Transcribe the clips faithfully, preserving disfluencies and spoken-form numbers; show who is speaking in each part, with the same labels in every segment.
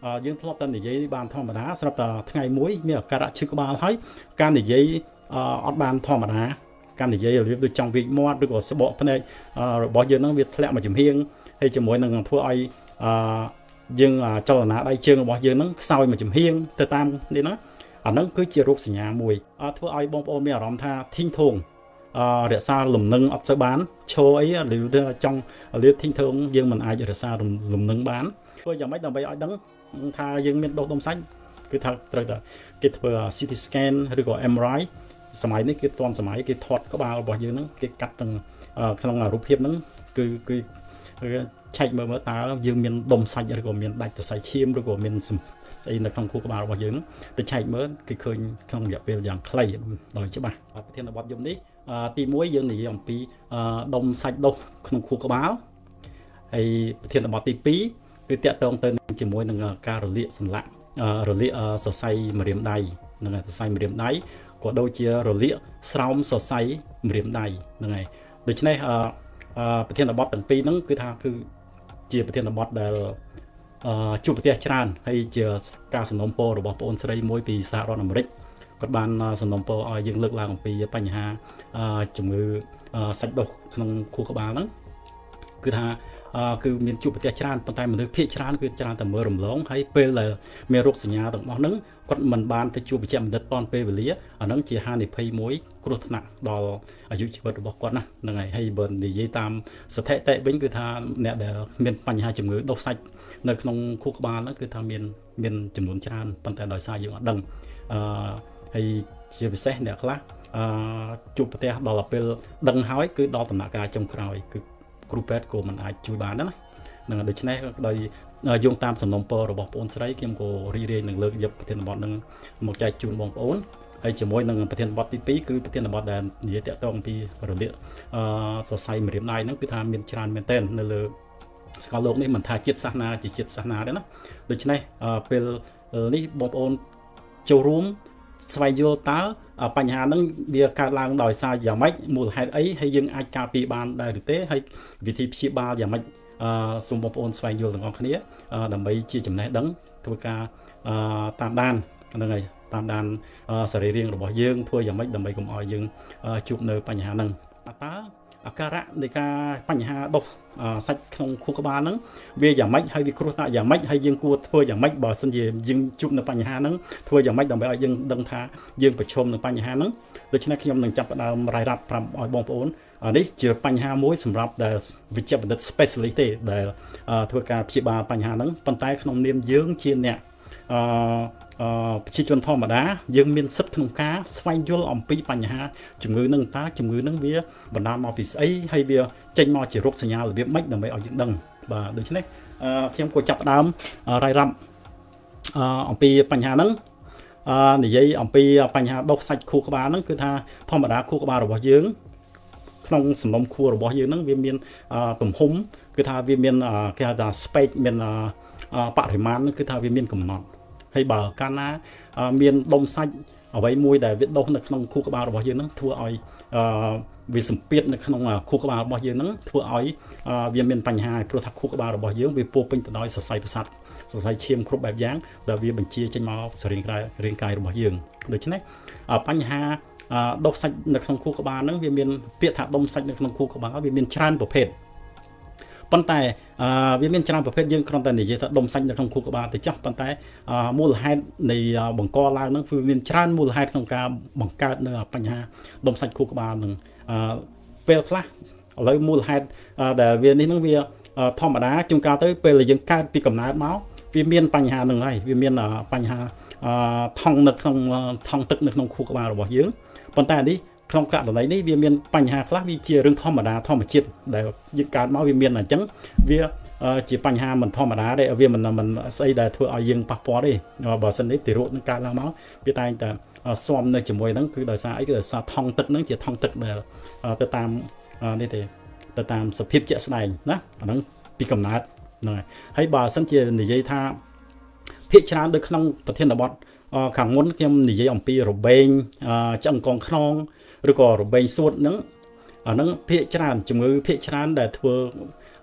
Speaker 1: យើងធ្លាប់តែនិយាយបានធម្មតាស្រាប់តែថ្ងៃមួយមានអាការៈឈឺក្បាលហើយការនិយាយអត់បានធម្មតាការនិយាយរបៀបដូចចង់វិកមាត់ឬក៏ស្បកភ្នែករបស់យើងហ្នឹងវាធ្លាក់មកចំហៀងហើយជាមួយនឹងធ្វើឲ្យយើងចលនាដៃជើងរបស់យើងហ្នឹងខ្សោយមកចំហៀងទៅតាមនេះណាអាហ្នឹងគឺជារោគសញ្ញាមួយធ្វើឲ្យបងប្អូនមានអារម្មណ៍ថាធីងធងរក្សាលំនឹងអត់សូវបានឈរអីឬចង់លៀបធីងធងយើងមិនអាចរក្សាលំនឹងបានធ្វើយ៉ាងម៉េចដើម្បីឲ្យដឹងថាយើងមានដុសដុំសាច់គឺថាត្រូវតែគេធ្វើ ซี ที scan ឬក៏ เอ็ม អាร์ ไอ សម័យនេះគេទាន់សម័យគេថតក្បាលរបស់យើងហ្នឹងគេកាត់ទាំងក្នុងរូបភាពហ្នឹងគឺគឺឆែកមើលមើលតើយើងមានដុំសាច់ឬក៏មានដាច់សរសៃឈាមឬក៏មានស្អីនៅក្នុងខួរក្បាលរបស់យើងទៅឆែកមើលគេឃើញក្នុងរយៈពេលយ៉ាងខ្លីដោយច្បាស់ប្រធានបទយប់នេះទីមួយយើងនិយាយអំពីដុំសាច់ដុសក្នុងខួរក្បាលហើយប្រធានបទទីពីរគឺតាក់ទងទៅជាមួយនឹងការរលាកសន្លាក់រលាកសរសៃម្រាមដៃនឹងសរសៃម្រាមដៃក៏ដូចជារលាកស្រោមសរសៃម្រាមដៃហ្នឹងហើយដូច្នេះប្រធានបទទាំងពីរហ្នឹងគឺថាគឺជាប្រធានបទដែលជួបប្រទេសច្រើនហើយជាការសំណូមពររបស់បងអូនស្រីមួយពីសហរដ្ឋអាមេរិកគាត់បានសំណូមពរឲ្យយើងលើកឡើងអំពីបញ្ហាជំងឺសាច់ដុសក្នុងខួរក្បាលហ្នឹងគឺថាគឺមានជួបប្រទេសច្រើនប៉ុន្តែមនុស្សភាគច្រើនគឺច្រើនតែមើលរំលងហើយពេលដែលមានរោគសញ្ញាទាំងអស់ហ្នឹងគាត់មិនបានទៅជួបវិជ្ជបណ្ឌិតតាន់ពេលវេលាអាហ្នឹងជាហានិភ័យមួយគ្រោះថ្នាក់ដល់អាយុជីវិតរបស់គាត់ណាហ្នឹងហើយហើយបើនិយាយតាមស្ថិតិវិញគឺថាអ្នកដែលមានបញ្ហាជំងឺដុសសាច់នៅក្នុងខួរក្បាលហ្នឹងគឺថាមានមានចំនួនច្រើនប៉ុន្តែដោយសារយើងអត់ដឹងអឺហើយជាពិសេសអ្នកខ្លះអឺជួបប្រទេសដល់ពេលដឹងហើយគឺដល់ដំណាក់កាលចុងក្រោយគឺគ្រូពេទ្យក៏មិនអាចជួយបានដែរណានឹងដូច្នេះដោយយោងតាមសំណុំពររបស់បងប្អូនស្រីខ្ញុំក៏រីករាយនឹងលើកយកប្រធានបទនឹងមកចែកជូនបងប្អូនហើយជាមួយនឹងប្រធានបទទីពីរគឺប្រធានបទដែលនិយាយតាក់ទងពីរលាកអឺសរសៃម្រាមដៃហ្នឹងគឺថាមានច្រើនមែនទែននៅលើសកលលោកនេះមិនថាជាតិសាសនាជាជាតិសាសនាទេណាដូច្នេះពេលនេះបងប្អូនចូលរួមស្វែងយល់តើបញ្ហាហ្នឹងវាកើតឡើងដោយសារយ៉ាងម៉េចមូលហេតុអីហើយយើងអាចការពារបានដែរឬទេហើយវិធីព្យាបាលយ៉ាងម៉េចសូមបងប្អូនស្វែងយល់ទាំងអស់គ្នាដើម្បីជាចំណេះដឹងធ្វើការតាមដានហ្នឹងហើយតាមដានសរីរាង្គរបស់យើងធ្វើយ៉ាងម៉េចដើម្បីកុំឲ្យយើងជួបនៅបញ្ហាហ្នឹងតើអាការៈនៃការបញ្ហាដុសសាច់ក្នុងខួរក្បាលហ្នឹងវាយ៉ាងម៉េចហើយវាគ្រោះថ្នាក់យ៉ាងម៉េចហើយយើងគួរធ្វើយ៉ាងម៉េចបើសិនជាយើងជួបនៅបញ្ហាហ្នឹងធ្វើយ៉ាងម៉េចដើម្បីឲ្យយើងដឹងថាយើងប្រឈមនឹងបញ្ហាហ្នឹងដូច្នេះខ្ញុំនឹងចាប់ផ្ដើមរាយរាប់ប្រាប់ឲ្យបងប្អូននេះជាបញ្ហាមួយសម្រាប់ដែលវិជ្ជបណ្ឌិត specialist ទេដែលធ្វើការព្យាបាលបញ្ហាហ្នឹងប៉ុន្តែក្នុងនាមយើងជាអ្នកអឺអឺប្រជាជនធម្មតាយើងមានសិទ្ធិក្នុងការស្វែងយល់អំពីបញ្ហាជំងឺនឹងតើជំងឺនឹងវាបណ្ដាលមកពីស្អីហើយវាចេញមកជារោគសញ្ញារបៀបម៉េចដើម្បីឲ្យយើងដឹងបាទដូច្នេះខ្ញុំក៏ចាប់ផ្ដើមរាយរាប់អំពីបញ្ហាហ្នឹងនិយាយអំពីបញ្ហាដុសសាច់ខួរក្បាលហ្នឹងគឺថាធម្មតាខួរក្បាលរបស់យើងក្នុងសំណុំខួររបស់យើងហ្នឹងវាមានទំហំគឺថាវាមានគេហៅថា space មានបរិមាណគឺថាវាមានកំណត់ហើយបើកាលណាមានដុំសាច់អ្វីមួយដែលវាដុសនៅក្នុងខួរក្បាលរបស់យើងហ្នឹងធ្វើឲ្យវាសម្ពាធនៅក្នុងខួរក្បាលរបស់យើងហ្នឹងធ្វើឲ្យវាមានបញ្ហាព្រោះថាខួរក្បាលរបស់យើងវាពោពេញទៅដោយសរសៃប្រសាទសរសៃឈាមគ្រប់បែបយ៉ាងដែលវាបញ្ជាចេញមកសរីរាង្គរាងកាយរបស់យើងដូច្នេះបញ្ហាដុសសាច់នៅក្នុងខួរក្បាលហ្នឹងវាមានពាក្យថាដុំសាច់នៅក្នុងខួរក្បាលវាមានច្រើនប្រភេទប៉ុន្តែវាមានច្រើនប្រភេទយើងគ្រាន់តែនិយាយថាដុំសាច់នៅក្នុងខួរក្បាលទៅចោះប៉ុន្តែមូលហេតុនៃបង្កឡើងហ្នឹងគឺមានច្រើនមូលហេតុក្នុងការបង្កើតនៅបញ្ហាដុំសាច់ខួរក្បាលហ្នឹងពេលខ្លះឥឡូវមូលហេតុដែលវានេះហ្នឹងវាធម្មតាជួនកាលទៅពេលយើងកើតពីកំណើតមកវាមានបញ្ហាហ្នឹងហើយវាមានបញ្ហាថង់នៅក្នុងថង់ទឹកនៅក្នុងខួរក្បាលរបស់យើងប៉ុន្តែនេះក្នុងករណីនេះវាមានបញ្ហាខ្លះវាជារឿងធម្មតាធម្មជាតិដែលយើងកើតមកវាមានអញ្ចឹងវាជាបញ្ហាមិនធម្មតាទេវាមិនមិនស្អីដែលធ្វើឲ្យយើងប៉ះពាល់ទេបើសិននេះទីរោគនឹងកើតឡើងមកវាតែងតែស៊ាំនៅជាមួយហ្នឹងគឺដោយសារអីគឺដោយសារថង់ទឹកហ្នឹងជាថង់ទឹកដែលទៅតាមនេះទេទៅតាមសភាពជាក់ស្ដែងណាអាហ្នឹងពីកំណើតហ្នឹងហើយហើយបើសិនជានិយាយថាភាគច្រើននៅក្នុងប្រធានបទខាងមុនខ្ញុំនិយាយអំពីរបេងឆ្អឹងកងខ្នងឬក៏របេងសួតហ្នឹងអាហ្នឹងភាគច្រើនជំងឺភាគច្រើនដែលធ្វើ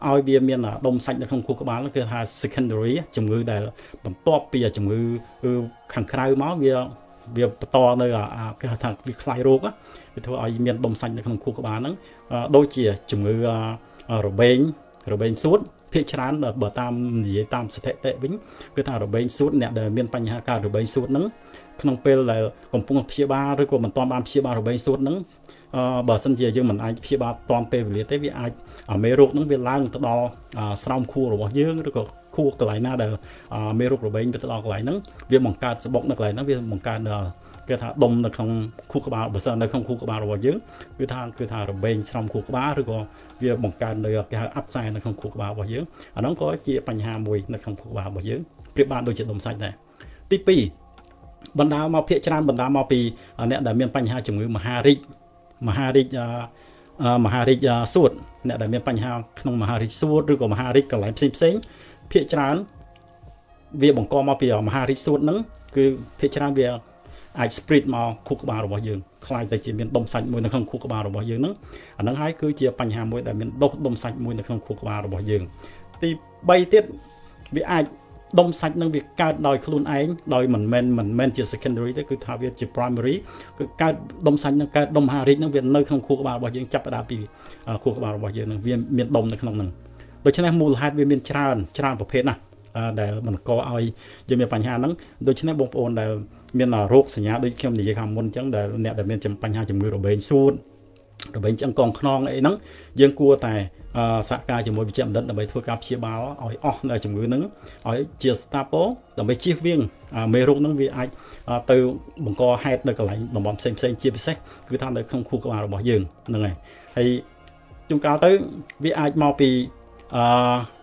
Speaker 1: ឲ្យវាមានដុំសាច់នៅក្នុងខួរក្បាលគឺថា secondary ជំងឺដែលបន្ទាប់ពីជំងឺខាងក្រៅមកវាវាបន្តនៅគេហៅថាវាខ្លាយរោគវាធ្វើឲ្យមានដុំសាច់នៅក្នុងខួរក្បាលហ្នឹងដូចជាជំងឺរបេងរបេងសួតភាគច្រើនបើតាមនិយាយតាមស្ថិតិវិញគឺថារបេងសួតអ្នកដែលមានបញ្ហាកើតរបេងសួតហ្នឹងក្នុងពេលដែលកំពុងព្យាបាលឬក៏មិនទាន់បានព្យាបាលរបេងសួតហ្នឹងអឺបើសិនជាយើងមិនអាចព្យាបាលតាន់ពេលវេលាទេវាអាចមេរោគហ្នឹងវាឡើងទៅដល់ស្រោមខួររបស់យើងឬក៏ខួរកន្លែងណាដែលមេរោគរបេងទៅដល់កន្លែងហ្នឹងវាបង្កើតសបុកនៅកន្លែងហ្នឹងវាបង្កើតគេថាដុំនៅក្នុងខួរក្បាលបើសិននៅក្នុងខួរក្បាលរបស់យើងគឺថាគឺថារបេងស្រោមខួរក្បាលឬក៏វាបង្កើតនៅគេហៅអាប់សែនៅក្នុងខួរក្បាលរបស់យើងអាហ្នឹងក៏ជាបញ្ហាមួយនៅក្នុងខួរក្បាលរបស់យើងប្រៀបបានដូចជាដុំសាច់ដែរទីពីរបណ្ដាលមកភាគច្រើនបណ្ដាលមកពីអ្នកដែលមានបញ្ហាជំងឺមហារីកមហារីកមហារីកសួតអ្នកដែលមានបញ្ហាក្នុងមហារីកសួតឬក៏មហារីកកន្លែងផ្សេងផ្សេងភាគច្រើនវាបង្កមកពីមហារីកសួតហ្នឹងគឺភាគច្រើនវាអាច spread មកខួរក្បាលរបស់យើងខ្លាយទៅជាមានដុំសាច់មួយនៅក្នុងខួរក្បាលរបស់យើងហ្នឹងអាហ្នឹងហើយគឺជាបញ្ហាមួយដែលមានដុសដុំសាច់មួយនៅក្នុងខួរក្បាលរបស់យើងទីបីទៀតវាអាចដុំសាច់នឹងវាកើតដោយខ្លួនឯងដោយមិនមែនមិនមែនជា secondary ទេគឺថាវាជា primary គឺកើតដុំសាច់នឹងកើតដុំហារីកនឹងវានៅក្នុងខួរក្បាលរបស់យើងចាប់ផ្ដើមពីខួរក្បាលរបស់យើងនឹងវាមានដុំនៅក្នុងហ្នឹងដូច្នេះមូលហេតុវាមានច្រើនច្រើនប្រភេទណាដែលបង្កឲ្យយើងមានបញ្ហាហ្នឹងដូច្នេះបងប្អូនដែលមានរោគសញ្ញាដូចខ្ញុំនិយាយខាងមុនអញ្ចឹងដែលអ្នកដែលមានបញ្ហាជំងឺរបេងសួតរបេងឆ្អឹងកងខ្នងអីហ្នឹងយើងគួរតែសហការជាមួយវិជ្ជបណ្ឌិតដើម្បីធ្វើការព្យាបាលឲ្យអស់នៅជំងឺហ្នឹងឲ្យជាស្ថាពរដើម្បីជៀសវាងមេរោគហ្នឹងវាអាចទៅបង្កហេតុនៅកន្លែងតំបន់ផ្សេងផ្សេងជាពិសេសគឺថានៅក្នុងខួរក្បាលរបស់យើងហ្នឹងហើយហើយជួនកាលទៅវាអាចមកពីអឺ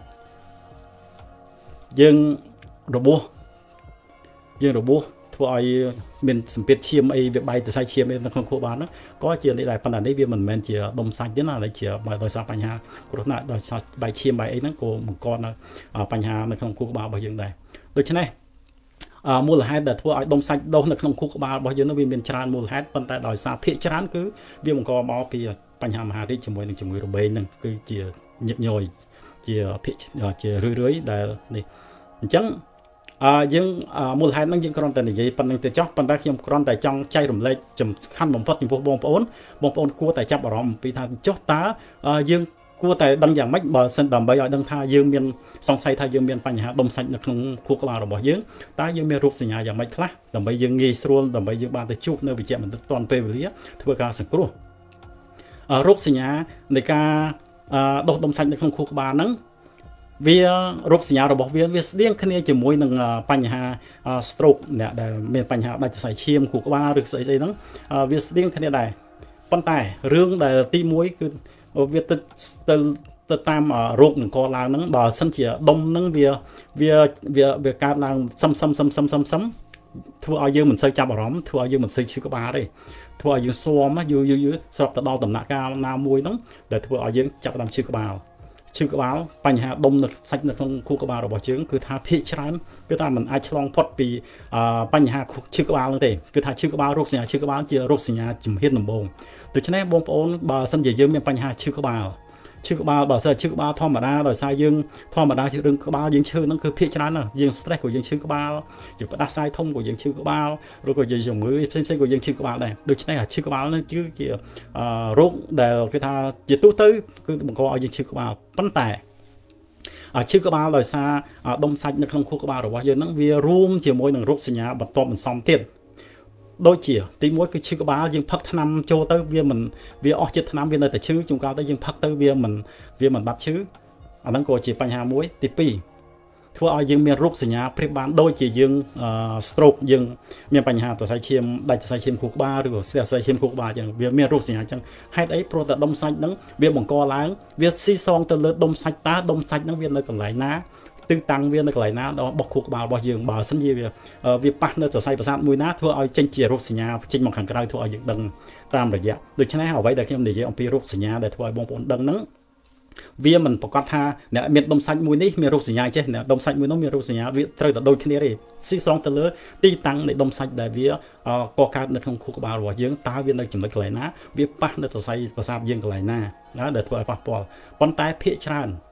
Speaker 1: យើងរបួសយើងរបួសធ្វើឲ្យមានសម្ពាធឈាមអីវាបែកទៅសាច់ឈាមអីនៅក្នុងខួរក្បាលហ្នឹងក៏ជានេះដែរប៉ុន្តែនេះវាមិនមែនជាដុំសាច់ទេណាតែជាដោយសារបញ្ហាគ្រោះថ្នាក់ដោយសារបែកឈាមបែកអីហ្នឹងក៏បង្កនៅបញ្ហានៅក្នុងខួរក្បាលរបស់យើងដែរដូច្នេះមូលហេតុដែលធ្វើឲ្យដុំសាច់ដុសនៅក្នុងខួរក្បាលរបស់យើងនោះវាមានច្រើនមូលហេតុប៉ុន្តែដោយសារភាគច្រើនគឺវាបង្កមកពីបញ្ហាមហារីកជាមួយនឹងជំងឺរបេងហ្នឹងគឺជាញឹកញយជាភាគជារឿយរឿយដែលនេះអញ្ចឹងអឺយើងមូលហេតុហ្នឹងយើងគ្រាន់តែនិយាយប៉ុណ្្នឹងទៅចោះប៉ុន្តែខ្ញុំគ្រាន់តែចង់ចែករំលែកសំខាន់បំផុតចំពោះបងប្អូនបងប្អូនគួរតែចាប់អារម្មណ៍ពីថាចុះតើយើងគួរតែដឹងយ៉ាងម៉េចបើសិនដើម្បីឲ្យដឹងថាយើងមានសង្ស័យថាយើងមានបញ្ហាដុំសាច់នៅក្នុងខួរក្បាលរបស់យើងតើយើងមានរោគសញ្ញាយ៉ាងម៉េចខ្លះដើម្បីយើងងាយស្រួលដើម្បីយើងបានទៅជួបនៅវិជ្ជបណ្ឌិតទាន់ពេលវេលាធ្វើការសង្គ្រោះរោគសញ្ញានៃការដុសដុំសាច់នៅក្នុងខួរក្បាលហ្នឹងវារោគសញ្ញារបស់វាវាស្តៀងគ្នាជាមួយនឹងបញ្ហា stroke អ្នកដែលមានបញ្ហាដាច់សរសៃឈាមខួរក្បាលឬស្អីស្អីហ្នឹងវាស្តៀងគ្នាដែរប៉ុន្តែរឿងដែលទីមួយគឺវាទៅទៅទៅតាមរោគបង្កឡើងហ្នឹងបើសិនជាដុំហ្នឹងវាវាវាវាកើតឡើងសឹមសឹមសឹមសឹមសឹមសឹមធ្វើឲ្យយើងមិនសូវចាប់អារម្មណ៍ធ្វើឲ្យយើងមិនសូវឈឺក្បាលទេធ្វើឲ្យយើងស៊ាំយូរយូរយូរស្របទៅដល់ដំណាក់កាលណាមួយហ្នឹងដែលធ្វើឲ្យយើងចាប់ផ្ដើមឈឺក្បាលឈឺក្បាលបញ្ហាដុំនៅសាច់នៅក្នុងខួរក្បាលរបស់យើងគឺថាភាគច្រើនគឺថាมันអាចឆ្លងផុតពីបញ្ហាឈឺក្បាលនោះទេគឺថាឈឺក្បាលរោគសញ្ញាឈឺក្បាលជារោគសញ្ញាជំហានដំបូងដូច្នេះបងប្អូនបើសិនជាយើងមានបញ្ហាឈឺក្បាលឈឺក្បាលបើសិនឈឺក្បាលធម្មតាដោយសារយើងធម្មតារឿងក្បាលយើងឈឺហ្នឹងគឺភាគច្រើនណាស់យើង stress ក៏យើងឈឺក្បាលយើងផ្ដាសាយធំក៏យើងឈឺក្បាលឬក៏យើងជំងឺផ្សេងផ្សេងក៏យើងឈឺក្បាលដែរដូច្នេះអាឈឺក្បាលហ្នឹងគឺជារោគដែលគេថាជាទូទៅគឺបង្កឲ្យយើងឈឺក្បាលប៉ុន្តែឈឺក្បាលដោយសារដុំសាច់នៅក្នុងខួរក្បាលរបស់យើងហ្នឹងវារួមជាមួយនឹងរោគសញ្ញាបន្ទាប់បន្សំទៀតដូចជាទីមួយគឺឈឺក្បាលយើងផឹកថ្នាំចូលទៅវាមិនវាអស់ចិត្តថ្នាំវានៅតែឈឺជួនកាលទៅយើងផឹកទៅវាមិនវាមិនបាត់ឈឺអាហ្នឹងក៏ជាបញ្ហាមួយទីពីរធ្វើឲ្យយើងមានរោគសញ្ញាប្រៀបបានដូចជាយើង stroke យើងមានបញ្ហាសរសៃឈាមដាច់សរសៃឈាមខួរក្បាលឬក៏សរសៃឈាមខួរក្បាលអញ្ចឹងវាមានរោគសញ្ញាអញ្ចឹងហេតុអីព្រោះតែដុំសាច់ហ្នឹងវាបង្កឡើងវាស៊ីសងទៅលើដុំសាច់តើដុំសាច់ហ្នឹងវានៅកន្លែងណាទិសតាំងវានៅកន្លែងណារបស់ខួរក្បាលរបស់យើងបើសិនជាវាវាប៉ះនៅសរសៃប្រសាទមួយណាធ្វើឲ្យចេញជារោគសញ្ញាចេញមកខាងក្រៅធ្វើឲ្យយើងដឹងតាមរយៈដូច្នេះអ្វីដែលខ្ញុំនិយាយអំពីរោគសញ្ញាដែលធ្វើឲ្យបងប្អូនដឹងហ្នឹងវាមិនប្រកាសថាអ្នកមានដុំសាច់មួយនេះមានរោគសញ្ញាចេះអ្នកដុំសាច់មួយនោះមានរោគសញ្ញាវាត្រូវតែដូចគ្នាទេស៊ីសងទៅលើទីតាំងនៃដុំសាច់ដែលវាកកើតនៅក្នុងខួរក្បាលរបស់យើងតើវានៅចំណុចកន្លែងណាវាប៉ះនៅសរសៃប្រសាទយើងកន្លែងណាណាដែលធ្វើឲ្យប៉ះពាល់ប៉ុន្តែភាគច្រើន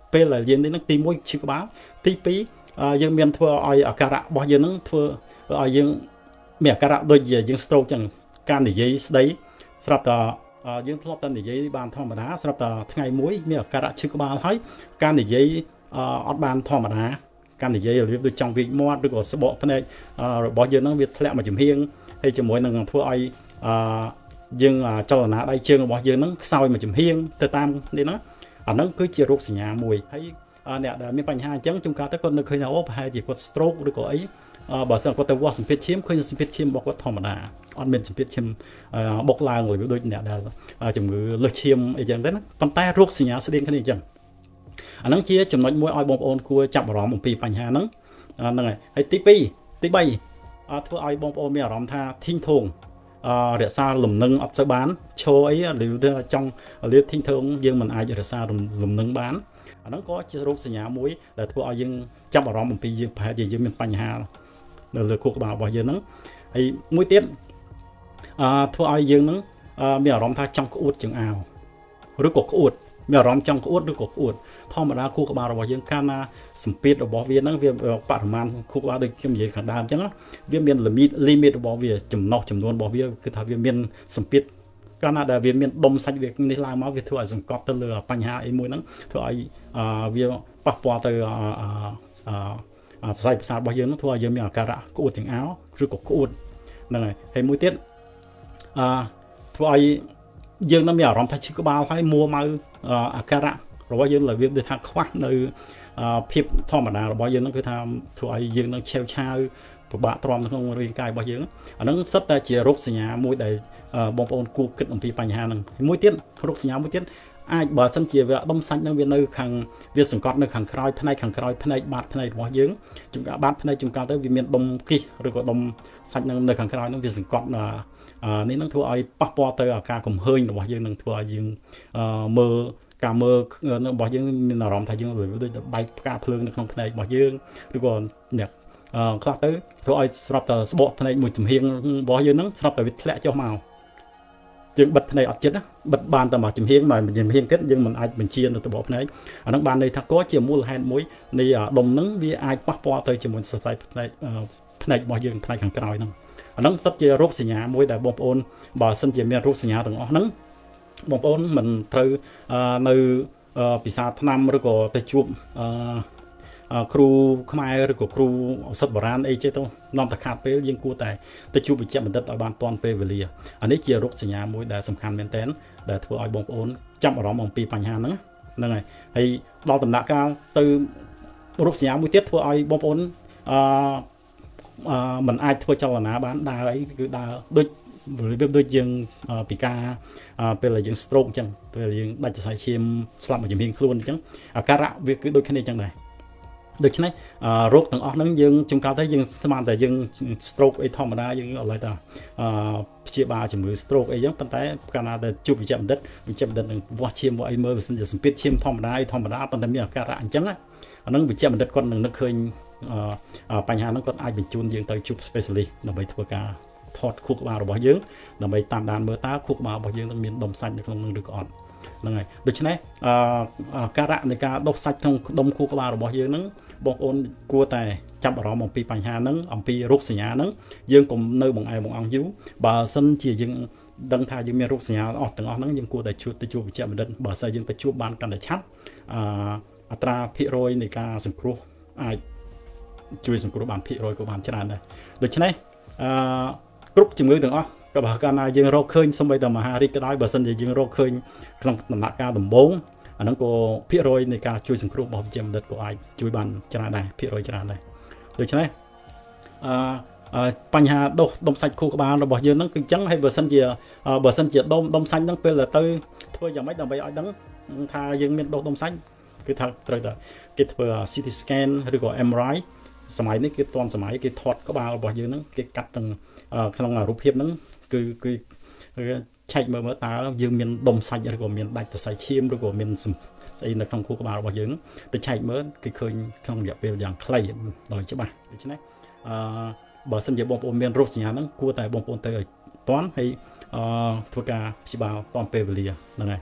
Speaker 1: ពេលដែលយើងនេះនឹងទីមួយឈឺក្បាលទីពីរយើងមានធ្វើឲ្យអាការៈរបស់យើងនឹងធ្វើឲ្យយើងមានអាការៈដូចជាយើង stroke ចឹងការនិយាយស្ដីស្រាប់តែយើងធ្លាប់តែនិយាយបានធម្មតាស្រាប់តែថ្ងៃមួយមានអាការៈឈឺក្បាលហើយការនិយាយអត់បានធម្មតាការនិយាយរបៀបដូចចង់វិកមាត់ឬក៏ស្បកភ្នែករបស់យើងនឹងវាធ្លាក់មកចំហៀងហើយជាមួយនឹងធ្វើឲ្យយើងចលនាដៃជើងរបស់យើងនឹងខ្សោយមកចំហៀងទៅតាមនេះណាអាហ្នឹងគឺជារោគសញ្ញាមួយហើយអ្នកដែលមានបញ្ហាអញ្ចឹងជួនកាលទៅគាត់នឹកឃើញថាអូប្រហែលជាគាត់ stroke ឬក៏អីបើសិនគាត់ទៅវាស់សម្ពាធឈាមឃើញសម្ពាធឈាមរបស់គាត់ធម្មតាអត់មានសម្ពាធឈាមបុកឡើងឬដូចអ្នកដែលជំងឺលើសឈាមអីចឹងទៅណាប៉ុន្តែរោគសញ្ញាស្តៀងគ្នាអញ្ចឹងអាហ្នឹងជាចំណុចមួយឲ្យបងប្អូនគួរចាប់អារម្មណ៍អំពីបញ្ហាហ្នឹងហ្នឹងហើយហើយទីពីរទីបីធ្វើឲ្យបងប្អូនមានអារម្មណ៍ថាធីងធងរក្សាលំនឹងអត់សូវបានឈរអីឬចង់លាធីងធងយើងមិនអាចរក្សាលំនឹងបានអាហ្នឹងក៏ជារោគសញ្ញាមួយដែលធ្វើឲ្យយើងចាប់អារម្មណ៍អំពីយើងប្រហែលជាយើងមានបញ្ហានៅលើខួរក្បាលរបស់យើងហ្នឹងហើយមួយទៀតអឺធ្វើឲ្យយើងហ្នឹងមានអារម្មណ៍ថាចង់ក្អួតជាងអាវឬក៏ក្អួតមានអារម្មណ៍ចង់ក្អួតឬក៏ក្អួតធម្មតាខួរក្បាលរបស់យើងកាលណាសម្ពាធរបស់វាហ្នឹងវាបរិមាណខួរក្បាលដូចខ្ញុំនិយាយខាងដើមអញ្ចឹងវាមាន limit limit របស់វាចំណុះចំនួនរបស់វាគឺថាវាមានសម្ពាធកាលណាដែលវាមានដុំសាច់វានេះឡើងមកវាធ្វើឲ្យសង្កត់ទៅលើបញ្ហាអីមួយហ្នឹងធ្វើឲ្យវាប៉ះពាល់ទៅអឺសរសៃប្រសាទរបស់យើងនោះធ្វើឲ្យយើងមានអាការៈក្អួតទាំងអាវឬក៏ក្អួតហ្នឹងហើយហើយមួយទៀតអឺធ្វើឲ្យយើងនឹងមានអារម្មណ៍ថាឈឺក្បាលហើយមួម៉ៅអាការៈរបស់យើងដែលវាដូចថាខ្វះនៅភាពធម្មតារបស់យើងនឹងគឺថាធ្វើឲ្យយើងនឹងឆេវឆាវពិបាកទ្រាំក្នុងរាងកាយរបស់យើងអាហ្នឹងសិតតែជារោគសញ្ញាមួយដែលបងប្អូនគួរគិតអំពីបញ្ហាហ្នឹងមួយទៀតរោគសញ្ញាមួយទៀតអាចបើសិនជាវាដុំសាច់នឹងវានៅខាងវាសង្កត់នៅខាងក្រោយផ្នែកខាងក្រោយផ្នែកបាតផ្នែករបស់យើងជួនកាលបាតផ្នែកជួនកាលទៅវាមានដុំគិសឬក៏ដុំសាច់នឹងនៅខាងក្រោយនឹងវាសង្កត់នេះនឹងធ្វើឲ្យប៉ះពាល់ទៅអាការកំហើញរបស់យើងនឹងធ្វើឲ្យយើងមើលការមើលរបស់យើងមានអារម្មណ៍ថាយើងដូចបែកផ្កាភ្លើងនៅក្នុងផ្នែករបស់យើងឬក៏អ្នកខ្លះទៅធ្វើឲ្យស្រាប់តែស្បកផ្នែកមួយចំហៀងរបស់យើងហ្នឹងស្រាប់តែវាធ្លាក់ចុះមកយើងបិទភ្នែកអត់ចិត្តបិទបានតែមកចំហៀងមកចំហៀងទៀតយើងមិនអាចបញ្ជានៅទៅបកភ្នែកអាហ្នឹងបានន័យថាក៏ជាមូលហេតុមួយនៃដុំហ្នឹងវាអាចប៉ះពាល់ទៅជាមួយសរសៃភ្នែកភ្នែករបស់យើងផ្នែកខាងក្រោយហ្នឹងអាហ្នឹងសិតជារោគសញ្ញាមួយដែលបងប្អូនបើសិនជាមានរោគសញ្ញាទាំងអស់ហ្នឹងបងប្អូនមិនត្រូវនៅពិសាថ្នាំឬក៏ទៅជួបគ្រូខ្មែរឬក៏គ្រូឱសថបុរាណអីចេះទៅនាំតែខាតពេលយើងគួរតែទៅជួបវិជ្ជបណ្ឌិតឲ្យបានទាន់ពេលវេលាអានេះជារោគសញ្ញាមួយដែលសំខាន់មែនទែនដែលធ្វើឲ្យបងប្អូនចាប់អារម្មណ៍អំពីបញ្ហាហ្នឹងហ្នឹងហើយហើយដល់ដំណាក់កាលទៅរោគសញ្ញាមួយទៀតធ្វើឲ្យបងប្អូនអឺអឺមិនអាចធ្វើចលនាបានដើរអីគឺដើរដូចរបៀបដូចយើងពិការពេលដែលយើង stroke អញ្ចឹងពេលយើងដាច់សរសៃឈាមស្លាប់មកជំនាញខ្លួនអញ្ចឹងអាការៈវាគឺដូចគ្នាអញ្ចឹងដែរដូច្នេះរោគទាំងអស់ហ្នឹងយើងជួនកាលទៅយើងស្មានតែយើង stroke អីធម្មតាយើងឥឡូវតាព្យាបាលជំងឺ stroke អីចឹងប៉ុន្តែកាលណាដែលជួបវិជ្ជបណ្ឌិតវិជ្ជបណ្ឌិតនឹងវាស់ឈាមវាស់អីមើលវាជាសម្ពាធឈាមធម្មតាអីធម្មតាប៉ុន្តែមានអាការៈអញ្ចឹងអាហ្នឹងវិជ្ជបណ្ឌិតគាត់នឹងនឹកឃើញបញ្ហាហ្នឹងគាត់អាចបញ្ជូនយើងទៅជួប specialist ដើម្បីធ្វើការថតខួរក្បាលរបស់យើងដើម្បីតាមដានមើលតើខួរក្បាលរបស់យើងនឹងមានដុំសាច់នៅក្នុងនោះឬក៏អត់ហ្នឹងហើយដូច្នេះអាការៈនៃការដុសសាច់ក្នុងដុំខួរក្បាលរបស់យើងហ្នឹងបងប្អូនគួរតែចាប់អារម្មណ៍អំពីបញ្ហាហ្នឹងអំពីរោគសញ្ញាហ្នឹងយើងកុំនៅបង្អែបង្អង់យូរបើសិនជាយើងដឹងថាយើងមានរោគសញ្ញាអស់ទាំងអស់ហ្នឹងយើងគួរតែជួបទៅជួបវិជ្ជបណ្ឌិតបើសិនយើងទៅជួបបានកាន់តែឆាប់អត្រាភាគរយនៃការសង្គ្រោះអាចជួយសង្គ្រោះបានភាគរយក៏បានច្រើនដែរដូច្នេះអឺគ្រប់ជំងឺទាំងអស់ក៏បើកាលណាយើងរកឃើញសូម្បីតែមហារីកក៏ដោយបើសិនជាយើងរកឃើញក្នុងដំណាក់កាលដំបូងអាហ្នឹងក៏ភាគរយនៃការជួយសង្គ្រោះរបស់វិជ្ជបណ្ឌិតក៏អាចជួយបានច្រើនដែរភាគរយច្រើនដែរដូច្នេះអឺបញ្ហាដុសដុំសាច់ខួរក្បាលរបស់យើងហ្នឹងគឺអញ្ចឹងហើយបើសិនជាបើសិនជាដុំដុំសាច់ហ្នឹងពេលទៅធ្វើយ៉ាងម៉េចដើម្បីឲ្យដឹងថាយើងមានដុសដុំសាច់គឺថាត្រូវតែគេធ្វើ C T scan ឬក៏ M R I សម័យនេះគេទាន់សម័យគេថតក្បាលរបស់យើងហ្នឹងគេកាត់ទាំងក្នុងរូបភាពហ្នឹងគឺគឺឆែកមើលមើលតើយើងមានដុំសាច់ឬក៏មានដាច់សរសៃឈាមឬក៏មានស្អីនៅក្នុងខួរក្បាលរបស់យើងទៅឆែកមើលគេឃើញក្នុងរយៈពេលយ៉ាងខ្លីដោយច្បាស់ដូច្នេះអឺបើសិនជាបងប្អូនមានរោគសញ្ញាហ្នឹងគួរតែបងប្អូនទៅឲ្យទាន់ហើយអឺធ្វើការព្យាបាលទាន់ពេលវេលាហ្នឹងហើយអ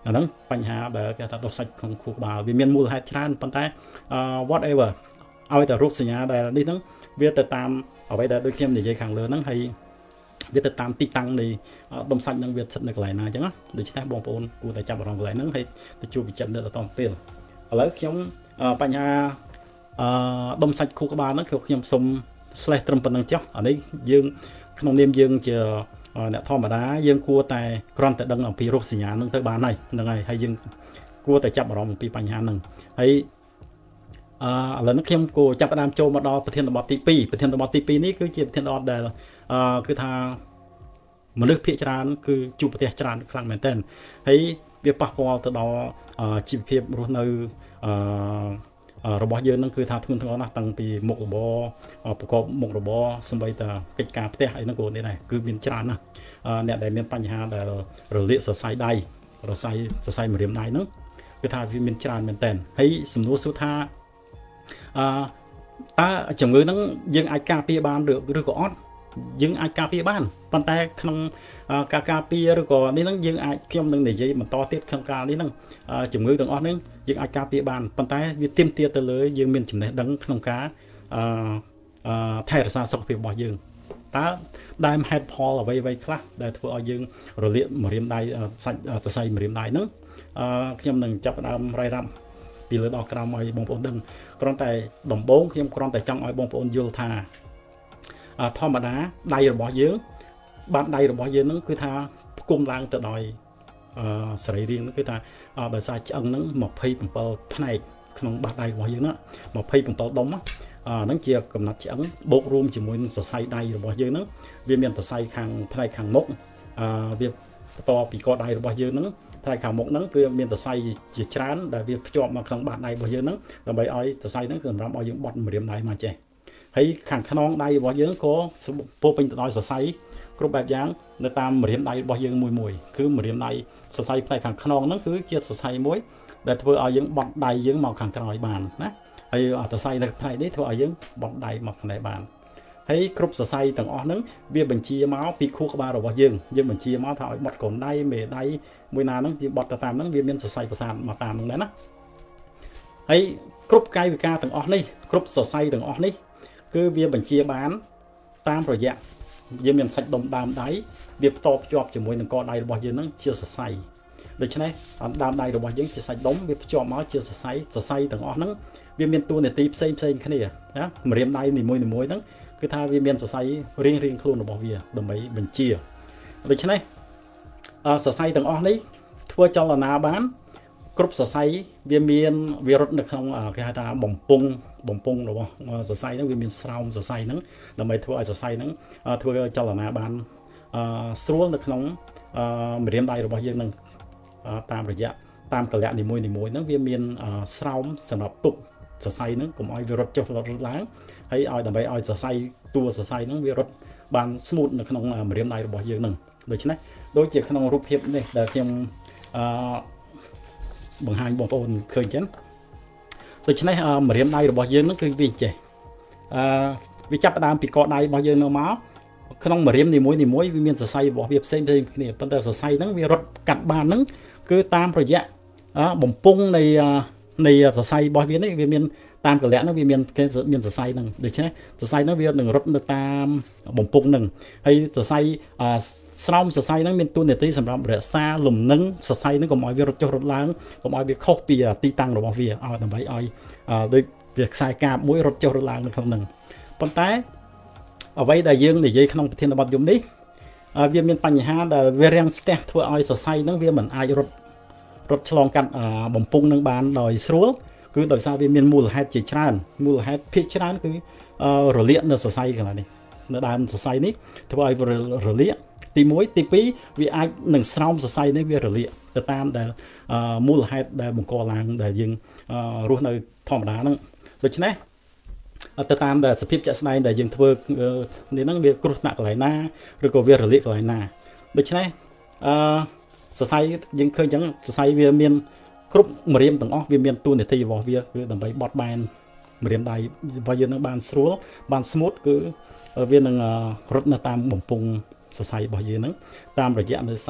Speaker 1: អាហ្នឹងបញ្ហាដែលគេថាដុសសាច់ក្នុងខួរក្បាលវាមានមូលហេតុច្រើនប៉ុន្តែ whatever ឲ្យតែរូបសញ្ញាដែលនេះហ្នឹងវាទៅតាមអ្វីដែលដូចខ្ញុំនិយាយខាងលើហ្នឹងហើយវាទៅតាមទីតាំងនៃដុំសាច់ហ្នឹងវាស្ថិតនៅកន្លែងណាអញ្ចឹងណាដូច្នេះបងប្អូនគួរតែចាប់អារម្មណ៍កន្លែងហ្នឹងហើយទៅជួបវិចិត្រនៅបន្តទៀតឥឡូវខ្ញុំបញ្ហាអឺដុំសាច់ខួរក្បាលហ្នឹងខ្ញុំសូម slash ត្រឹមប៉ុណ្្នឹងចុះអានេះយើងក្នុងនាមយើងជាអ្នកធម្មតាយើងគួរតែគ្រាន់តែដឹងអំពីរោគសញ្ញាហ្នឹងទៅបានហើយហ្នឹងហើយហើយយើងគួរតែចាប់អារម្មណ៍អំពីបញ្ហាហ្នឹងហើយអឺឥឡូវនេះខ្ញុំគួរចាប់ផ្ដើមចូលមកដល់ប្រធានបទទីពីរប្រធានបទទីពីរនេះគឺជាប្រធានបទដែលអឺគឺថាមនុស្សភាគច្រើនគឺជួបប្រទះច្រើនខ្លាំងមែនទែនហើយវាប៉ះពាល់ទៅដល់ជីវភាពរស់នៅអឺរបស់យើងនឹងគឺថាធ្ងន់ធ្ងរណាស់តាំងពីមុខរបរប្រកបមុខរបរសម្បីតែកិច្ចការផ្ទះអីហ្នឹងក៏នេះដែរគឺមានច្រើនណាស់អ្នកដែលមានបញ្ហាដែលរលាកសរសៃដៃរសៃសរសៃម្រាមដៃហ្នឹងគឺថាវាមានច្រើនមែនតើហើយសំណួរសួរថាអឺតើជំងឺហ្នឹងយើងអាចការពារបានឬក៏អត់យើងអាចការពារបានប៉ុន្តែក្នុងការការពារឬក៏នេះហ្នឹងយើងអាចខ្ញុំនឹងនិយាយបន្តទៀតក្នុងការនេះហ្នឹងជំងឺទាំងអស់ហ្នឹងយើងអាចការពារបានប៉ុន្តែវាទាមទារទៅលើយើងមានចំណេះដឹងក្នុងការអឺថែរក្សាសុខភាពរបស់យើងតើដើមហេតុផលអ្វីអ្វីខ្លះដែលធ្វើឲ្យយើងរលាកម្រាមដៃសាច់សរសៃម្រាមដៃហ្នឹងអឺខ្ញុំនឹងចាប់ផ្ដើមរាយរាប់ពីលើដល់ក្រោមឲ្យបងប្អូនដឹងគ្រាន់តែដំបូងខ្ញុំគ្រាន់តែចង់ឲ្យបងប្អូនយល់ថាធម្មតាដៃរបស់យើងបានដៃរបស់យើងហ្នឹងគឺថាផ្គុំឡើងទៅដោយអឺសរីរាង្គហ្នឹងគឺថាដោយសារឆ្អឹងហ្នឹងยี่สิบเจ็ดផ្នែកក្នុងបាតដៃរបស់យើងហ្នឹងยี่สิบเจ็ดដុំអាហ្នឹងជាកំណត់ឆ្អឹងបូករួមជាមួយនឹងសរសៃដៃរបស់យើងហ្នឹងវាមានសរសៃខាងផ្នែកខាងមុខអឺវាបន្តពីកដៃរបស់យើងហ្នឹងផ្នែកខាងមុខហ្នឹងគឺមានសរសៃជាច្រើនដែលវាភ្ជាប់មកក្នុងបាតដៃរបស់យើងហ្នឹងដើម្បីឲ្យសរសៃហ្នឹងគឺសម្រាប់ឲ្យយើងបត់ម្រាមដៃមកចេះហើយខាងខ្នងដៃរបស់យើងក៏ពោពេញទៅដោយសរសៃគ្រប់បែបយ៉ាងនៅតាមម្រាមដៃរបស់យើងមួយមួយគឺម្រាមដៃសរសៃផ្នែកខាងខ្នងហ្នឹងគឺជាសរសៃមួយដែលធ្វើឲ្យយើងបត់ដៃយើងមកខាងក្រោយបានណាហើយសរសៃនៅផ្នែកនេះធ្វើឲ្យយើងបត់ដៃមកខាងនេះបានហើយគ្រប់សរសៃទាំងអស់ហ្នឹងវាបញ្ជាមកពីខួរក្បាលរបស់យើងយើងបញ្ជាមកថាឲ្យបត់កូនដៃមេដៃមួយណាហ្នឹងជាបត់ទៅតាមហ្នឹងវាមានសរសៃប្រសាទមកតាមហ្នឹងដែរណាហើយគ្រប់កាយវិការទាំងអស់នេះគ្រប់សរសៃទាំងអស់នេះគឺវាបញ្ជាបានតាមរយៈយើងមានសាច់ដុំដើមដៃវាផ្ទាល់ភ្ជាប់ជាមួយនឹងកដៃរបស់យើងហ្នឹងជាសរសៃដូច្នេះដើមដៃរបស់យើងជាសាច់ដុំវាភ្ជាប់មកជាសរសៃសរសៃទាំងអស់ហ្នឹងវាមានតួនាទីផ្សេងផ្សេងគ្នាណាម្រាមដៃនីមួយៗហ្នឹងគឺថាវាមានសរសៃរៀងរៀងខ្លួនរបស់វាដើម្បីបញ្ជាដូច្នេះសរសៃទាំងអស់នេះធ្វើចលនាបានគ្រប់សរសៃវាមានវារត់នៅក្នុងគេហៅថាបំពង់បំពង់របស់សរសៃហ្នឹងវាមានស្រោមសរសៃហ្នឹងដើម្បីធ្វើឲ្យសរសៃហ្នឹងធ្វើចលនាបានស្រួលនៅក្នុងម្រាមដៃរបស់យើងហ្នឹងតាមរយៈតាមកលៈនីមួយៗហ្នឹងវាមានស្រោមសម្រាប់ទប់សរសៃហ្នឹងកុំឲ្យវារត់ចុះរត់ឡើងហើយឲ្យដើម្បីឲ្យសរសៃតួសរសៃហ្នឹងវារត់បាន smooth នៅក្នុងម្រាមដៃរបស់យើងហ្នឹងដូច្នេះដូចជាក្នុងរូបភាពនេះដែលខ្ញុំអឺបង្ហាញបងប្អូនឃើញចឹងដូច្នេះម្រាមដៃរបស់យើងហ្នឹងគឺវាចេះអឺវាចាប់ផ្ដើមពីកដៃរបស់យើងនៅមកក្នុងម្រាមនីមួយនីមួយវាមានសរសៃរបស់វាផ្សេងផ្សេងគ្នាប៉ុន្តែសរសៃហ្នឹងវារត់កាត់បានហ្នឹងគឺតាមរយៈបំពង់នៃនៃសរសៃរបស់វានេះវាមានតាមកលៈហ្នឹងវាមានគេមានសរសៃហ្នឹងដូច្នេះសរសៃហ្នឹងវានឹងរត់នៅតាមបំពង់ហ្នឹងហើយសរសៃស្រោមសរសៃហ្នឹងមានតួនាទីសម្រាប់រក្សាលំនឹងសរសៃហ្នឹងកុំឲ្យវារត់ចុះរត់ឡើងកុំឲ្យវាខុសពីទីតាំងរបស់វាឲ្យដើម្បីឲ្យដូចជាខ្សែកាបមួយរត់ចុះរត់ឡើងនៅក្នុងហ្នឹងប៉ុន្តែអ្វីដែលយើងនិយាយក្នុងប្រធានបទយមនេះវាមានបញ្ហាដែលវារាំងស្ទះធ្វើឲ្យសរសៃហ្នឹងវាមិនអាចរត់រត់ឆ្លងកាត់បំពង់នឹងបានដោយស្រួលគឺដោយសារវាមានមូលហេតុជាច្រើនមូលហេតុភាគច្រើនគឺរលាកនៅសរសៃកន្លែងនេះនៅដើមសរសៃនេះធ្វើឲ្យរលាកទីមួយទីពីរវាអាចនឹងស្រោមសរសៃនេះវារលាកទៅតាមដែលមូលហេតុដែលបង្កឡើងដែលយើងរស់នៅធម្មតាហ្នឹងដូច្នេះទៅតាមដែលសភាពជាក់ស្ដែងដែលយើងធ្វើនេះហ្នឹងវាគ្រោះថ្នាក់កន្លែងណាឬក៏វារលាកកន្លែងណាដូច្នេះអឺសរសៃយើងឃើញអញ្ចឹងសរសៃវាមានគ្រប់ម្រាមទាំងអស់វាមានតួនាទីរបស់វាគឺដើម្បីបត់បែនម្រាមដៃរបស់យើងនឹងបានស្រួលបាន smooth គឺវានឹងរត់នៅតាមបំពង់សរសៃរបស់យើងហ្នឹងតាមរយៈនៅសាច់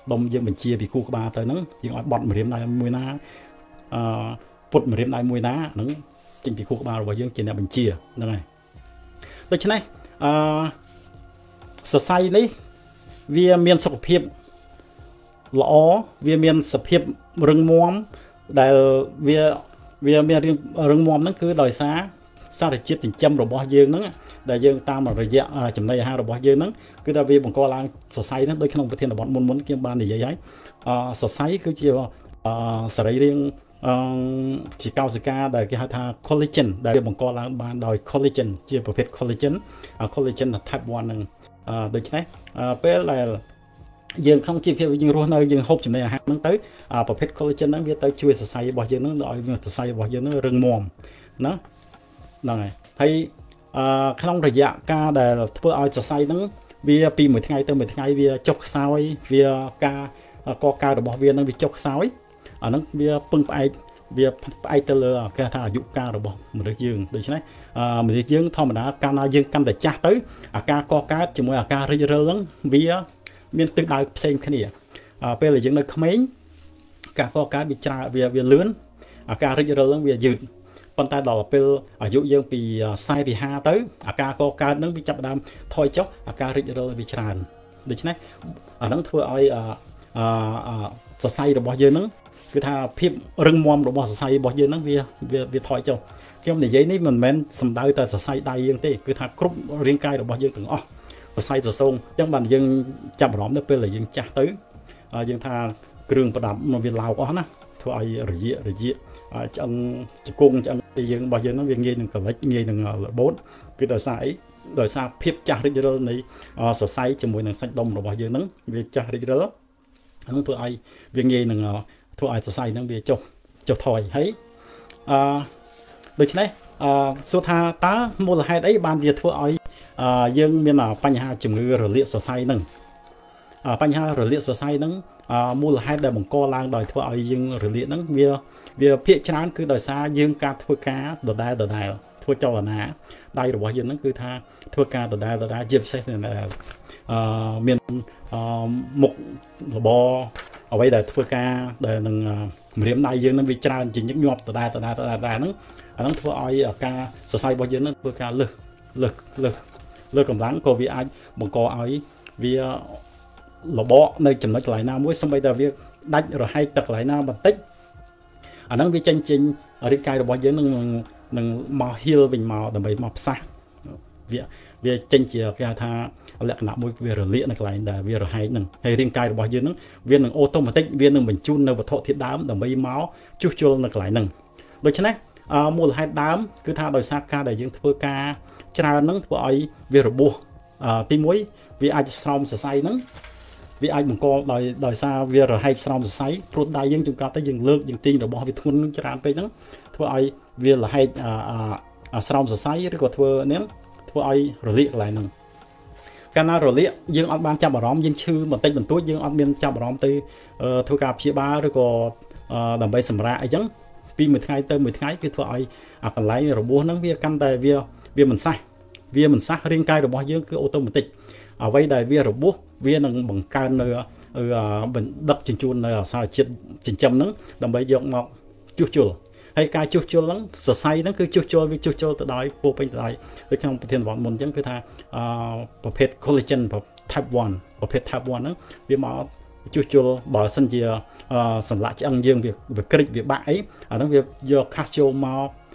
Speaker 1: ដុំយើងបញ្ជាពីគូក្បាលទៅហ្នឹងយើងឲ្យបត់ម្រាមដៃមួយណាអឺពុតម្រាមដៃមួយណាហ្នឹងចេញពីគូក្បាលរបស់យើងជាអ្នកបញ្ជាហ្នឹងហើយដូច្នេះអឺសរសៃនេះវាមានសុខភាពល្អវាមានសភាពរឹងមាំដែលវាវាមានរឹងមាំហ្នឹងគឺដោយសារសារជាតិចិញ្ចឹមរបស់យើងហ្នឹងដែលយើងតាមរយៈចំណីអាហាររបស់យើងហ្នឹងគឺថាវាបង្កឡើងសរសៃហ្នឹងដូចក្នុងប្រធានបទមុនមុនខ្ញុំបាននិយាយហើយអសរសៃគឺជាសរីរាង្គអឺជាកោសិកាដែលគេហៅថា collagen ដែលវាបង្កឡើងបានដោយ collagen ជាប្រភេទ collagen collagen type one ហ្នឹងដូច្នេះពេលដែលយើងក្នុងជីវភាពយើងរស់នៅយើងហូបចំណីអាហារហ្នឹងទៅប្រភេទ collagen ហ្នឹងវាទៅជួយសរសៃរបស់យើងហ្នឹងឲ្យសរសៃរបស់យើងហ្នឹងរឹងមាំណាហ្នឹងហើយហើយអឺក្នុងរយៈកាលដែលធ្វើឲ្យសរសៃហ្នឹងវាពីមួយថ្ងៃទៅមួយថ្ងៃវាចុះខ្សោយវាការកកើតរបស់វាហ្នឹងវាចុះខ្សោយអាហ្នឹងវាពឹងផ្អែកវាផ្អែកទៅលើគេថាអាយុកាលរបស់មនុស្សយើងដូច្នេះមនុស្សយើងធម្មតាកាលណាយើងកាន់តែចាស់ទៅអាការកកើតជាមួយអាការរិចរិលហ្នឹងវាមានទិសដៅផ្សេងគ្នាពេលដែលយើងនៅក្មេងការកកើតវាច្រើនវាវាលឿនអាការរិចរិលហ្នឹងវាយឺតប៉ុន្តែដល់ពេលអាយុយើងពីខ្សែពីហាទៅអាការកកើតហ្នឹងវាចាប់ផ្ដើមថយចុះអាការរិចរិលវាច្រើនដូច្នេះអាហ្នឹងធ្វើឲ្យអឺសរសៃរបស់យើងហ្នឹងគឺថាភាពរឹងមាំរបស់សរសៃរបស់យើងហ្នឹងវាវាថយចុះខ្ញុំនិយាយនេះមិនមែនសំដៅតែសរសៃដៃយើងទេគឺថាគ្រប់រាងកាយរបស់យើងទាំងអស់សរសៃសរសងអញ្ចឹងបានយើងចាប់អារម្មណ៍ទៅពេលដែលយើងចាស់ទៅយើងថាគ្រឿងប្រដាប់វាឡោកអស់ណាធ្វើឲ្យរយៈរយៈឆ្អឹងជង្គង់ឆ្អឹងទីយើងរបស់យើងហ្នឹងវាងាយនឹងកលិចងាយនឹងរបូតគឺដោយសារអីដោយសារភាពចាស់រិចរិលនៃសរសៃជាមួយនឹងសាច់ដុំរបស់យើងហ្នឹងវាចាស់រិចរិលហ្នឹងធ្វើឲ្យវាងាយនឹងធ្វើឲ្យសរសៃហ្នឹងវាចុះចុះថយហើយអឺដូច្នេះអឺសួរថាតើមូលហេតុអីបានវាធ្វើឲ្យយើងមានបញ្ហាជំងឺរលាកសរសៃហ្នឹងបញ្ហារលាកសរសៃហ្នឹងមូលហេតុដែលបង្កឡើងដោយធ្វើឲ្យយើងរលាកហ្នឹងវាវាភាគច្រើនគឺដោយសារយើងការធ្វើការដដែលដដែលធ្វើចលនាដៃរបស់យើងហ្នឹងគឺថាធ្វើការដដែលដដែលជាពិសេសអឺមានមុខរបរអ្វីដែលធ្វើការដែលនឹងម្រាមដៃយើងនឹងវាច្រើនជាញឹកញាប់ដដែលដដែលដដែលហ្នឹងអាហ្នឹងធ្វើឲ្យការសរសៃរបស់យើងនឹងធ្វើការលើសលើសលើសលើសកម្លាំងក៏វាអាចបង្កឲ្យវាលបកនៅចំណុចកន្លែងណាមួយសូម្បីតែវាដាច់រហែកទឹកកន្លែងណាបន្តិចអាហ្នឹងវាចេញចេញរាងកាយរបស់យើងនឹងនឹងមកហៀលវិញមកដើម្បីមកផ្សះវាវាចេញជាគេហៅថាលក្ខណៈមួយវារលាកនៅកន្លែងដែលវារហែកហ្នឹងហើយរាងកាយរបស់យើងហ្នឹងវានឹងអូតូម៉ាទិកវានឹងបញ្ជូននៅវត្ថុធាតុដើមដើម្បីមកជួសជុលនៅកន្លែងហ្នឹងដូច្នេះមូលហេតុដើមគឺថាដោយសារការដែលយើងធ្វើការច្រើនហ្នឹងធ្វើឲ្យវារបួសទីមួយវាអាចស្រោមសរសៃហ្នឹងវាអាចបង្កដោយដោយសារវារហែកស្រោមសរសៃព្រោះដៃយើងចង្កត់ទៅយើងលើកយើងទាញរបស់វាធ្ងន់ច្រើនពេកហ្នឹងធ្វើឲ្យវារហែកស្រោមសរសៃឬក៏ធ្វើនេះធ្វើឲ្យរលាកកន្លែងហ្នឹងកាលណារលាកយើងអត់បានចាប់អារម្មណ៍យើងឈឺបន្តិចបន្តួចយើងអត់មានចាប់អារម្មណ៍ទៅធ្វើការព្យាបាលឬក៏ដើម្បីសម្រាកអីចឹងពីមួយថ្ងៃទៅមួយថ្ងៃគឺធ្វើឲ្យអាកន្លែងរបួសហ្នឹងវាកាន់តែវាវាមិនសះវាមិនសះរាងកាយរបស់យើងគឺអូតូម៉ាទិកអ្វីដែលវារបួសវានឹងបង្កើននៅបណ្ដឹកជញ្ជូននៅសារជាតិចិញ្ចឹមហ្នឹងដើម្បីយកមកជួសជុលហើយការជួសជុលហ្នឹងសរសៃហ្នឹងគឺជួសជុលវាជួសជុលទៅដោយពោពេញទៅដោយដូចក្នុងប្រធានបទមុនអញ្ចឹងគឺថាប្រភេទ collagen type one ប្រភេទ type one ហ្នឹងវាមកជួសជុលបើសិនជាសន្លាក់ឆ្អឹងយើងវាវាក្រិចវាបាក់អីអាហ្នឹងវាយក calcium មក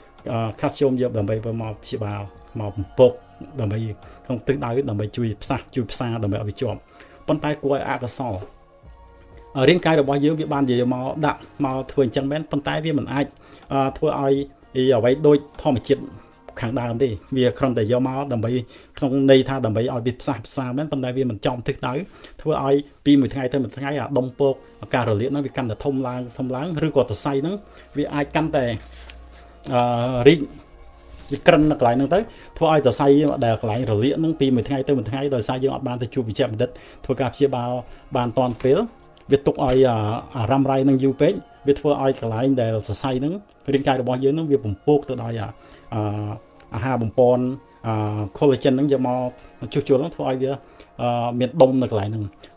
Speaker 1: calcium យកដើម្បីមកព្យាបាលមកបំពកដើម្បីក្នុងទិសដៅដើម្បីជួយផ្សះជួយផ្សារដើម្បីឲ្យវាជាប់ប៉ុន្តែគួរឲ្យអកុសលរាងកាយរបស់យើងវាបាននិយាយមកដាក់មកធ្វើអញ្ចឹងមែនប៉ុន្តែវាមិនអាចធ្វើឲ្យអ្វីដូចធម្មជាតិខាងដើមទេវាគ្រាន់តែយកមកដើម្បីក្នុងន័យថាដើម្បីឲ្យវាផ្សះផ្សាមែនប៉ុន្តែវាមិនចំទិសដៅធ្វើឲ្យពីមួយថ្ងៃទៅមួយថ្ងៃអាដុំពកការរលាកហ្នឹងវាកាន់តែធំឡើងធំឡើងឬក៏សរសៃហ្នឹងវាអាចកាន់តែអឺរីកវាក្រិននៅកន្លែងហ្នឹងទៅធ្វើឲ្យសរសៃដែលកន្លែងរលាកហ្នឹងពីមួយថ្ងៃទៅមួយថ្ងៃដោយសារយើងអត់បានទៅជួបវិជ្ជបណ្ឌិតធ្វើការព្យាបាលបានតាន់ពេលវាទុកឲ្យអារ៉ាំរ៉ៃនឹងយូរពេកវាធ្វើឲ្យកន្លែងដែលសរសៃហ្នឹងរាងកាយរបស់យើងហ្នឹងវាបំពោកទៅដោយអាហារបំពន់ collagen ហ្នឹងយកមកជួសជុលហ្នឹងធ្វើឲ្យវាមានដុំនៅកន្លែងហ្នឹងអា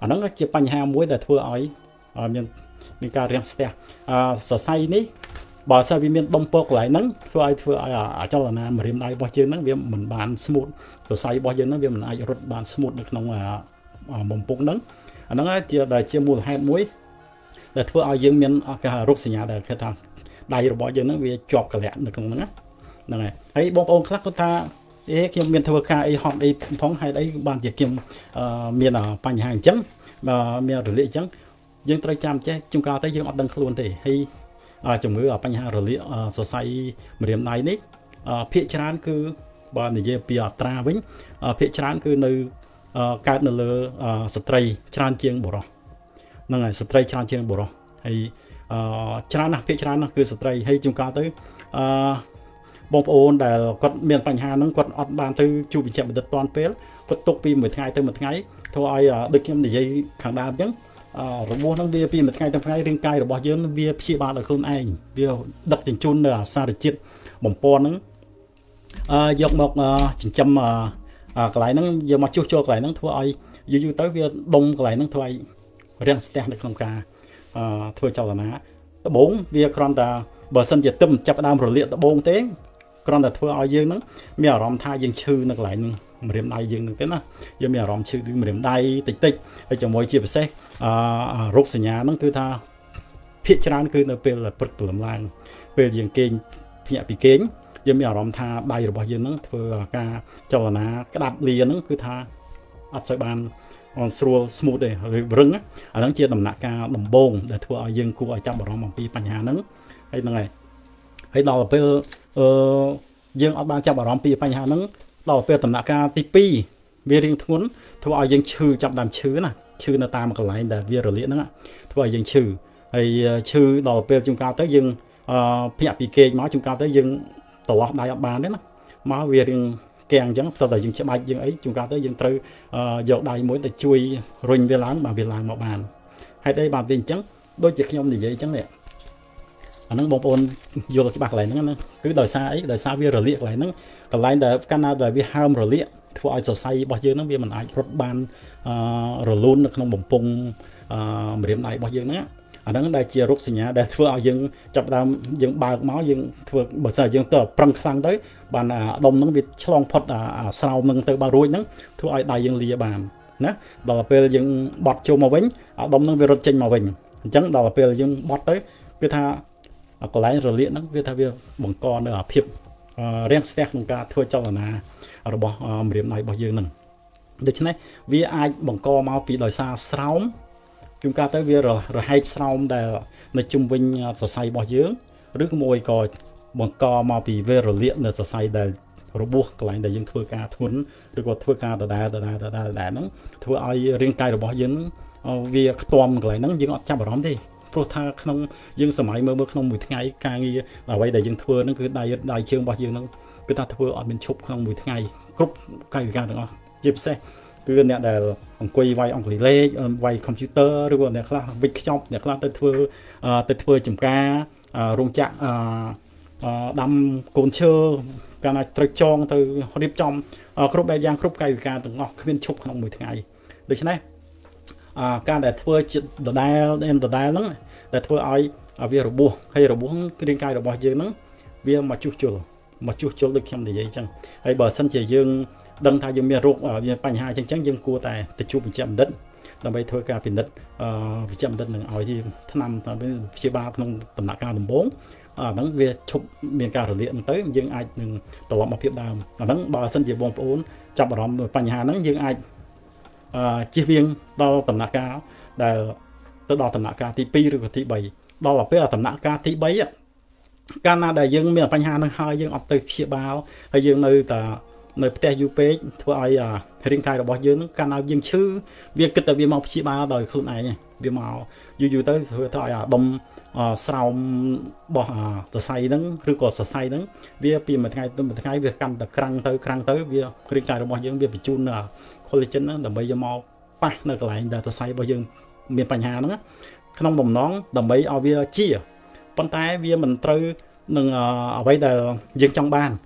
Speaker 1: អាហ្នឹងជាបញ្ហាមួយដែលធ្វើឲ្យមានមានការរាំងស្ទះអសរសៃនេះបើសិនវាមានដុំពកកន្លែងហ្នឹងធ្វើឲ្យធ្វើឲ្យអចលនាម្រាមដៃរបស់យើងហ្នឹងវាមិនបាន smooth សរសៃរបស់យើងហ្នឹងវាមិនអាចរត់បាន smooth នៅក្នុងបំពង់ហ្នឹងអាហ្នឹងជាដែលជាមូលហេតុមួយដែលធ្វើឲ្យយើងមានការរោគសញ្ញាដែលគេថាដៃរបស់យើងហ្នឹងវាជាប់កលាក់នៅក្នុងហ្នឹងហ្នឹងហើយហើយបងប្អូនខ្លះគាត់ថាអេខ្ញុំមានធ្វើការអីហត់អីផងហេតុអីបានជាខ្ញុំមានបញ្ហាអញ្ចឹងមានរលាកអញ្ចឹងយើងត្រូវចាំចេះជួនកាលទៅយើងអត់ដឹងខ្លួនទេហើយជំងឺបញ្ហារលាកសរសៃម្រាមដៃនេះភាគច្រើនគឺបើនិយាយពីអត្រាវិញភាគច្រើនគឺនៅកើតនៅលើស្ត្រីច្រើនជាងបុរសហ្នឹងហើយស្ត្រីច្រើនជាងបុរសហើយច្រើនណាស់ភាគច្រើនណាស់គឺស្ត្រីហើយជួនកាលទៅអឺបងប្អូនដែលគាត់មានបញ្ហាហ្នឹងគាត់អត់បានទៅជួបវិជ្ជបណ្ឌិតតាន់ពេលគាត់ទុកពីមួយថ្ងៃទៅមួយថ្ងៃធ្វើឲ្យដូចខ្ញុំនិយាយខាងដើមអញ្ចឹងរបួសហ្នឹងវាពីមួយថ្ងៃទៅថ្ងៃរាងកាយរបស់យើងវាព្យាបាលដោយខ្លួនឯងវាដឹកជញ្ជូននៅអាសារជាតិបំពន់ហ្នឹងយកមកចិញ្ចឹមកន្លែងហ្នឹងយកមកជួសជុលកន្លែងហ្នឹងធ្វើឲ្យយូរយូរទៅវាដុំកន្លែងហ្នឹងធ្វើឲ្យរាំងស្ទះនៅក្នុងការធ្វើចលនាដបងវាគ្រាន់តែបើសិនជាទឹមចាប់ដើមរលាកដបងទេគ្រាន់តែធ្វើឲ្យយើងហ្នឹងមានអារម្មណ៍ថាយើងឈឺនៅកន្លែងហ្នឹងម្រាមដៃយើងហ្នឹងទេណាយើងមានអារម្មណ៍ឈឺម្រាមដៃតិចតិចហើយជាមួយជាពិសេសអឺរោគសញ្ញាហ្នឹងគឺថាភាគច្រើនគឺនៅពេលព្រឹកព្រលឹមឡើងពេលយើងគេងភ្ញាក់ពីគេងយើងមានអារម្មណ៍ថាដៃរបស់យើងហ្នឹងធ្វើការចលនាក្តាប់លាហ្នឹងគឺថាអត់សូវបានអនស្រួល smooth ទេឬរឹងអាហ្នឹងជាដំណាក់កាលដំបូងដែលធ្វើឲ្យយើងគួរឲ្យចាប់អារម្មណ៍អំពីបញ្ហាហ្នឹងហើយហ្នឹងហើយហើយដល់ពេលអឺយើងអត់បានចាប់អារម្មណ៍ពីបញ្ហាហ្នឹងដល់ពេលដំណាក់កាលទីពីរវារៀងធ្ងន់ធ្វើឲ្យយើងឈឺចាប់ដើមឈឺណាឈឺនៅតាមកន្លែងដែលវារលាកហ្នឹងធ្វើឲ្យយើងឈឺហើយឈឺដល់ពេលជួនកាលទៅយើងអឺភ្ញាក់ពីគេងមកជួនកាលទៅយើងតោះដៃអត់បានទេណាមកវារៀងកៀងអញ្ចឹងតើតែយើងច្បាច់យើងអីជួនកាលទៅយើងត្រូវយកដៃមួយទៅជួយរុញវាឡើងបើវាឡើងមកបានហេតុអីបានវាអញ្ចឹងដូចជាខ្ញុំនិយាយអញ្ចឹងនេះអាហ្នឹងបងប្អូនយល់ច្បាស់កន្លែងហ្នឹងណាគឺដោយសារអីដោយសារវារលាកកន្លែងហ្នឹងកន្លែងដែលកាលណាដែលវាហើមរលាកធ្វើឲ្យសរសៃរបស់យើងហ្នឹងវាមិនអាចរត់បានរលូននៅក្នុងបំពង់ម្រាមដៃរបស់យើងហ្នឹងអាហ្នឹងដែលជារោគសញ្ញាដែលធ្វើឲ្យយើងចាប់ដើមយើងបើកមកយើងធ្វើបើសិនយើងទៅប្រឹងខ្លាំងទៅបានអាដុំហ្នឹងវាឆ្លងផុតអាស្រោមហ្នឹងទៅបើរួចហ្នឹងធ្វើឲ្យដៃយើងលាបានណាដល់ពេលយើងបត់ចូលមកវិញអាដុំហ្នឹងវារត់ចេញមកវិញអញ្ចឹងដល់ពេលយើងបត់ទៅគឺថាកន្លែងរលាកហ្នឹងគឺថាវាបង្កនៅអាភាពរាំងស្ទះក្នុងការធ្វើចលនារបស់ម្រាមដៃរបស់យើងហ្នឹងដូច្នេះវាអាចបង្កមកពីដោយសារស្រោមជួនកាលទៅវារហែកស្រោមដែលនៅជុំវិញសរសៃរបស់យើងឬមួយក៏បង្កមកពីវារលាកនៅសរសៃដែលរបួសកន្លែងដែលយើងធ្វើការធ្ងន់ឬក៏ធ្វើការដដែលដដែលដដែលដដែលហ្នឹងធ្វើឲ្យរាងកាយរបស់យើងវាខ្ទាំកន្លែងហ្នឹងយើងអត់ចាប់អារម្មណ៍ទេព្រោះថាក្នុងយើងសម័យមើលមើលក្នុងមួយថ្ងៃការងារអ្វីដែលយើងធ្វើហ្នឹងគឺដៃដៃជើងរបស់យើងហ្នឹងគឺថាធ្វើអត់មានឈប់ក្នុងមួយថ្ងៃគ្រប់កាយវិការទាំងអស់ជាពិសេសគឺអ្នកដែលអង្គុយវាយអង្គុយលេខវាយកុំព្យូទ័រឬក៏អ្នកខ្លះវិចខ្ចប់អ្នកខ្លះទៅធ្វើទៅធ្វើចំការរោងចក្រដាំកូនឈើកាលណាត្រូវចងត្រូវរៀបចំគ្រប់បែបយ៉ាងគ្រប់កាយវិការទាំងអស់គ្មានឈប់ក្នុងមួយថ្ងៃដូច្នេះការដែលធ្វើជាដដែលដដែលហ្នឹងដែលធ្វើឲ្យវារបួសហើយរបួសរាងកាយរបស់យើងហ្នឹងវាមកជួសជុលមកជួសជុលដូចខ្ញុំនិយាយអញ្ចឹងហើយបើសិនជាយើងដឹងថាយើងមានរោគមានបញ្ហាអញ្ចឹងយើងគួរតែទៅជួបវិជ្ជបណ្ឌិតដើម្បីធ្វើការពិនិត្យវិជ្ជបណ្ឌិតនឹងឲ្យទីថ្នាំព្យាបាលក្នុងដំណាក់កាលដំបូងអាហ្នឹងវាឈប់មានការរលាកហ្នឹងទៅយើងអាចនឹងត្រឡប់មកភាពដើមអាហ្នឹងបើសិនជាបងប្អូនចាប់អារម្មណ៍បញ្ហាហ្នឹងយើងអាចអឺជិះវៀងដល់ដំណាក់កាលដែលទៅដល់ដំណាក់កាលទីពីរឬក៏ទីបីដល់ទៅពេលដំណាក់កាលទីបីកាលណាដែលយើងមានបញ្ហាហ្នឹងហើយយើងអត់ទៅព្យាបាលហើយយើងនៅតែនៅផ្ទះយូរពេកធ្វើឲ្យរាងកាយរបស់យើងហ្នឹងកាលណាយើងឈឺវាគិតតែវាមកព្យាបាលដោយខ្លួនឯងវាមកយូរយូរទៅធ្វើឲ្យអាដុំស្រោមរបស់សរសៃហ្នឹងឬក៏សរសៃហ្នឹងវាពីមួយថ្ងៃទៅមួយថ្ងៃវាកាន់តែក្រាំងទៅក្រាំងទៅវារាងកាយរបស់យើងវាបញ្ជូននៅ collagen ហ្នឹងដើម្បីយកមកប៉ះនៅកន្លែងដែលសរសៃរបស់យើងមានបញ្ហាហ្នឹងក្នុងបំណងដើម្បីឲ្យវាជាប៉ុន្តែវាមិនត្រូវនឹងអ្វីដែលយើងចង់បាន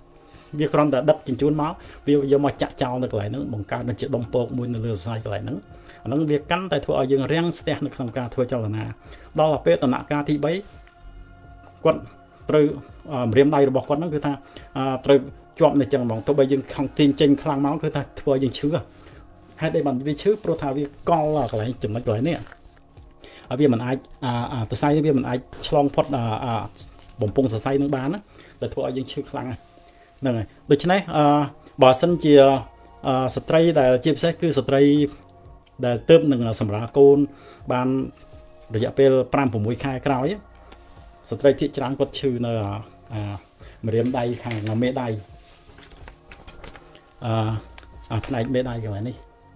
Speaker 1: វាគ្រាន់តែដិតជញ្ជូនមកវាយកមកចាក់ចោលនៅកន្លែងហ្នឹងបង្កើតនៅជាដុំពកមួយនៅលើសរសៃកន្លែងហ្នឹងអាហ្នឹងវាកាន់តែធ្វើឲ្យយើងរាំងស្ទះនៅក្នុងការធ្វើចលនាដល់ទៅពេលដំណាក់កាលទី3គាត់ត្រូវម្រាមដៃរបស់គាត់ហ្នឹងគឺថាត្រូវជាប់នៅចឹងហ្មងទោះបីយើងខំទាញចេញខ្លាំងមកគឺថាធ្វើឲ្យយើងឈឺហេតុអីបានវាឈឺព្រោះថាវាកល់កន្លែងចំណុចកន្លែងនេះហើយវាមិនអាចអាសរសៃវាមិនអាចឆ្លងផុតបំពង់សរសៃនឹងបានណាដែលធ្វើឲ្យយើងឈឺខ្លាំងហ្នឹងហើយដូច្នេះអឺបើសិនជាស្ត្រីដែលជាពិសេសគឺស្ត្រីដែលទើបនឹងសម្រាប់កូនបានរយៈពេលfive sixខែក្រោយស្ត្រីភាគច្រើនគាត់ឈឺនៅអាម្រាមដៃខាងមេដៃអឺអាផ្នែកមេដៃកន្លែងនេះ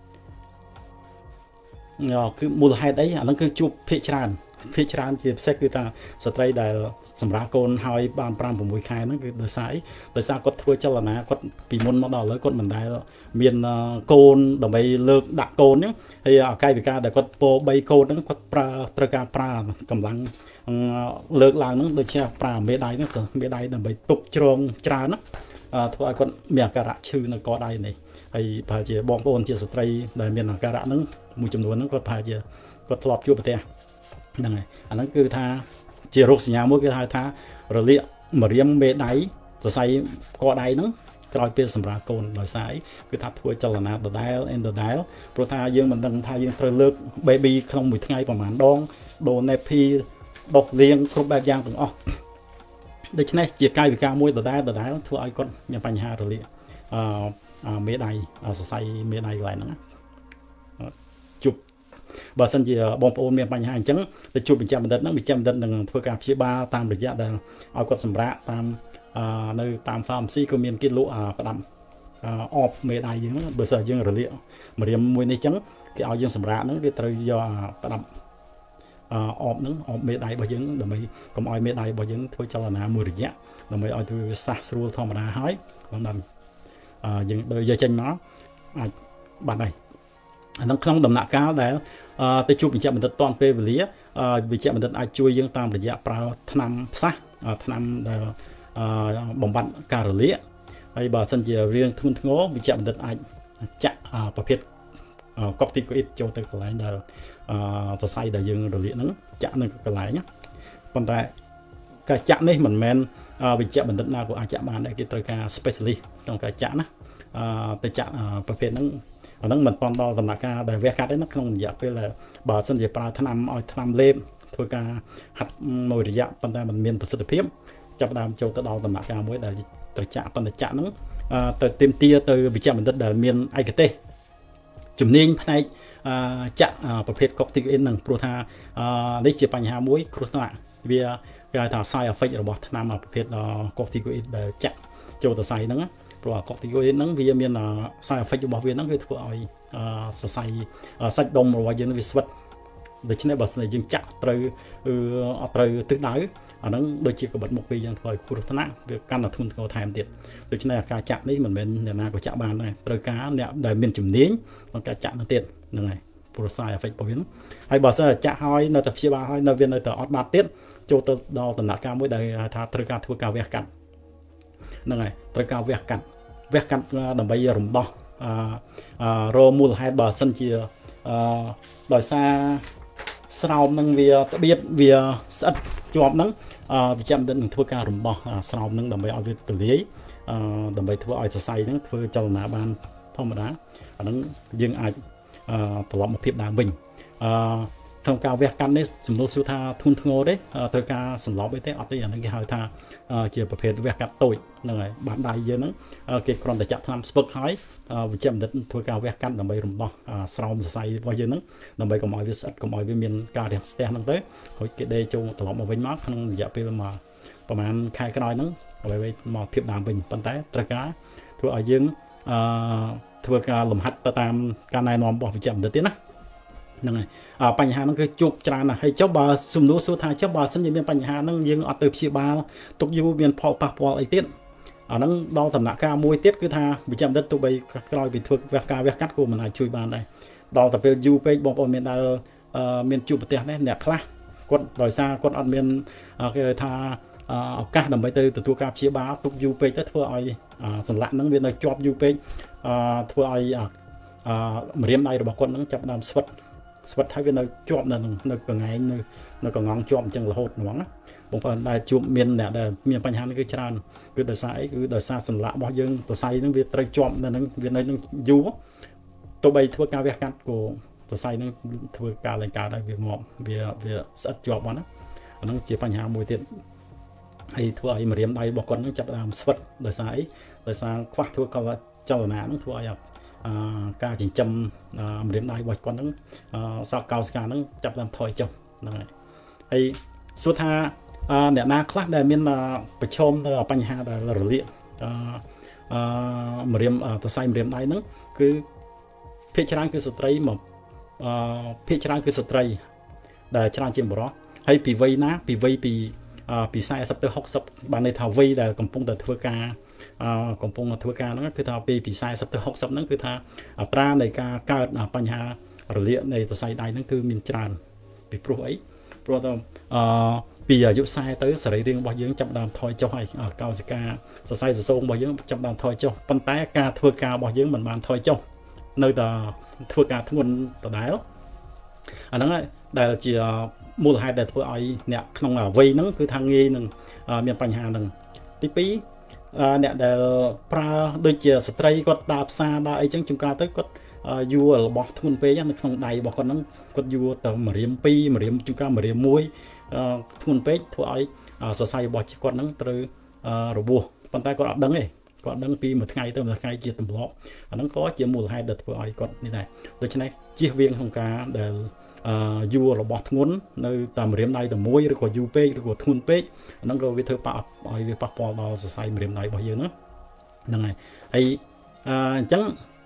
Speaker 1: គឺមូលហេតុអីអាហ្នឹងគឺជួបភាគច្រើនភាគច្រើនជាពិសេសគឺថាស្ត្រីដែលសម្រាប់កូនហើយបានfive sixខែហ្នឹងគឺដោយសារអីដោយសារគាត់ធ្វើចលនាគាត់ពីមុនមកដល់ឥឡូវគាត់មិនដែលមានកូនដើម្បីលើកដាក់កូនហ្នឹងហើយអាកាយវិការដែលគាត់ពោបីកូនហ្នឹងគាត់ប្រើត្រូវការប្រើកម្លាំងលើកឡើងហ្នឹងដូចជាប្រើមេដៃហ្នឹងទៅមេដៃដើម្បីទប់ជ្រងច្រើនណាធ្វើឲ្យគាត់មានអាការៈឈឺនៅកដៃនេះហើយប្រហែលជាបងប្អូនជាស្ត្រីដែលមានអាការៈហ្នឹងមួយចំនួនហ្នឹងគាត់ប្រហែលជាគាត់ធ្លាប់ជួបប្រទះហ្នឹងហើយអាហ្នឹងគឺថាជារោគសញ្ញាមួយគេហៅថារលាកម្រាមមេដៃសរសៃកដៃហ្នឹងក្រោយពេលសម្រាប់កូនដោយសារអីគឺថាធ្វើចលនាដដែលអេនដដែលព្រោះថាយើងមិនដឹងថាយើងត្រូវលើក baby ក្នុងមួយថ្ងៃប្រហែលដងដូរ nappy ដុសលាងគ្រប់បែបយ៉ាងទាំងអស់ដូច្នេះជាកាយវិការមួយដដែលដដែលធ្វើឲ្យគាត់មានបញ្ហារលាកអឺមេដៃសរសៃមេដៃកន្លែងហ្នឹងជប់បើសិនជាបងប្អូនមានបញ្ហាអញ្ចឹងទៅជួបវិជ្ជបណ្ឌិតហ្នឹងវិជ្ជបណ្ឌិតនឹងធ្វើការព្យាបាលតាមរយៈដែលឲ្យគាត់សម្រាកតាមនៅតាម pharmacy ក៏មានគេលក់ផ្ដាំអបមេដៃយើងបើសិនយើងរលាកម្រាមមួយនេះអញ្ចឹងគេឲ្យយើងសម្រាកហ្នឹងគេត្រូវយកផ្ដាំអបហ្នឹងអបមេដៃរបស់យើងដើម្បីកុំឲ្យមេដៃរបស់យើងធ្វើចលនាមួយរយៈដើម្បីឲ្យវាសះស្រួលធម្មតាហើយបងដល់យើងដូចយកចេញមកអាចបានហើយអានឹងក្នុងដំណាក់កាលដែលទៅជួបវិជ្ជបណ្ឌិតតាន់ពេលវេលាវិជ្ជបណ្ឌិតអាចជួយយើងតាមរយៈប្រើថ្នាំផ្សះថ្នាំដែលបំបត្តិការរលាកហើយបើសិនជារឿងធ្ងន់ធ្ងរវិជ្ជបណ្ឌិតអាចចាក់ប្រភេទកុកទីកូអ៊ីតចូលទៅកន្លែងដែលសរសៃដែលយើងរលាកហ្នឹងចាក់នៅកន្លែងណាប៉ុន្តែការចាក់នេះមិនមែនវិជ្ជបណ្ឌិតណាក៏អាចចាក់បានដែរគេត្រូវការ specialist ក្នុងការចាក់ណាទៅចាក់ប្រភេទហ្នឹងអាហ្នឹងមិនតន់ដល់ដំណាក់កាលដែលវះកាត់ទេណាក្នុងរយៈពេលបើសិនជាប្រើថ្នាំឲ្យថ្នាំលេបធ្វើការហាត់មួយរយៈប៉ុន្តែมันមានប្រសិទ្ធភាពចាប់ដើមចូលទៅដល់ដំណាក់កាលមួយដែលត្រូវចាក់ប៉ុន្តែចាក់ហ្នឹងទៅទាមទារទៅវិជ្ជបណ្ឌិតដែលមានឯកទេសជំនាញផ្នែកចាក់ប្រភេទកុកទីកូអ៊ីនហ្នឹងព្រោះថានេះជាបញ្ហាមួយគ្រោះថ្នាក់វាគេហៅថា side effect របស់ថ្នាំប្រភេទកុកទីកូអ៊ីនដែលចាក់ចូលទៅសរសៃហ្នឹងព្រោះកុកទីកូអ៊ីនហ្នឹងវាមាន side effect របស់វាហ្នឹងគឺធ្វើឲ្យសរសៃសាច់ដុំរបស់យើងវាស្វិតដូច្នេះបើសិនជាយើងចាក់ត្រូវអត់ត្រូវទិសដៅអាហ្នឹងដូចជាកបិតមុខពីយ៉ាងធ្វើឲ្យគ្រោះថ្នាក់វាកាន់តែធ្ងន់ធ្ងរថែមទៀតដូច្នេះការចាក់នេះមិនមែនអ្នកណាក៏ចាក់បានដែរត្រូវការអ្នកដែលមានជំនាញក្នុងការចាក់នោះទៀតហ្នឹងហើយព្រោះ side effect របស់វាហើយបើសិនចាក់ហើយនៅតែព្យាបាលហើយនៅវានៅតែអត់បាត់ទៀតចូលទៅដល់ដំណាក់កាលមួយដែលថាត្រូវការធ្វើការវះកាត់ហ្នឹងហើយត្រូវការវះកាត់វះកាត់ដើម្បីរំដោះអឺរមូលហេតុបើសិនជាអឺដោយសារស្រោមនឹងវាត្បៀតវាស្អិតជាប់ហ្នឹងវិជ្ជបណ្ឌិតនឹងធ្វើការរំដោះស្រោមនឹងដើម្បីឲ្យវាទលាយដើម្បីធ្វើឲ្យសរសៃហ្នឹងធ្វើចលនាបានធម្មតាអាហ្នឹងយើងអាចត្រឡប់មកភាពដើមវិញអឺក្នុងការវះកាត់នេះសំណួរសួរថាធ្ងន់ធ្ងរទេត្រូវការសន្លប់អីទេអត់ទេអាហ្នឹងគេហៅថាជាប្រភេទវះកាត់តូចហ្នឹងហើយបានដៃយើងហ្នឹងគេគ្រាន់តែចាក់ថ្នាំស្ពឹកហើយវិជ្ជបណ្ឌិតធ្វើការវះកាត់ដើម្បីរំដោះស្រោមសរសៃរបស់យើងហ្នឹងដើម្បីកុំឲ្យវាស្អិតកុំឲ្យវាមានការរាំងស្ទះហ្នឹងទៅរួចគេដេចូលត្រឡប់មកវិញមកក្នុងរយៈពេលមកប្រហែលខែក្រោយហ្នឹងឲ្យមកភាពដើមវិញប៉ុន្តែត្រូវការធ្វើឲ្យយើងអឺធ្វើការលំហាត់ទៅតាមការណែនាំរបស់វិជ្ជបណ្ឌិតទៀតណាហ្នឹងហើយបញ្ហាហ្នឹងគឺជួបច្រើនណាស់ហើយចុះបើសំណួរសួរថាចុះបើសិនជាមានបញ្ហាហ្នឹងយើងអត់ទៅព្យាបាលទុកយូរមានផលប៉ះពាល់អីទៀតអាហ្នឹងដល់ដំណាក់កាលមួយទៀតគឺថាវិជ្ជបណ្ឌិតទោះបីក្រោយពីធ្វើវះការវះកាត់ក៏មិនអាចជួយបានដែរដល់ទៅពេលយូរពេកបងប្អូនមានដែលមានជួបប្រទះនេះអ្នកខ្លះគាត់ដោយសារគាត់អត់មានគេថាឱកាសដើម្បីទៅទទួលការព្យាបាលទុកយូរពេកទៅធ្វើឲ្យសន្លាក់ហ្នឹងវានៅជាប់យូរពេកធ្វើឲ្យម្រាមដៃរបស់គាត់ហ្នឹងចាប់ដើមស្វិតស្វិតហើយវានៅជាប់នៅនៅកង្ហែងនៅនៅកងងជាប់អញ្ចឹងរហូតហ្មងណាបងប្អូនដែលជួបមានអ្នកដែលមានបញ្ហានេះគឺច្រើនគឺដោយសារអីគឺដោយសារសន្លាក់របស់យើងសរសៃហ្នឹងវាត្រូវជាប់នៅហ្នឹងវានៅនឹងយូរទោះបីធ្វើការវះកាត់ក៏សរសៃហ្នឹងធ្វើការឡើងកើតហើយវាងាប់វាវាស្អិតជាប់ហ្នឹងណាអាហ្នឹងជាបញ្ហាមួយទៀតហើយធ្វើឲ្យម្រាមដៃរបស់គាត់ហ្នឹងចាប់ដើមស្វិតដោយសារអីដោយសារខ្វះធ្វើកលចលនាហ្នឹងធ្វើឲ្យការចិញ្ចឹមម្រាមដៃរបស់គាត់ហ្នឹងសក់កោសិកាហ្នឹងចាប់ដើមថយចុះហ្នឹងហើយហើយសួរថាអ្នកណាខ្លះដែលមានប្រឈមនៅបញ្ហាដែលរលាកអឺម្រាមសរសៃម្រាមដៃហ្នឹងគឺភាគច្រើនគឺស្ត្រីមកអឺភាគច្រើនគឺស្ត្រីដែលច្រើនជាងបុរសហើយពីវ័យណាពីវ័យពីពីสี่สิบទៅหกสิบបានន័យថាវ័យដែលកំពុងតែធ្វើការអឺកំពុងធ្វើការហ្នឹងគឺថាពីពីสี่สิบទៅหกสิบហ្នឹងគឺថាអត្រានៃការកើតបញ្ហារលាកនៃសរសៃដៃហ្នឹងគឺមានច្រើនពីព្រោះអីព្រោះតែអឺពីអាយុ40ទៅសរីរាង្គរបស់យើងចាប់ដើមថយចុះហើយកោសិកាសរសៃសរសៃរបស់យើងចាប់ដើមថយចុះប៉ុន្តែការធ្វើការរបស់យើងមិនបានថយចុះនៅតែធ្វើការធ្ងន់ដដែលអាហ្នឹងដែលជាមូលហេតុដែលធ្វើឲ្យអ្នកក្នុងវ័យហ្នឹងគឺថាងាយនឹងមានបញ្ហាហ្នឹងទីពីរអ្នកដែលប្រើដូចជាស្ត្រីគាត់ដើរផ្សារដើរអីចឹងជួនកាលទៅគាត់យួររបស់ធ្ងន់ពេកនៅក្នុងដៃរបស់គាត់ហ្នឹងគាត់យួរទៅម្រាមពីរម្រាមជួនកាលម្រាមមួយធ្ងន់ពេកធ្វើឲ្យសរសៃរបស់គាត់ហ្នឹងត្រូវរបួសប៉ុន្តែគាត់អត់ដឹងទេគាត់ដឹងពីមួយថ្ងៃទៅមួយថ្ងៃជាទម្លាប់អាហ្នឹងក៏ជាមូលហេតុដែលធ្វើឲ្យគាត់នេះដែរដូច្នេះជៀសវាងក្នុងការដែលយួររបស់ធ្ងន់នៅតាមម្រាមដៃតែមួយឬក៏យូរពេកឬក៏ធ្ងន់ពេកអាហ្នឹងក៏វាធ្វើប៉ះឲ្យវាប៉ះពាល់ដល់សរសៃម្រាមដៃរបស់យើងហ្នឹងហើយហើយអញ្ចឹង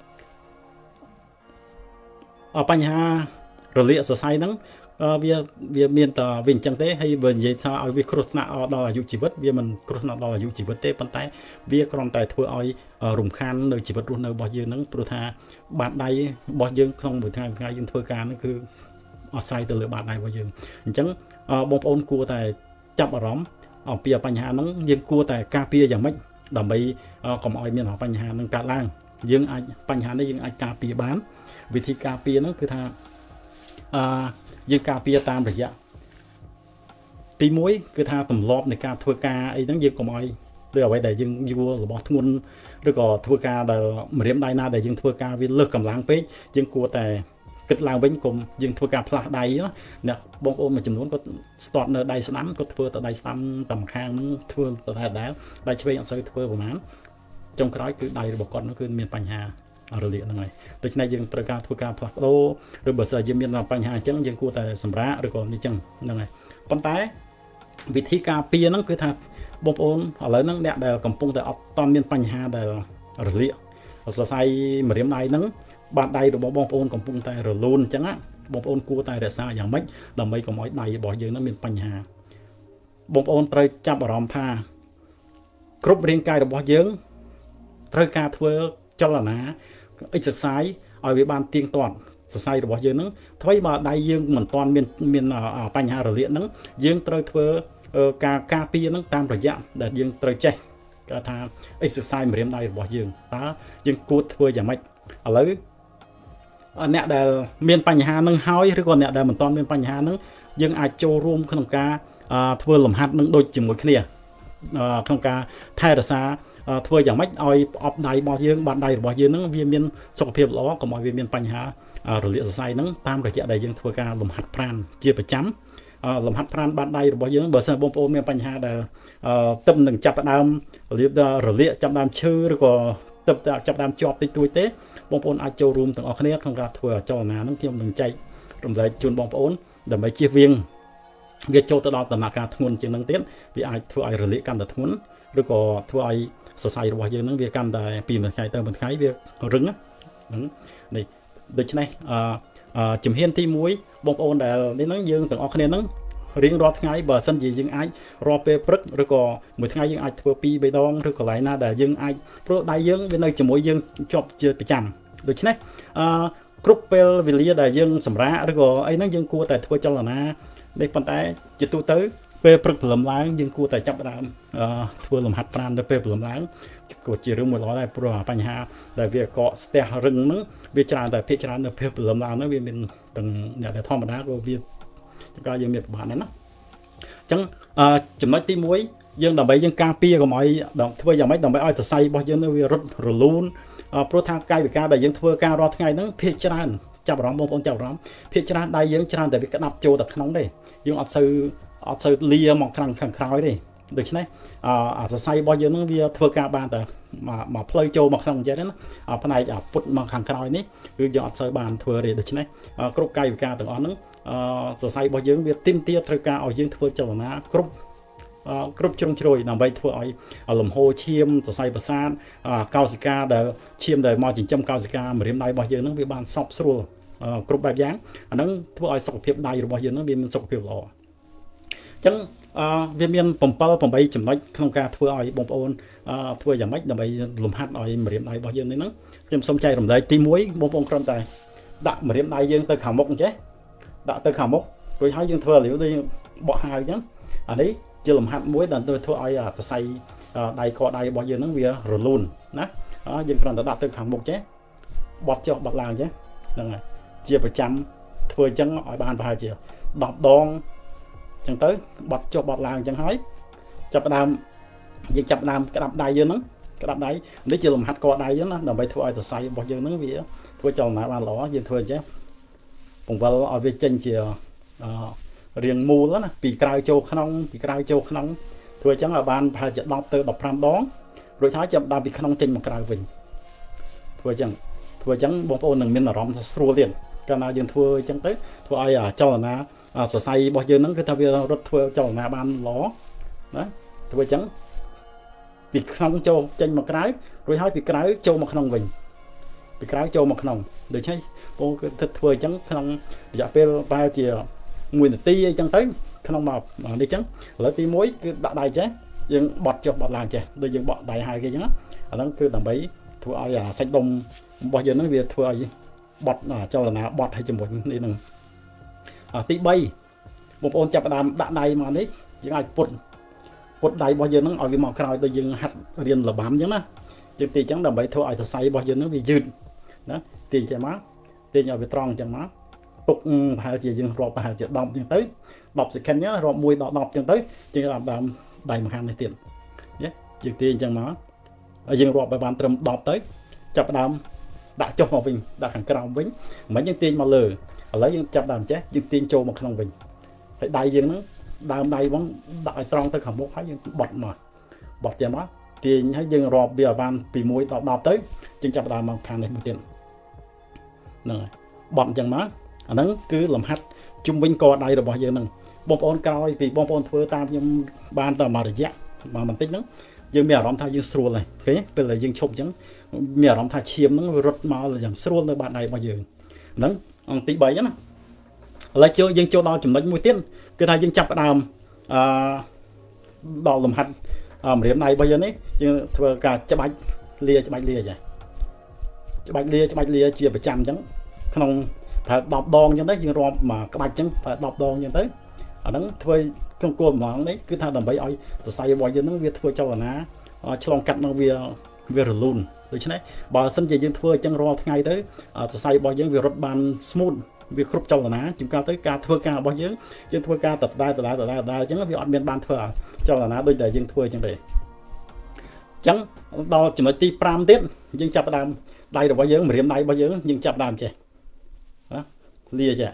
Speaker 1: បញ្ហារលាកសរសៃហ្នឹងវាវាមានតែវាអញ្ចឹងទេហើយបើនិយាយថាឲ្យវាគ្រោះថ្នាក់ដល់អាយុជីវិតវាមិនគ្រោះថ្នាក់ដល់អាយុជីវិតទេប៉ុន្តែវាគ្រាន់តែធ្វើឲ្យរំខាននៅជីវិតរស់នៅរបស់យើងហ្នឹងព្រោះថាបាតដៃរបស់យើងក្នុងមួយថ្ងៃមួយថ្ងៃយើងធ្វើការហ្នឹងគឺអាស្រ័យទៅលើបាតដៃរបស់យើងអញ្ចឹងបងប្អូនគួរតែចាប់អារម្មណ៍អំពីបញ្ហាហ្នឹងយើងគួរតែការពារយ៉ាងម៉េចដើម្បីកុំឲ្យមានបញ្ហាហ្នឹងកើតឡើងយើងអាចបញ្ហានេះយើងអាចការពារបានវិធីការពារហ្នឹងគឺថាអឺយើងការពារតាមរយៈទីមួយគឺថាទម្លាប់នៃការធ្វើការអីហ្នឹងយើងកុំឲ្យដូចអ្វីដែលយើងយួររបស់ធ្ងន់ឬក៏ធ្វើការដែលម្រាមដៃណាដែលយើងធ្វើការវាលើសកម្លាំងពេកយើងគួរតែគិតឡើងវិញកុំយើងធ្វើការផ្លាស់ដៃអ្នកបងប្អូនមួយចំនួនគាត់ស្ទាត់នៅដៃស្ដាំគាត់ធ្វើតែដៃស្ដាំតាមខាងហ្នឹងធ្វើតែដែរដៃឆ្វេងអត់សូវធ្វើប្រហែលចុងក្រោយគឺដៃរបស់គាត់ហ្នឹងគឺមានបញ្ហារលាកហ្នឹងហើយដូច្នេះយើងត្រូវការធ្វើការផ្លាស់ប្ដូរឬបើសិនជាមានបញ្ហាអញ្ចឹងយើងគួរតែសម្រាកឬក៏នេះអញ្ចឹងហ្នឹងហើយប៉ុន្តែវិធីការពារហ្នឹងគឺថាបងប្អូនឥឡូវហ្នឹងអ្នកដែលកំពុងតែអត់តមានបញ្ហាដែលរលាកសរសៃម្រាមដៃហ្នឹងបាតដៃរបស់បងប្អូនកំពុងតែរលូនអញ្ចឹងណាបងប្អូនគួរតែរក្សាយ៉ាងម៉េចដើម្បីកុំឲ្យដៃរបស់យើងហ្នឹងមានបញ្ហាបងប្អូនត្រូវចាប់អារម្មណ៍ថាគ្រប់រាងកាយរបស់យើងត្រូវការធ្វើចលនាexercise ឲ្យវាបានទៀងទាត់សរសៃរបស់យើងហ្នឹងថ្មីបើដៃយើងមិនទាន់មានមានបញ្ហារលាកហ្នឹងយើងត្រូវធ្វើការការពារហ្នឹងតាមរយៈដែលយើងត្រូវចេះគេថា exercise ម្រាមដៃរបស់យើងតើយើងគួរធ្វើយ៉ាងម៉េចឥឡូវអ្នកដែលមានបញ្ហាហ្នឹងហើយឬក៏អ្នកដែលមិនទាន់មានបញ្ហាហ្នឹងយើងអាចចូលរួមក្នុងការធ្វើលំហាត់នឹងដូចជាមួយគ្នាក្នុងការថែរក្សាធ្វើយ៉ាងម៉េចឲ្យអបដៃរបស់យើងបាតដៃរបស់យើងហ្នឹងវាមានសុខភាពល្អកុំឲ្យវាមានបញ្ហារលាកសរសៃហ្នឹងតាមរយៈដែលយើងធ្វើការលំហាត់ប្រាណជាប្រចាំលំហាត់ប្រាណបាតដៃរបស់យើងបើសិនបងប្អូនមានបញ្ហាដែលទឹកនឹងចាប់ផ្ដើមរបៀបរលាកចាប់ដើមឈឺឬក៏ទឹកចាប់ដើមជាប់តិចតួចទេបងប្អូនអាចចូលរួមទាំងអស់គ្នាក្នុងការធ្វើចលនាហ្នឹងខ្ញុំនឹងចែករំលែកជូនបងប្អូនដើម្បីជៀសវាងវាចូលទៅដល់ដំណាក់កាលធ្ងន់ជាងហ្នឹងទៀតវាអាចធ្វើឲ្យរលាកកាន់តែធ្ងន់ឬក៏ធ្វើឲ្យសរសៃរបស់យើងហ្នឹងវាកាន់តែពីមួយថ្ងៃទៅមួយថ្ងៃវារឹងហ្នឹងនេះដូច្នេះអឺជំហានទីមួយបងប្អូនដែលនេះហ្នឹងយើងទាំងអស់គ្នាហ្នឹងរៀងរាល់ថ្ងៃបើសិនជាយើងអាចរាល់ពេលព្រឹកឬក៏មួយថ្ងៃយើងអាចធ្វើពីរបីដងឬកន្លែងណាដែលយើងអាចព្រោះដៃយើងវានៅជាមួយយើងជាប់ជាប្រចាំដូច្នេះអឺគ្រប់ពេលវេលាដែលយើងសម្រាកឬក៏អីហ្នឹងយើងគួរតែធ្វើចលនានេះប៉ុន្តែជាទូទៅពេលព្រឹកព្រលឹមឡើងយើងគួរតែចាប់ផ្ដើមធ្វើលំហាត់ប្រាណនៅពេលព្រលឹមឡើងក៏ជារឿងមួយល្អដែរព្រោះបញ្ហាដែលវាកកស្ទះរឹងហ្នឹងវាច្រើនតែភាគច្រើននៅភាពលំឡើងហ្នឹងវាមានទាំងអ្នកដែលធម្មតាក៏វាក៏យើងមានប្រហែលដែរណាអញ្ចឹងចំណុចទីមួយយើងដើម្បីយើងការពារកុំឲ្យធ្វើយ៉ាងម៉េចដើម្បីឲ្យសរសៃរបស់យើងវារត់រលូនព្រោះថាកាយវិការដែលយើងធ្វើការរាល់ថ្ងៃហ្នឹងភាគច្រើនចាប់អារម្មណ៍បងប្អូនចាប់អារម្មណ៍ភាគច្រើនដៃយើងច្រើនតែវាក្តាប់ចូលទៅក្នុងទេយើងអត់សូវអត់សូវលាមកខាងខាងក្រោយទេដូច្នេះអាសរសៃរបស់យើងហ្នឹងវាធ្វើការបានតែមកផ្លូវចូលមកក្នុងអញ្ចឹងណាផ្នែកពុតមកខាងក្រោយនេះគឺយើងអត់សូវបានធ្វើទេដូច្នេះគ្រប់កាយវិការទាំងអស់ហ្នឹងសរសៃរបស់យើងវាទីមទាត្រូវការឲ្យយើងធ្វើចលនាគ្រប់គ្រប់ជ្រុងជ្រោយដើម្បីធ្វើឲ្យលំហូរឈាមសរសៃប្រសាទកោសិកាដែលឈាមដែលមកចិញ្ចឹមកោសិកាម្រាមដៃរបស់យើងហ្នឹងវាបានសពស្រួលគ្រប់បែបយ៉ាងអាហ្នឹងធ្វើឲ្យសុខភាពដៃរបស់យើងហ្នឹងវាមានសុខភាពល្អអញ្ចឹងវាមានbảy 8ចំណុចក្នុងការធ្វើឲ្យបងប្អូនធ្វើយ៉ាងម៉េចដើម្បីលំហាត់ឲ្យម្រាមដៃរបស់យើងនេះហ្នឹងខ្ញុំសូមចែករំលែកទីមួយបងប្អូនគ្រាន់តែដាក់ម្រាមដៃយើងទៅខាងមុខអញ្ចេះដាក់ទៅខាងមុខរួចហើយយើងធ្វើលាវដូចបក់ហាវអញ្ចឹងអានេះជាលំហាត់មួយដែលធ្វើឲ្យសរសៃដៃកដៃរបស់យើងហ្នឹងវារលូនណាយើងគ្រាន់តែដាក់ទៅខាងមុខចេះបត់ចុះបត់ឡើងចេះហ្នឹងហើយជាប្រចាំធ្វើអញ្ចឹងឲ្យបានប្រហែលជាដប់ដងអញ្ចឹងទៅបត់ចុះបត់ឡើងអញ្ចឹងហើយចាប់ផ្ដើមយើងចាប់ផ្ដើមក្តាប់ដៃយើងហ្នឹងក្តាប់ដៃនេះជាលំហាត់កដៃយើងណាដើម្បីធ្វើឲ្យសរសៃរបស់យើងហ្នឹងវាធ្វើចលនាបានល្អយើងធ្វើអញ្ចឹងបង្វិលឲ្យវាចេញជារៀងមូលណាពីក្រៅចូលក្នុងពីក្រៅចូលក្នុងធ្វើអញ្ចឹងឲ្យបានប្រហែលជាដប់ទៅដប់ប្រាំដងរួចហើយចាប់ដើមពីក្នុងចេញមកក្រៅវិញធ្វើអញ្ចឹងធ្វើអញ្ចឹងបងប្អូននឹងមានអារម្មណ៍ថាស្រួលទៀតកាលណាយើងធ្វើអញ្ចឹងទៅធ្វើឲ្យចលនាសរសៃរបស់យើងហ្នឹងគឺថាវារត់ធ្វើចលនាបានល្អណាធ្វើអញ្ចឹងពីក្នុងចូលចេញមកក្រៅរួចហើយពីក្រៅចូលមកក្នុងវិញពីក្រៅចូលមកក្នុងដូច្នេះបងគឺធ្វើអញ្ចឹងក្នុងរយៈពេលប្រហែលជាមួយនាទីអីចឹងទៅក្នុងមកនេះចឹងឥឡូវទីមួយគឺដាក់ដៃចេះយើងបត់ចុះបត់ឡើងចេះដូចយើងបត់ដៃហើយគេចឹងអាហ្នឹងគឺដើម្បីធ្វើឲ្យសាច់ដុំរបស់យើងហ្នឹងវាធ្វើឲ្យបត់ចលនាបត់ឲ្យជាមួយនេះហ្នឹងទីបីបងប្អូនចាប់ផ្ដើមដាក់ដៃមកនេះយើងអាចពុតពុតដៃរបស់យើងហ្នឹងឲ្យវាមកក្រោយដូចយើងហាត់រៀនរបាំចឹងណាយើងទីចឹងដើម្បីធ្វើឲ្យសរសៃរបស់យើងហ្នឹងវាយឺតណាទីចឹងមកទីឲ្យវាត្រង់ចឹងមកទុកប្រហែលជាយើងរាប់ប្រហែលជាដប់ចឹងទៅដប់ second ហ្នឹងរាប់មួយដល់ដប់ចឹងទៅយើងតាមដើមដៃម្ខាងនេះទៀតណាយើងទាញចឹងមកហើយយើងរាប់ឲ្យបានត្រឹមដប់ទៅចាប់ដើមដាក់ចុះមកវិញដាក់ខាងក្រោមវិញមិនយើងទាញមកលើឥឡូវយើងចាប់ដើមចេះយើងទាញចូលមកក្នុងវិញហើយដៃយើងហ្នឹងដើមដៃបងដាក់ឲ្យត្រង់ទៅខាងមុខហើយយើងបត់មកបត់ទៀតមកទាញហើយយើងរាប់វាឲ្យបានពីមួយដល់ដប់ទៅយើងចាប់ដើមមកខាងនេះមួយទៀតហ្នឹងហើយបត់អញ្ចឹងមកអាហ្នឹងគឺលំហាត់ជុំវិញកដៃរបស់យើងហ្នឹងបងប្អូនក្រោយពីបងប្អូនធ្វើតាមខ្ញុំបានតែមួយរយៈមកបន្តិចហ្នឹងយើងមានអារម្មណ៍ថាយើងស្រួលហើយឃើញពេលដែលយើងឈប់អញ្ចឹងមានអារម្មណ៍ថាឈាមហ្នឹងវារត់មកយ៉ាងស្រួលនៅបាតដៃរបស់យើងហ្នឹងអង្គទីបីណាឥឡូវចូលយើងចូលដល់ចំណុចមួយទៀតគឺថាយើងចាប់ផ្ដើមអឺដល់លំហាត់ម្រាមដៃរបស់យើងនេះយើងធ្វើការច្បាច់លាច្បាច់លាចាច្បាច់លាច្បាច់លាជាប្រចាំអញ្ចឹងក្នុងប្រហែលដប់ដងអញ្ចឹងទៅយើងរាប់មកក្បាច់អញ្ចឹងប្រហែលដប់ដងអញ្ចឹងទៅអាហ្នឹងធ្វើក្នុងគោលបំណងនេះគឺថាដើម្បីឲ្យសរសៃរបស់យើងហ្នឹងវាធ្វើចលនាឆ្លងកាត់មកវាវារលូនដូច្នេះបើសិនជាយើងធ្វើអញ្ចឹងរាល់ថ្ងៃទៅសរសៃរបស់យើងវារត់បាន smooth វាគ្រប់ចលនាជាងកាលទៅការធ្វើការរបស់យើងយើងធ្វើការតដដែលតដដែលតដដែលអញ្ចឹងវាអត់មានបានធ្វើចលនាដូចដែលយើងធ្វើអញ្ចឹងទេអញ្ចឹងដល់ចំណុចទីប្រាំទៀតយើងចាប់ផ្ដើមដៃរបស់យើងម្រាមដៃរបស់យើងយើងចាប់ដើមចេះណាលាចេះ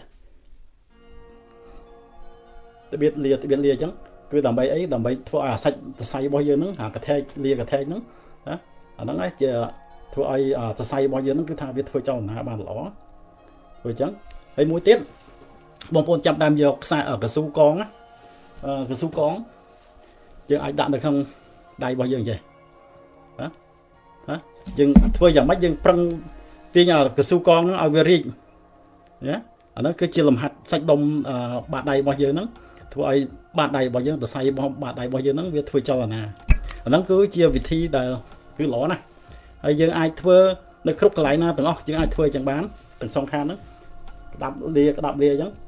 Speaker 1: ត្បៀតលាត្បៀតលាអញ្ចឹងគឺដើម្បីអីដើម្បីធ្វើឲ្យអាសាច់សរសៃរបស់យើងហ្នឹងអាកថែកលាកថែកហ្នឹងណាអាហ្នឹងឯងជាធ្វើឲ្យសរសៃរបស់យើងហ្នឹងគឺថាវាធ្វើចលនាបានល្អព្រោះអញ្ចឹងហើយមួយទៀតបងប្អូនចាប់ដើមយកខ្សែកស៊ូកងណាកស៊ូកងយើងអាចដាក់នៅក្នុងដៃរបស់យើងចេះណាណាយើងធ្វើយ៉ាងម៉េចយើងប្រឹងទាញកស៊ូកងហ្នឹងឲ្យវារីកណាអាហ្នឹងគឺជាលំហាត់សាច់ដុំបាតដៃរបស់យើងហ្នឹងធ្វើឲ្យបាតដៃរបស់យើងសរសៃរបស់បាតដៃរបស់យើងហ្នឹងវាធ្វើចលនាអាហ្នឹងគឺជាវិធីដែលគឺល្អណាស់ហើយយើងអាចធ្វើនៅគ្រប់កន្លែងណាទាំងអស់យើងអាចធ្វើចឹងបានទាំងសងខាងហ្នឹងក្តាប់លាក្តាប់លាអញ្ចឹង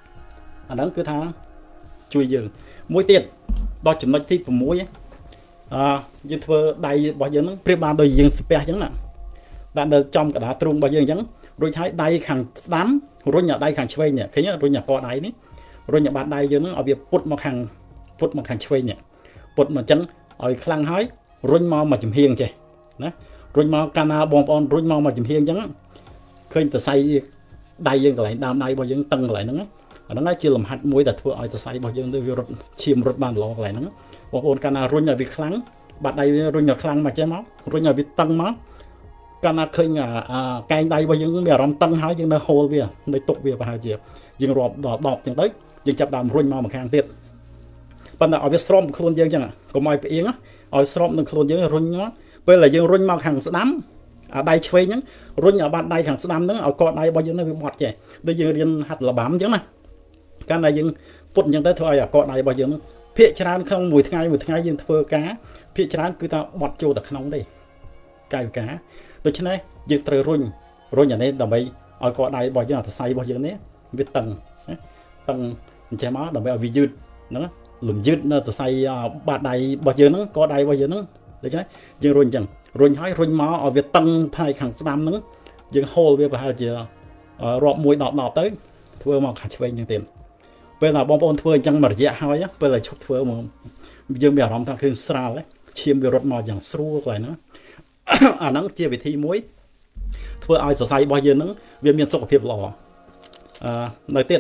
Speaker 1: អាហ្នឹងគឺថាជួយយើងមួយទៀតដល់ចំណុចទី6 យើងធ្វើដៃរបស់យើងហ្នឹងប្រៀបបានដូចយើងស្ពះអញ្ចឹងណាដាក់នៅចំកណ្ដាលទ្រូងរបស់យើងអញ្ចឹងរួចហើយដៃខាងស្ដាំរុញឲ្យដៃខាងឆ្វេងនេះឃើញរុញឲ្យកដៃនេះរុញឲ្យបាតដៃយើងហ្នឹងឲ្យវាពុតមកខាងពុតមកខាងឆ្វេងនេះពុតមកអញ្ចឹងឲ្យខ្លាំងហើយរុញមកមកចំហៀងចេះណារុញមកកាលណាបងប្អូនរុញមកមកចំហៀងអញ្ចឹងឃើញសរសៃដៃយើងកន្លែងដើមដៃរបស់យើងតឹងកន្លែងហ្នឹងអាហ្នឹងជាលំហាត់មួយដែលធ្វើឲ្យសរសៃរបស់យើងទៅវារត់ឈាមរត់បានល្អកន្លែងហ្នឹងបងប្អូនកាលណារុញឲ្យវាខ្លាំងបាត់ដៃវារុញឲ្យខ្លាំងមកចេះមករុញឲ្យវាតឹងមកកាលណាឃើញកែងដៃរបស់យើងមានអារម្មណ៍តឹងហើយយើងនៅហូលវានៅទុកវាប្រហែលជាយើងរាប់ដល់ដប់ចឹងទៅយើងចាប់ដើមរុញមកម្ខាងទៀតប៉ុន្តែឲ្យវាស្របខ្លួនយើងចឹងកុំឲ្យផ្អៀងឲ្យស្របនឹងខ្លួនយើងរុញមកពេលដែលយើងរុញមកខាងស្ដាំអាដៃឆ្វេងហ្នឹងរុញឲ្យបាត់ដៃខាងស្ដាំហ្នឹងឲ្យកដៃរបស់យើងនៅវាបត់ចេះដូចយើងរៀនហាត់លបាំចឹងណាកាលណាយើងពុតអញ្ចឹងទៅធ្វើឲ្យអាកដៃរបស់យើងភាកច្រើនក្នុងមួយថ្ងៃមួយថ្ងៃយើងធ្វើការភាកច្រើនគឺថាបត់ចូលទៅក្នុងទេកាយវិការដូច្នេះយើងត្រូវរុញរុញអានេះដើម្បីឲ្យកដៃរបស់យើងអាសរសៃរបស់យើងនេះវាតឹងតឹងអញ្ចឹងមកដើម្បីឲ្យវាយឺតហ្នឹងលំយឺតនៅសរសៃបាតដៃរបស់យើងហ្នឹងកដៃរបស់យើងហ្នឹងដូច្នេះយើងរុញអញ្ចឹងរុញហើយរុញមកឲ្យវាតឹងផ្នែកខាងស្ដាំហ្នឹងយើងហូលវាប្រហែលជារាប់មួយដល់ដល់ទៅធ្វើមកខាងឆ្វេងអញ្ចឹងទៀតពេលណាបងប្អូនធ្វើអញ្ចឹងមួយរយៈហើយពេលដែលឈប់ធ្វើមកយើងមានអារម្មណ៍ថាឃើញស្រាលឈាមវារត់មកយ៉ាងស្រួលកន្លែងហ្នឹងអាហ្នឹងជាវិធីមួយធ្វើឲ្យសរសៃរបស់យើងហ្នឹងវាមានសុខភាពល្អអឺនៅទៀត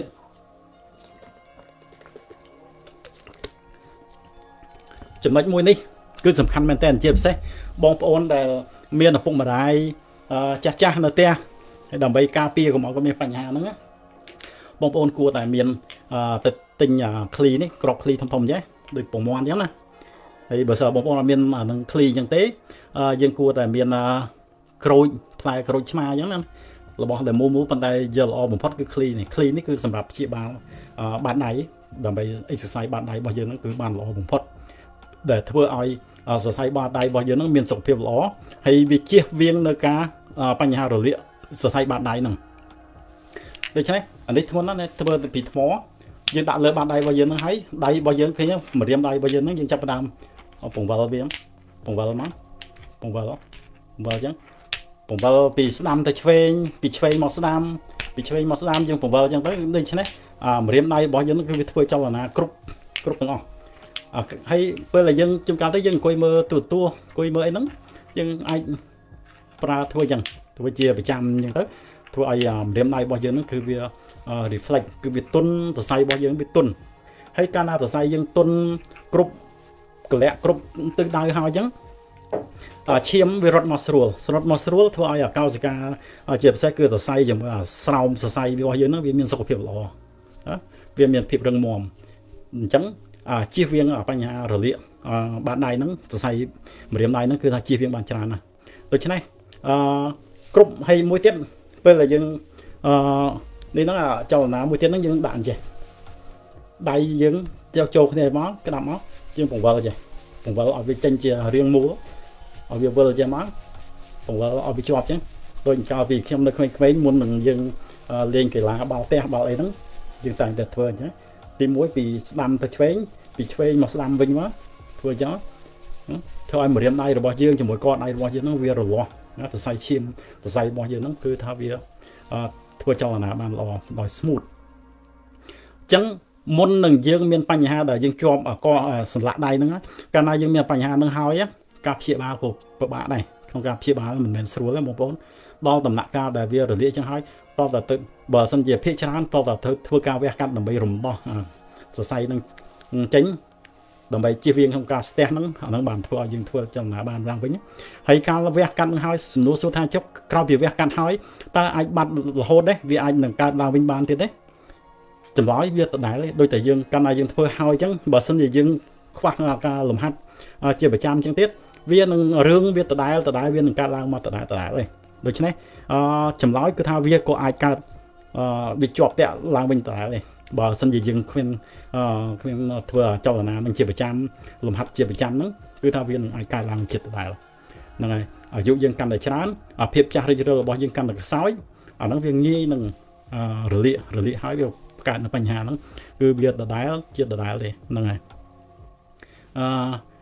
Speaker 1: ចំណុចមួយនេះគឺសំខាន់មែនតើជាពិសេសបងប្អូនដែលមានឪពុកម្ដាយចាស់ចាស់នៅផ្ទះហើយដើម្បីការពារកុំឲ្យគាត់មានបញ្ហាហ្នឹងបងប្អូនគួរតែមានទៅទិញឃ្លីនេះក្របឃ្លីធំធំចេះដូចប្រមាណអញ្ចឹងណាហើយបើសិនបងប្អូនអត់មានអានឹងឃ្លីអញ្ចឹងទេយើងគួរតែមានក្រូចផ្លែក្រូចឆ្មាអញ្ចឹងណារបស់ដែលមូលមូលប៉ុន្តែយកល្អបំផុតគឺឃ្លីនេះឃ្លីនេះគឺសម្រាប់ព្យាបាលបាតដៃដើម្បីអេកសរសៃបាតដៃរបស់យើងហ្នឹងគឺបានល្អបំផុតដែលធ្វើឲ្យសរសៃបាតដៃរបស់យើងហ្នឹងមានសុខភាពល្អហើយវាជៀសវាងនៅការបញ្ហារលាកសរសៃបាតដៃហ្នឹងដូច្នេះអានេះធ្ងន់ណាស់ធ្វើពីថ្មយើងដាក់លើបាតដៃរបស់យើងហ្នឹងហើយដៃរបស់យើងឃើញម្រាមដៃរបស់យើងហ្នឹងយើងចាប់ផ្ដើមពង្វិលវាពង្វិលមកពង្វិលពង្វិលអញ្ចឹងពង្វិលពីស្ដាំទៅឆ្វេងពីឆ្វេងមកស្ដាំពីឆ្វេងមកស្ដាំយើងពង្វិលអញ្ចឹងទៅដូច្នេះអាម្រាមដៃរបស់យើងគឺវាធ្វើចលនាគ្រប់គ្រប់ទាំងអស់ហើយពេលដែលយើងជួនកាលទៅយើងអង្គុយមើលទូទួអង្គុយមើលអីហ្នឹងយើងអាចប្រើធ្វើអញ្ចឹងធ្វើជាប្រចាំអញ្ចឹងទៅធ្វើឲ្យម្រាមដៃរបស់យើងហ្នឹងគឺវា reflect គឺវាទុនសរសៃរបស់យើងវាទុនហើយកាលណាសរសៃយើងទុនគ្រប់កលៈគ្រប់ទិសដៅហើយអញ្ចឹងឈាមវារត់មកស្រួលរត់មកស្រួលធ្វើឲ្យអាកោសិកាជាពិសេសគឺសរសៃជាមួយស្រោមសរសៃរបស់យើងហ្នឹងវាមានសុខភាពល្អវាមានភាពរឹងមាំអញ្ចឹងជៀសវាងបញ្ហារលាកបាតដៃហ្នឹងសរសៃម្រាមដៃហ្នឹងគឺថាជៀសវាងបានច្រើនណាស់ដូច្នេះអឺគ្រប់ហើយមួយទៀតពេលដែលយើងអឺនេះហ្នឹងចលនាមួយទៀតហ្នឹងយើងដាក់អញ្ចេះដៃយើងចូលចូលគ្នាមកក្តាប់មកយើងពង្វិលចេះពង្វិលឲ្យវាចេញជារាងមូលឲ្យវាវិលចេះមកពង្វិលឲ្យវាជាប់ចឹងដូចកាលពីខ្ញុំនៅក្មេងៗមុននឹងយើងលេងកីឡាបាល់ទះបាល់អីហ្នឹងយើងតែងតែធ្វើអញ្ចឹងទីមួយពីស្ដាំទៅឆ្វេងពីឆ្វេងមកស្ដាំវិញមកធ្វើអញ្ចឹងធ្វើឲ្យម្រាមដៃរបស់យើងជាមួយកដៃរបស់យើងហ្នឹងវារលាស់ណាសរសៃឈាមសរសៃរបស់យើងហ្នឹងគឺថាវាធ្វើចលនាបានល្អដោយ smooth អញ្ចឹងមុននឹងយើងមានបញ្ហាដែលយើងជាប់កសន្លាក់ដៃហ្នឹងកាលណាយើងមានបញ្ហាហ្នឹងហើយការព្យាបាលក៏ពិបាកដែរក្នុងការព្យាបាលមិនមែនស្រួលទេបងប្អូនដល់ដំណាក់កាលដែលវារលាកអញ្ចឹងហើយតតែទៅបើសិនជាភាគច្រើនតតែទៅធ្វើការវះកាត់ដើម្បីរំដោះសរសៃហ្នឹងចេញដើម្បីជៀសវាងក្នុងការស្ទះហ្នឹងអាហ្នឹងបានធ្វើឲ្យយើងធ្វើចលនាបានឡើងវិញហើយការវះកាត់នឹងហើយសំណួរសួរថាចុះក្រោយពីវះកាត់ហើយតើអាចបាត់រហូតទេវាអាចនឹងកើតឡើងវិញបានទៀតទេចម្លើយវាដដែលដូចតែយើងកាលណាយើងធ្វើហើយអញ្ចឹងបើសិនជាយើងខ្វះការលំហាត់ជាប្រចាំអញ្ចឹងទៀតវានឹងរឿងវាដដែលដដែលវានឹងកើតឡើងមកដដែលដដែលទេដូច្នេះអឺចម្លើយគឺថាវាក៏អាចកើតអឺវាជាប់តាក់ឡើងវិញដដែលទេបើសិនជាយើងគ្មានអឺគ្មានធ្វើចលនានឹងជាប្រចាំលំហាត់ជាប្រចាំហ្នឹងគឺថាវានឹងអាចកើតឡើងចិត្តដដែលហ្នឹងហើយអាយុយើងកាន់តែច្រើនអាភាពចាស់រិចរិលរបស់យើងកាន់តែខ្សោយអាហ្នឹងវាងាយនឹងរលាករលាកហើយវាកើតនៅបញ្ហាហ្នឹងគឺវាដដែលជាដដែលទេហ្នឹងហើយអឺ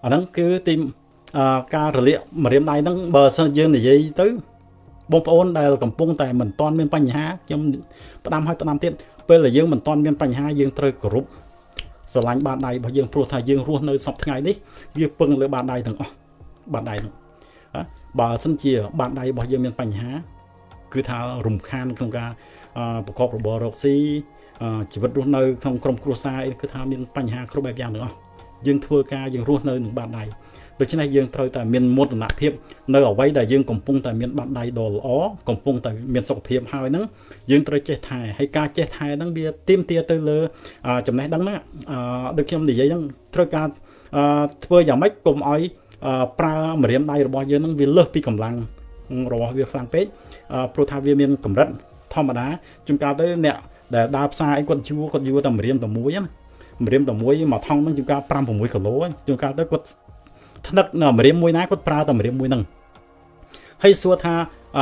Speaker 1: អាហ្នឹងគឺទីការរលាកម្រាមដៃហ្នឹងបើសិនយើងនិយាយទៅបងប្អូនដែលកំពុងតែមិនទាន់មានបញ្ហាខ្ញុំផ្ដាំឲ្យផ្ដាំទៀតពេលដែលយើងមិនទាន់មានបញ្ហាយើងត្រូវគោរពស្រឡាញ់បាតដៃរបស់យើងព្រោះថាយើងរស់នៅសពថ្ងៃនេះវាពឹងលើបាតដៃទាំងអស់បាតដៃហ្នឹងបើសិនជាបាតដៃរបស់យើងមានបញ្ហាគឺថារំខានក្នុងការប្រកបរបររកស៊ីជីវិតរស់នៅក្នុងក្រុមគ្រួសារគឺថាមានបញ្ហាគ្រប់បែបយ៉ាងទាំងអស់យើងធ្វើការយើងរស់នៅនឹងបាតដៃដូច្នេះយើងត្រូវតែមានមោទនភាពនៅអ្វីដែលយើងកំពុងតែមានបាតដៃដ៏ល្អកំពុងតែមានសុខភាពហើយហ្នឹងយើងត្រូវចេះថែហើយការចេះថែហ្នឹងវាទាមទារទៅលើចំណេះដឹងហ្នឹងដូចខ្ញុំនិយាយហ្នឹងត្រូវការធ្វើយ៉ាងម៉េចកុំឲ្យប្រើម្រាមដៃរបស់យើងហ្នឹងវាលើសពីកម្លាំងរបស់វាខ្លាំងពេកព្រោះថាវាមានកម្រិតធម្មតាជួនកាលទៅអ្នកដែលដើរផ្សារអីគាត់យួរគាត់យួរតែម្រាមតែមួយណាម្រាមតែមួយមកថងហ្នឹងជួនកាល5 6គីឡូជួនកាលទៅគាត់ថ្នឹកនៅម្រាមមួយណាគាត់ប្រើតែម្រាមមួយហ្នឹងហើយសួរថា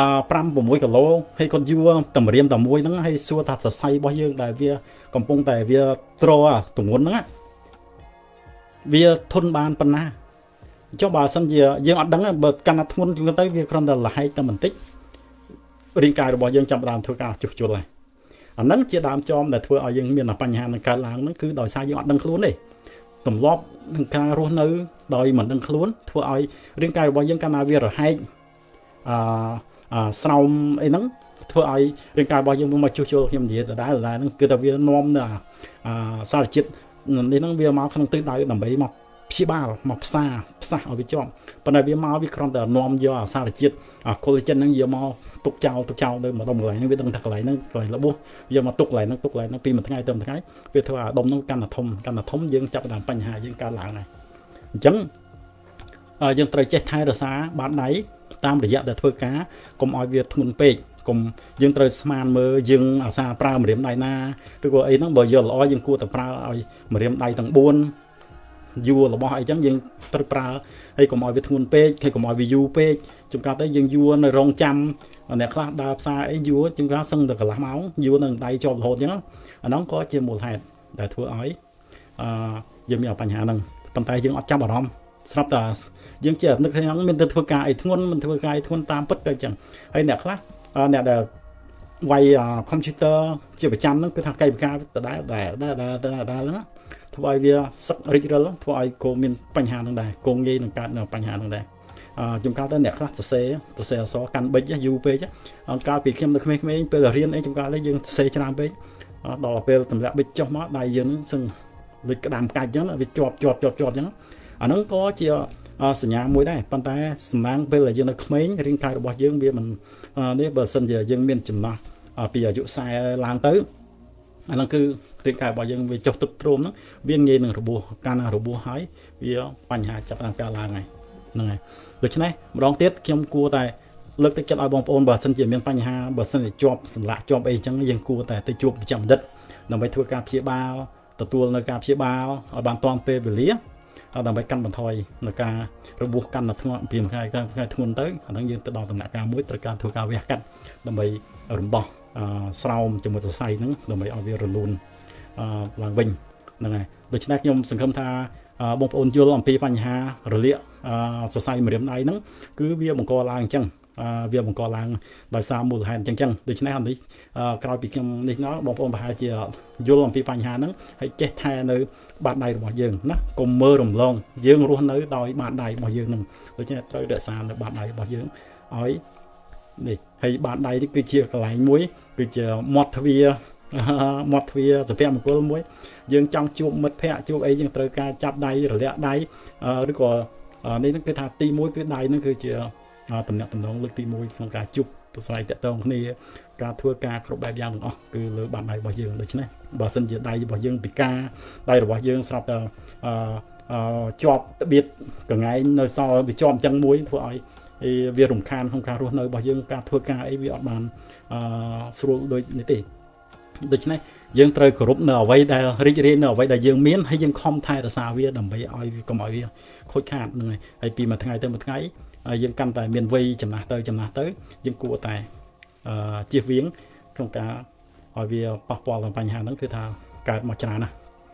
Speaker 1: 5 6គីឡូហើយគាត់យួរតែម្រាមតែមួយហ្នឹងហើយសួរថាសរសៃរបស់យើងដែលវាកំពុងតែវាត្រទម្ងន់ហ្នឹងវាធន់បានប៉ុណ្ណាចុះបើសិនជាយើងអត់ដឹងបើកាន់តែធ្ងន់ជួនទៅវាគ្រាន់តែលហែកតែបន្តិចរាងកាយរបស់យើងចាប់ផ្ដើមធ្វើការជួសជុលហើយអាហ្នឹងជាដើមចមដែលធ្វើឲ្យយើងមានបញ្ហានឹងកើតឡើងហ្នឹងគឺដោយសារយើងអត់ដឹងខ្លួនទេទម្លាប់នឹងការរស់នៅដោយមិនដឹងខ្លួនធ្វើឲ្យរាងកាយរបស់យើងកាន់តែវារហែកអឺស្រោមអីហ្នឹងធ្វើឲ្យរាងកាយរបស់យើងមកជួសជុលខ្ញុំនិយាយដដែលដដែលហ្នឹងគឺថាវានាំនៅអាសារជាតិនេះហ្នឹងវាមកក្នុងទិសដៅដើម្បីមកព្យាបាលមកផ្សារផ្សះឲ្យវាជាប់ប៉ុន្តែវាមកវាគ្រាន់តែនាំយកអាសារជាតិអា collagen ហ្នឹងយកមកទុកចោលទុកចោលទៅម្ដុំកន្លែងហ្នឹងវាដឹងថាកន្លែងហ្នឹងកន្លែងរបួសយកមកទុកកន្លែងហ្នឹងទុកកន្លែងហ្នឹងពីមួយថ្ងៃទៅមួយថ្ងៃវាធ្វើឲ្យអាដុំហ្នឹងកាន់តែធំកាន់តែធំយើងចាប់បានបញ្ហាយើងកើតឡើងហើយអញ្ចឹងយើងត្រូវចេះថែរក្សាបាតដៃតាមរយៈដែលធ្វើការកុំឲ្យវាធ្ងន់ពេកកុំយើងត្រូវស្មានមើលយើងអាសាប្រើម្រាមដៃណាឬក៏អីហ្នឹងបើយកល្អយើងគួរតែប្រើឲ្យម្រាមដៃទាំងបួនយួររបស់អីចឹងយើងត្រូវប្រើហើយកុំឲ្យវាធ្ងន់ពេកហើយកុំឲ្យវាយូរពេកជួនកាលទៅយើងយួរនៅរងចាំអ្នកខ្លះដើរផ្សារអីយួរជួនកាលសឹងតែកន្លះម៉ោងយួរនៅដៃជាប់រហូតចឹងអាហ្នឹងក៏ជាមូលហេតុដែលធ្វើឲ្យអឺយើងមានបញ្ហាហ្នឹងប៉ុន្តែយើងអត់ចាប់អារម្មណ៍ស្រាប់តែយើងជានឹកថាមានទៅធ្វើការអីធ្ងន់មិនធ្វើការអីធ្ងន់តាមពិតទៅចឹងហើយអ្នកខ្លះអ្នកដែលវាយកុំព្យូទ័រជាប្រចាំហ្នឹងគឺថាកាយវិការដដែលដដែលដដែលដដែលហ្នឹងធ្វើឲ្យវាសឹករិចរិលធ្វើឲ្យគោមានបញ្ហាហ្នឹងដែរគោងាយនឹងកើតនៅបញ្ហាហ្នឹងដែរអឺជួនកាលទៅអ្នកខ្លះសរសេរសរសេរអក្សរកាន់ប៊ិចយូរពេកអង្កាលពីខ្ញុំនៅក្មេងៗពេលរៀនអីជួនកាលយើងសរសេរច្រើនពេកដល់ពេលទម្លាក់ប៊ិចចុះមកដៃយើងសឹងលិចក្តាមកាច់អញ្ចឹងវាជាប់ជាប់ជាប់ជាប់អញ្ចឹងអាហ្នឹងក៏ជាសញ្ញាមួយដែរប៉ុន្តែសំណាងពេលដែលយើងនៅក្មេងរាងកាយរបស់យើងវាមិននេះបើសិនជាយើងមានចំណាស់ពីអាយុខ្សែឡើងទៅអាហ្នឹងគឺរាងកាយរបស់យើងវាចុះទឹកទ្រោមហ្នឹងវាងាយនឹងរបួសកាលណារបួសហើយវាបញ្ហាចាប់តាមការឡើងហើយហ្នឹងហើយដូច្នេះម្ដងទៀតខ្ញុំគួរតែលើកទឹកចិត្តឲ្យបងប្អូនបើសិនជាមានបញ្ហាបើសិនជាជាប់សន្លាក់ជាប់អីចឹងយើងគួរតែទៅជួបវិជ្ជបណ្ឌិតដើម្បីធ្វើការព្យាបាលទទួលនៅការព្យាបាលឲ្យបានទាន់ពេលវេលាដើម្បីកាត់បន្ថយនៅការរបួសកាន់តែធ្ងន់ពីថ្ងៃថ្ងៃធ្ងន់ទៅអាហ្នឹងយើងទៅដល់ដំណាក់កាលមួយត្រូវការធ្វើការវះកាត់ដើម្បីរំដោះស្រោមជាមួយសរសៃហ្នឹងដើម្បីឲ្យវារលូនឡើងវិញហ្នឹងហើយដូច្នេះខ្ញុំសង្ឃឹមថាបងប្អូនយល់អំពីបញ្ហារលាកសរសៃម្រាមដៃហ្នឹងគឺវាបង្កឡើងអញ្ចឹងវាបង្កឡើងដោយសារមូលហេតុអញ្ចឹងចឹងដូច្នេះនេះក្រោយពីខ្ញុំនេះណោះបងប្អូនប្រហែលជាយល់អំពីបញ្ហាហ្នឹងហើយចេះថែនៅបាតដៃរបស់យើងណាកុំមើលរំលងយើងរស់នៅដោយបាតដៃរបស់យើងហ្នឹងដូច្នេះត្រូវរក្សានៅបាតដៃរបស់យើងឲ្យនេះហើយបាតដៃនេះគឺជាកន្លែងមួយគឺជាមាត់ទ្វារមាត់ទ្វារសុភមង្គលមួយយើងចង់ជួបមិត្តភ័ក្តិជួបអីយើងត្រូវការចាប់ដៃរលាក់ដៃឬក៏នេះគឺថាទីមួយគឺដៃហ្នឹងគឺជាតំណាក់តំណងលើកទីមួយក្នុងការជួបប្រស្រ័យតាក់ទងគ្នាការធ្វើការគ្រប់បែបយ៉ាងទាំងអស់គឺលើបាតដៃរបស់យើងដូច្នេះបើសិនជាដៃរបស់យើងពិការដៃរបស់យើងស្រាប់តែអឺជាប់ត្បៀតកង្ហែងនៅសល់វាជាប់អញ្ចឹងមួយធ្វើឲ្យវារំខានក្នុងការរស់នៅរបស់យើងការធ្វើការអីវាអត់បានអឺស្រួលដូចនេះទេដូច្នេះយើងត្រូវគោរពនៅអ្វីដែលរីករាយនៅអ្វីដែលយើងមានហើយយើងខំថែរក្សាវាដើម្បីឲ្យវាកុំឲ្យវាខូចខាតហ្នឹងហើយពីមួយថ្ងៃទៅមួយថ្ងៃយើងកាន់តែមានវ័យចំណាស់ទៅចំណាស់ទៅយើងគួរតែអឺជៀសវាងក្នុងការឲ្យវាប៉ះពាល់ដល់បញ្ហាហ្នឹងគឺថាកើតមកច្រើនណាស់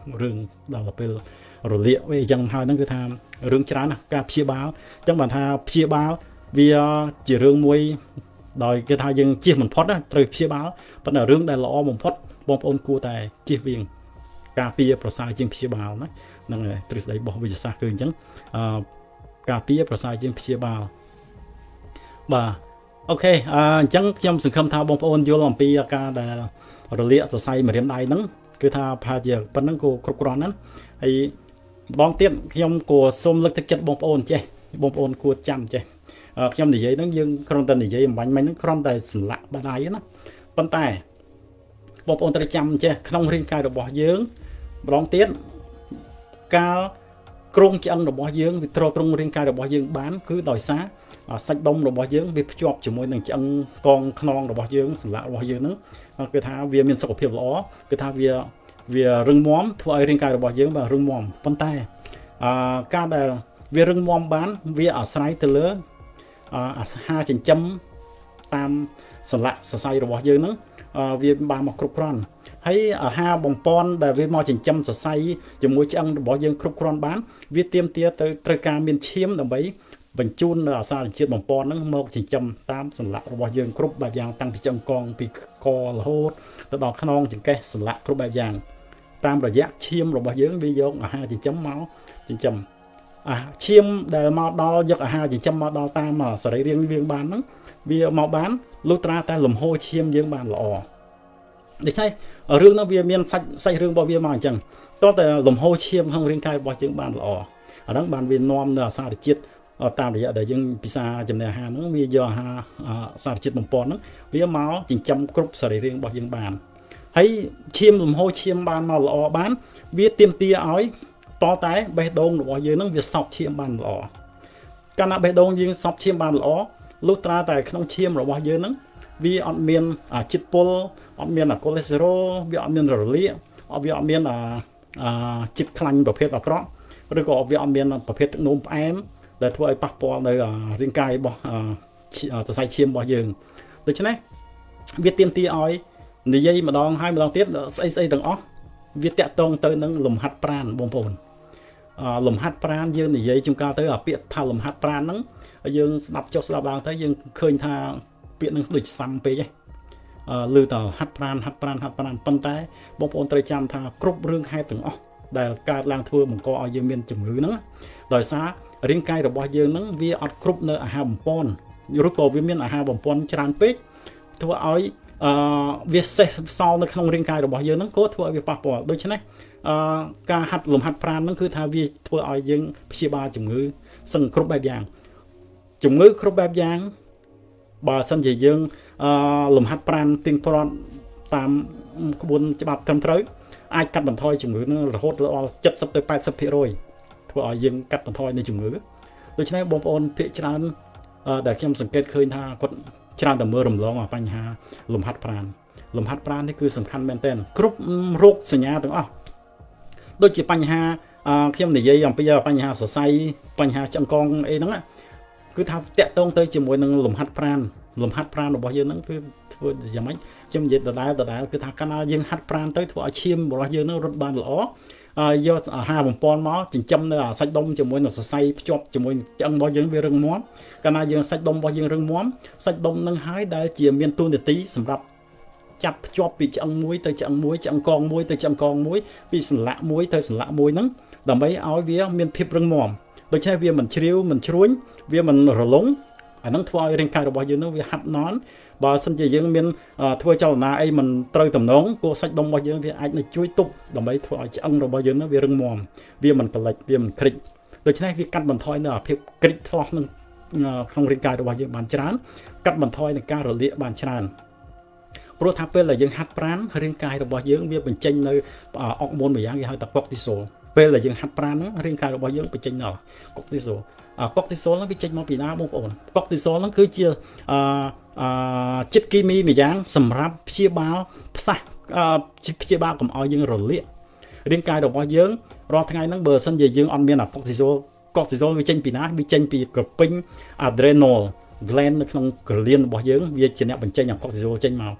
Speaker 1: រឿងដល់ពេលរលាកវាអញ្ចឹងហើយហ្នឹងគឺថារឿងច្រើនណាស់ការព្យាបាលអញ្ចឹងបានថាព្យាបាលវាជារឿងមួយដោយគេថាយើងជៀសមិនផុតត្រូវព្យាបាលប៉ុន្តែរឿងដែលល្អបំផុតបងប្អូនគួរតែជៀសវាងការពារប្រសើរជាងព្យាបាលណាហ្នឹងហើយទ្រឹស្ដីរបស់វិទ្យាសាស្ត្រគឺអញ្ចឹងអឺការពារប្រសើរជាងព្យាបាលបាទអូខេអញ្ចឹងខ្ញុំសង្ឃឹមថាបងប្អូនយល់អំពីការដែលរលាកសរសៃម្រាមដៃហ្នឹងគឺថាប្រហែលជាប៉ុណ្្នឹងក៏គ្រប់គ្រាន់ណាស់ហើយម្ដងទៀតខ្ញុំក៏សូមលើកទឹកចិត្តបងប្អូនចេះបងប្អូនគួរចាំចេះខ្ញុំនិយាយហ្នឹងយើងគ្រាន់តែនិយាយអំបញ្ញមិញហ្នឹងគ្រាន់តែសម្លាក់បដៃណាប៉ុន្តែបងប្អូនត្រូវចាំចេះក្នុងរាងកាយរបស់យើងម្ដងទៀតការគ្រោងឆ្អឹងរបស់យើងវាទ្រទ្រង់រាងកាយរបស់យើងបានគឺដោយសារសាច់ដុំរបស់យើងវាភ្ជាប់ជាមួយនឹងឆ្អឹងកងខ្នងរបស់យើងសន្លាក់របស់យើងហ្នឹងគឺថាវាមានសុខភាពល្អគឺថាវាវារឹងមាំធ្វើឲ្យរាងកាយរបស់យើងបាទរឹងមាំប៉ុន្តែអឺការដែលវារឹងមាំបានវាអាស្រ័យទៅលើអាហារចិញ្ចឹមតាមសន្លាក់សរសៃរបស់យើងហ្នឹងវាបានមកគ្រប់គ្រាន់ហើយអាហារបំពន់ដែលវាមកចិញ្ចឹមសរសៃជាមួយឆ្អឹងរបស់យើងគ្រប់គ្រាន់បានវាទាមទារទៅត្រូវការមានឈាមដើម្បីបញ្ជូននៅអាសារជាតិបំពន់ហ្នឹងមកចិញ្ចឹមតាមសន្លាក់របស់យើងគ្រប់បែបយ៉ាងតាំងពីឆ្អឹងកងពីករហូតទៅដល់ខ្នងចង្កេះសន្លាក់គ្រប់បែបយ៉ាងតាមរយៈឈាមរបស់យើងវាយកអាហារចិញ្ចឹមមកចិញ្ចឹមអាឈាមដែលមកដល់យកអាហារចិញ្ចឹមមកដល់តាមសរីរាង្គយើងបានហ្នឹងវាមកបានលុះត្រាតែលំហូរឈាមយើងបានល្អដូច្នេះរឿងហ្នឹងវាមានសាច់សាច់រឿងរបស់វាមកអញ្ចឹងតោះតែលំហូរឈាមក្នុងរាងកាយរបស់យើងបានល្អអាហ្នឹងបានវានាំនៅអាសារជាតិតាមរយៈដែលយើងពិសាចំណីអាហារហ្នឹងវាយកអាហារសារជាតិបំពន់ហ្នឹងវាមកចិញ្ចឹមគ្រប់សរីរាង្គរបស់យើងបានហើយឈាមលំហូរឈាមបានមកល្អបានវាទាមទារឲ្យតតែបេះដូងរបស់យើងហ្នឹងវាសប់ឈាមបានល្អកាលណាបេះដូងយើងសប់ឈាមបានល្អលុះត្រាតែក្នុងឈាមរបស់យើងហ្នឹងវាអត់មានជាតិពុលអត់មានកូលេស្តេរ៉ុលវាអត់មានរលាកអត់វាអត់មានជាតិខ្លាញ់ប្រភេទអាក្រក់ឬក៏វាអត់មានប្រភេទទឹកនោមផ្អែមដែលធ្វើឲ្យប៉ះពាល់នៅរាងកាយរបស់សរសៃឈាមរបស់យើងដូច្នេះវាទាមទារឲ្យនិយាយម្ដងហើយម្ដងទៀតស្អីស្អីទាំងអស់វាតាក់ទងទៅនឹងលំហាត់ប្រាណបងប្អូនលំហាត់ប្រាណយើងនិយាយជួនកាលទៅអាពាក្យថាលំហាត់ប្រាណហ្នឹងយើងស្ដាប់ចុះស្ដាប់ឡើងទៅយើងឃើញថាពាក្យហ្នឹងដូចសាំពេកឯងឮតហាត់ប្រាណហាត់ប្រាណហាត់ប្រាណប៉ុន្តែបងប្អូនត្រូវចាំថាគ្រប់រឿងហេតុទាំងអស់ដែលកើតឡើងធ្វើបង្កឲ្យយើងមានជំងឺហ្នឹងដោយសាររាងកាយរបស់យើងហ្នឹងវាអត់គ្រប់នៅអាហារបំពន់ឬក៏វាមានអាហារបំពន់ច្រើនពេកធ្វើឲ្យអឺវាសេះសល់នៅក្នុងរាងកាយរបស់យើងហ្នឹងក៏ធ្វើឲ្យវាប៉ះពាល់ដូច្នេះអឺការហាត់លំហាត់ប្រាណហ្នឹងគឺថាវាធ្វើឲ្យយើងព្យាបាលជំងឺសឹងគ្រប់បែបយ៉ាងជំងឺគ្រប់បែបយ៉ាងបើសិនជាយើងអឺលំហាត់ប្រាណទៀងទាត់តាមក្បួនច្បាប់ត្រឹមត្រូវអាចកាត់បន្ថយជំងឺហ្នឹងរហូតដល់เจ็ดสิบទៅแปดสิบភាគរយធ្វើឲ្យយើងកាត់បន្ថយនៅជំងឺដូច្នេះបងប្អូនភាគច្រើនដែលខ្ញុំសង្កេតឃើញថាគាត់ច្រើនតែមើលរំលងអាបញ្ហាលំហាត់ប្រាណលំហាត់ប្រាណនេះគឺសំខាន់មែនទែនគ្រប់រោគសញ្ញាទាំងអស់ដូចជាបញ្ហាខ្ញុំនិយាយអំពីបញ្ហាសរសៃបញ្ហាឆ្អឹងកងអីហ្នឹងគឺថាតាក់ទងទៅជាមួយនឹងលំហាត់ប្រាណលំហាត់ប្រាណរបស់យើងហ្នឹងគឺធ្វើយ៉ាងម៉េចខ្ញុំនិយាយដដែលដដែលគឺថាកាលណាយើងហាត់ប្រាណទៅធ្វើឲ្យឈាមរបស់យើងហ្នឹងរត់បានល្អយកអាហារបំពន់មកចិញ្ចឹមនៅសាច់ដុំជាមួយនឹងសរសៃភ្ជាប់ជាមួយឆ្អឹងរបស់យើងវារឹងមាំកាលណាយើងសាច់ដុំរបស់យើងរឹងមាំសាច់ដុំនឹងហើយដែលជាមានតួនាទីសម្រាប់ចាប់ភ្ជាប់ពីឆ្អឹងមួយទៅឆ្អឹងមួយឆ្អឹងកងមួយទៅឆ្អឹងកងមួយពីសន្លាក់មួយទៅសន្លាក់មួយហ្នឹងដើម្បីឲ្យវាមានភាពរឹងមាំដូច្នេះវាមិនជ្រាវមិនជ្រួញវាមិនរលុងអាហ្នឹងធ្វើឲ្យរាងកាយរបស់យើងហ្នឹងវាហាត់នន់បើសិនជាយើងមានធ្វើចលនាអីមិនត្រូវតំណងគោះសាច់ដុំរបស់យើងវាអាចនឹងជួយទប់ដើម្បីធ្វើឲ្យឆ្អឹងរបស់យើងហ្នឹងវារឹងមាំវាមិនក្លិចវាមិនគ្រិចដូច្នេះវាកាត់បន្ថយនៅអាភាពគ្រិចថ្លោះនឹងក្នុងរាងកាយរបស់យើងបានច្រើនកាត់បន្ថយនឹងការរលាកបានច្រើនព្រោះថាពេលដែលយើងហាត់ប្រាណរាងកាយរបស់យើងវាបញ្ចេញនៅអុកម៉ូនមួយយ៉ាងគេហៅថាកុកទីសូលពេលដែលយើងហាត់ប្រាណហ្នឹងរាងកាយរបស់យើងបញ្ចេញនៅកុកទីសូលកុកទីសូលហ្នឹងវាចេញមកពីណាបងប្អូនកុកទីសូលហ្នឹងគឺជាអឺអឺចិត្តគីមីមួយយ៉ាងសម្រាប់ព្យាបាលផ្សះព្យាបាលកុំឲ្យយើងរលាករាងកាយរបស់យើងរាល់ថ្ងៃហ្នឹងបើសិនជាយើងអត់មានអាកុកទីសូលកុកទីសូលវាចេញពីណាវាចេញពីក្រពេញ adrenal gland នៅក្នុងក្រលៀនរបស់យើងវាជាអ្នកបញ្ចេញអាកុកទីសូលចេញមក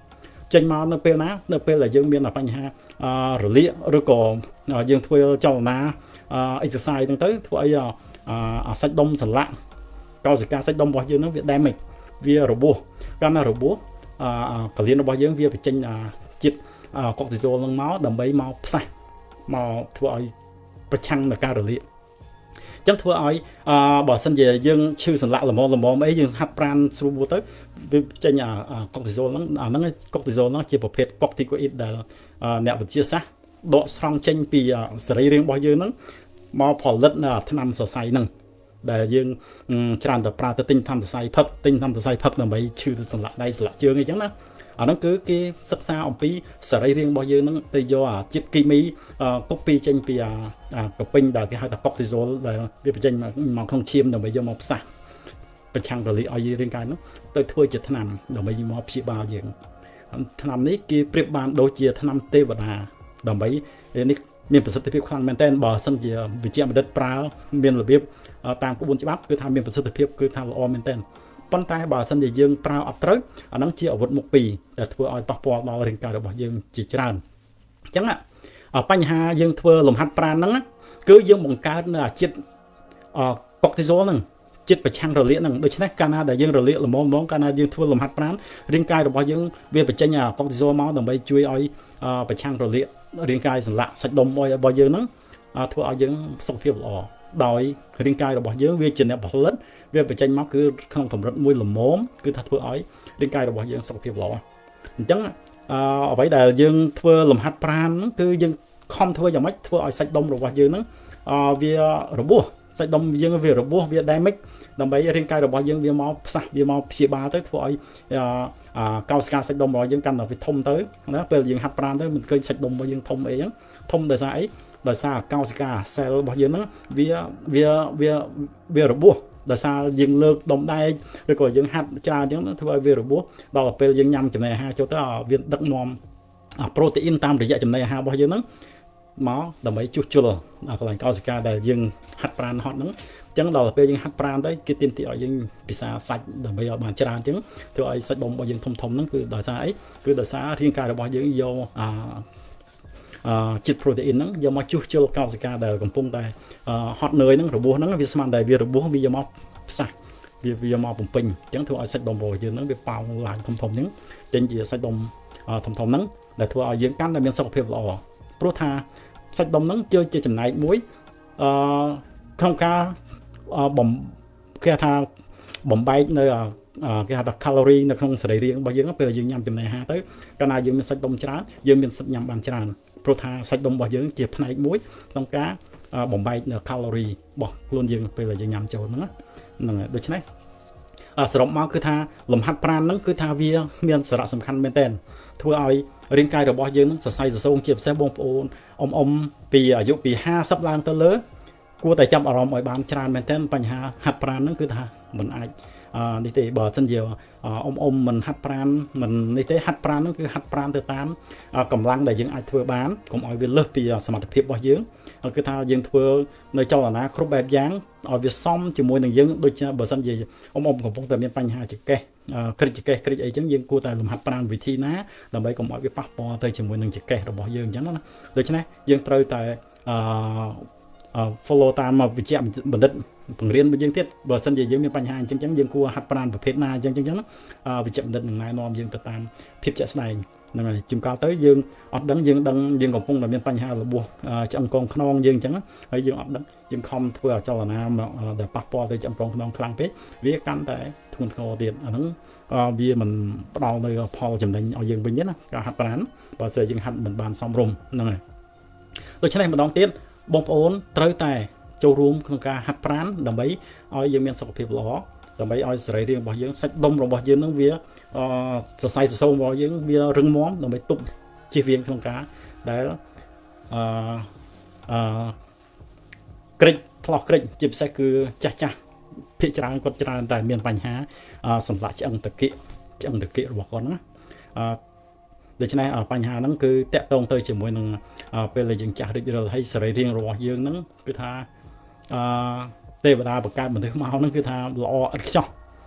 Speaker 1: ចេញមកនៅពេលណានៅពេលដែលយើងមានបញ្ហារលាកឬក៏យើងធ្វើចលនា exercise ហ្នឹងទៅធ្វើអីអាសាច់ដុំសន្លាក់កោសិកាសាច់ដុំរបស់យើងហ្នឹងវា damage វារបួសកាលណារបួសកលៀនរបស់យើងវាបញ្ចេញជាតិ cortisol ហ្នឹងមកដើម្បីមកផ្សះមកធ្វើឲ្យប្រឆាំងនឹងការរលាកចឹងធ្វើឲ្យបើសិនជាយើងឈឺសន្លាក់ល្មមល្មមអីយើងហាត់ប្រាណស្រួលទៅវាចេញអា cortisol ហ្នឹងអាហ្នឹង cortisol ហ្នឹងជាប្រភេទ corticoid ដែលអ្នកវិទ្យាសាស្ត្រដកស្រង់ចេញពីសរីរាង្គរបស់យើងហ្នឹងមកផលិតនៅថ្នាំសរសៃហ្នឹងដែលយើងច្រើនតែប្រើទៅទិញថ្នាំសរសៃផឹកទិញថ្នាំសរសៃផឹកដើម្បីឈឺសន្លាក់ដៃសន្លាក់ជើងអីចឹងណាអាហ្នឹងគឺគេសិក្សាអំពីសរីរាង្គរបស់យើងហ្នឹងទៅយកអាជាតិគីមីកូពីចេញពីអាកពេញដែលគេហៅថា cortisol ដែលវាបញ្ចេញមកក្នុងឈាមដើម្បីយកមកផ្សះប្រឆាំងរលាកឲ្យរាងកាយហ្នឹងទៅធ្វើជាថ្នាំដើម្បីមកព្យាបាលយើងថ្នាំនេះគេប្រៀបបានដូចជាថ្នាំទេវតាដើម្បីនេះមានប្រសិទ្ធភាពខ្លាំងមែនទែនបើសិនជាវិជ្ជាបណ្ឌិតប្រើមានរបៀបតាមក្បួនច្បាប់គឺថាមានប្រសិទ្ធភាពគឺថាល្អមែនទែនប៉ុន្តែបើសិនជាយើងប្រើអត់ត្រូវអាហ្នឹងជាអាវុធមុខពីរដែលធ្វើឲ្យប៉ះពាល់ដល់រាងកាយរបស់យើងជាច្រើនអញ្ចឹងបញ្ហាយើងធ្វើលំហាត់ប្រាណហ្នឹងគឺយើងបង្កើតនៅអាជាតិកូកទីសូលហ្នឹងចិត្តប្រឆាំងរលាកហ្នឹងដូច្នេះកាលណាដែលយើងរលាកល្មមហ្មងកាលណាយើងធ្វើលំហាត់ប្រាណរាងកាយរបស់យើងវាបញ្ចេញអាកូកទីសូលមកដើម្បីជួយឲ្យប្រឆាំងរលាករាងកាយសន្លាក់សាច់ដុំរបស់យើងហ្នឹងធ្វើឲ្យយើងសុខភាពល្អដោយរាងកាយរបស់យើងវាជាអ្នកផលិតវាបញ្ចេញមកគឺក្នុងកម្រិតមួយល្មមគឺថាធ្វើឲ្យរាងកាយរបស់យើងសុខភាពល្អអញ្ចឹងអ្វីដែលយើងធ្វើលំហាត់ប្រាណហ្នឹងគឺយើងខំធ្វើយ៉ាងម៉េចធ្វើឲ្យសាច់ដុំរបស់យើងហ្នឹងវារបួសសាច់ដុំយើងវារបួសវា damage ដើម្បីរាងកាយរបស់យើងវាមកផ្សះវាមកព្យាបាលទៅធ្វើឲ្យកោសិកាសាច់ដុំរបស់យើងកាន់តែវាធំទៅណាពេលយើងហាត់ប្រាណទៅមិនឃើញសាច់ដុំរបស់យើងធំអីហ្នឹងធំដោយសារអីដោយសារកោសិកា cell របស់យើងហ្នឹងវាវាវាវារបួសដោយសារយើងលើកដុំដែកឬក៏យើងហាត់ច្រើនអញ្ចឹងធ្វើឲ្យវារបួសដល់ពេលយើងញ៉ាំចំណីអាហារចូលទៅវាដឹកនាំប្រូតេអ៊ីនតាមរយៈចំណីអាហាររបស់យើងហ្នឹងមកដើម្បីជួសជុលកន្លែងកោសិកាដែលយើងហាត់ប្រាណហត់ហ្នឹងអញ្ចឹងដល់ពេលយើងហាត់ប្រាណទៅគេទាមទារឲ្យយើងពិសាសាច់ដើម្បីឲ្យបានច្រើនអញ្ចឹងធ្វើឲ្យសាច់ដុំរបស់យើងធំធំហ្នឹងគឺដោយសារអីគឺដោយសាររាងកាយរបស់យើងយកអាអឺជាតិប្រូតេអ៊ីនហ្នឹងយកមកជួសជុលកោសិកាដែលកំពុងតែហត់នឿយហ្នឹងរបួសហ្នឹងវាស្មានតែវារបួសវាយកមកផ្សះវាវាមកបំពេញអញ្ចឹងធ្វើឲ្យសាច់ដុំរបស់យើងហ្នឹងវាប៉ោងឡើងធំធំអញ្ចឹងចេញជាសាច់ដុំធំធំហ្នឹងដែលធ្វើឲ្យយើងកាន់តែមានសុខភាពល្អព្រោះថាសាច់ដុំហ្នឹងជាចំណែកមួយអឺក្នុងការបំគេថាបំបែកនៅគេហៅថា calorie នៅក្នុងសរីរាង្គរបស់យើងពេលយើងញ៉ាំចំណីអាហារទៅកាលណាយើងមានសាច់ដុំច្រើនយើងមានសិទ្ធិញ៉ាំបានច្រើនព្រោះថាសាច់ដុំរបស់យើងជាផ្នែកមួយក្នុងការបំបែកនៅ calorie របស់ខ្លួនយើងពេលដែលយើងញ៉ាំចូលហ្នឹងហ្នឹងហើយដូច្នេះសរុបមកគឺថាលំហាត់ប្រាណហ្នឹងគឺថាវាមានសារៈសំខាន់មែនទែនធ្វើឲ្យរាងកាយរបស់យើងហ្នឹងសរសៃសរសោងជាពិសេសបងប្អូនអ៊ំអ៊ំពីអាយុពីห้าสิบឡើងទៅលើគួរតែចាប់អារម្មណ៍ឲ្យបានច្រើនមែនទែនបញ្ហាហាត់ប្រាណហ្នឹងគឺថាមិនអាចនេះទេបើសិនជាអ៊ំអ៊ំមិនហាត់ប្រាណមិននេះទេហាត់ប្រាណហ្នឹងគឺហាត់ប្រាណទៅតាមកម្លាំងដែលយើងអាចធ្វើបានកុំឲ្យវាលើសពីសមត្ថភាពរបស់យើងគឺថាយើងធ្វើនៅចលនាគ្រប់បែបយ៉ាងឲ្យវាសមជាមួយនឹងយើងដូចបើសិនជាអ៊ំអ៊ំកំពុងតែមានបញ្ហាចង្កេះគ្រិចចង្កេះគ្រិចអីចឹងយើងគួរតែលំហាត់ប្រាណវិធីណាដើម្បីកុំឲ្យវាប៉ះពាល់ទៅជាមួយនឹងចង្កេះរបស់យើងអញ្ចឹងណាដូច្នេះយើងត្រូវតែអឺ follow តាមវិជ្ជាបណ្ឌិតបង្រៀនយើងទៀតបើសិនជាយើងមានបញ្ហាអញ្ចឹងចឹងយើងគួរហាត់ប្រាណប្រភេទណាអញ្ចឹងចឹងណាវិជ្ជាបណ្ឌិតនឹងណែនាំយើងទៅតាមភាពជាក់ស្ដែងហ្នឹងហើយជួនកាលទៅយើងអត់ដឹងយើងដឹងយើងកំពុងតែមានបញ្ហារបួសឆ្អឹងកងខ្នងយើងអញ្ចឹងហើយយើងអត់ដឹងយើងខំធ្វើអចលនាដែលប៉ះពាល់ទៅឆ្អឹងកងខ្នងខ្លាំងពេកវាកាន់តែធ្ងន់ធ្ងរទៀតអាហ្នឹងវាមិនផ្ដល់នៅផលចំណេញឲ្យយើងវិញទេណាការហាត់ប្រាណបើស្អីយើងហាត់មិនបានសមរម្យហ្នឹងហើយដូច្នេះម្ដងទៀតបងប្អូនត្រូវតែចូលរួមក្នុងការហាត់ប្រាណដើម្បីឲ្យយើងមានសុខភាពល្អដើម្បីឲ្យសរីរាង្គរបស់យើងសាច់ដុំរបស់យើងនឹងវាអសរសៃសរសោងរបស់យើងវារឹងមាំដើម្បីទប់ជៀសវាងក្នុងការដែលអឺអឺក្រិចផ្លោះក្រិចជាពិសេសគឺចាស់ចាស់ភាគច្រើនគាត់ច្រើនតែមានបញ្ហាសន្លាក់ឆ្អឹងតកៀកឆ្អឹងតកៀករបស់គាត់ណាអឺដូច្នេះបញ្ហាហ្នឹងគឺតាក់ទងទៅជាមួយនឹងពេលដែលយើងចាស់រិចរិលហើយសរីរាង្គរបស់យើងហ្នឹងគឺថាអឺទេវតាបង្កើតមនុស្សមកហ្នឹងគឺថាល្អឥតខ្ចោះ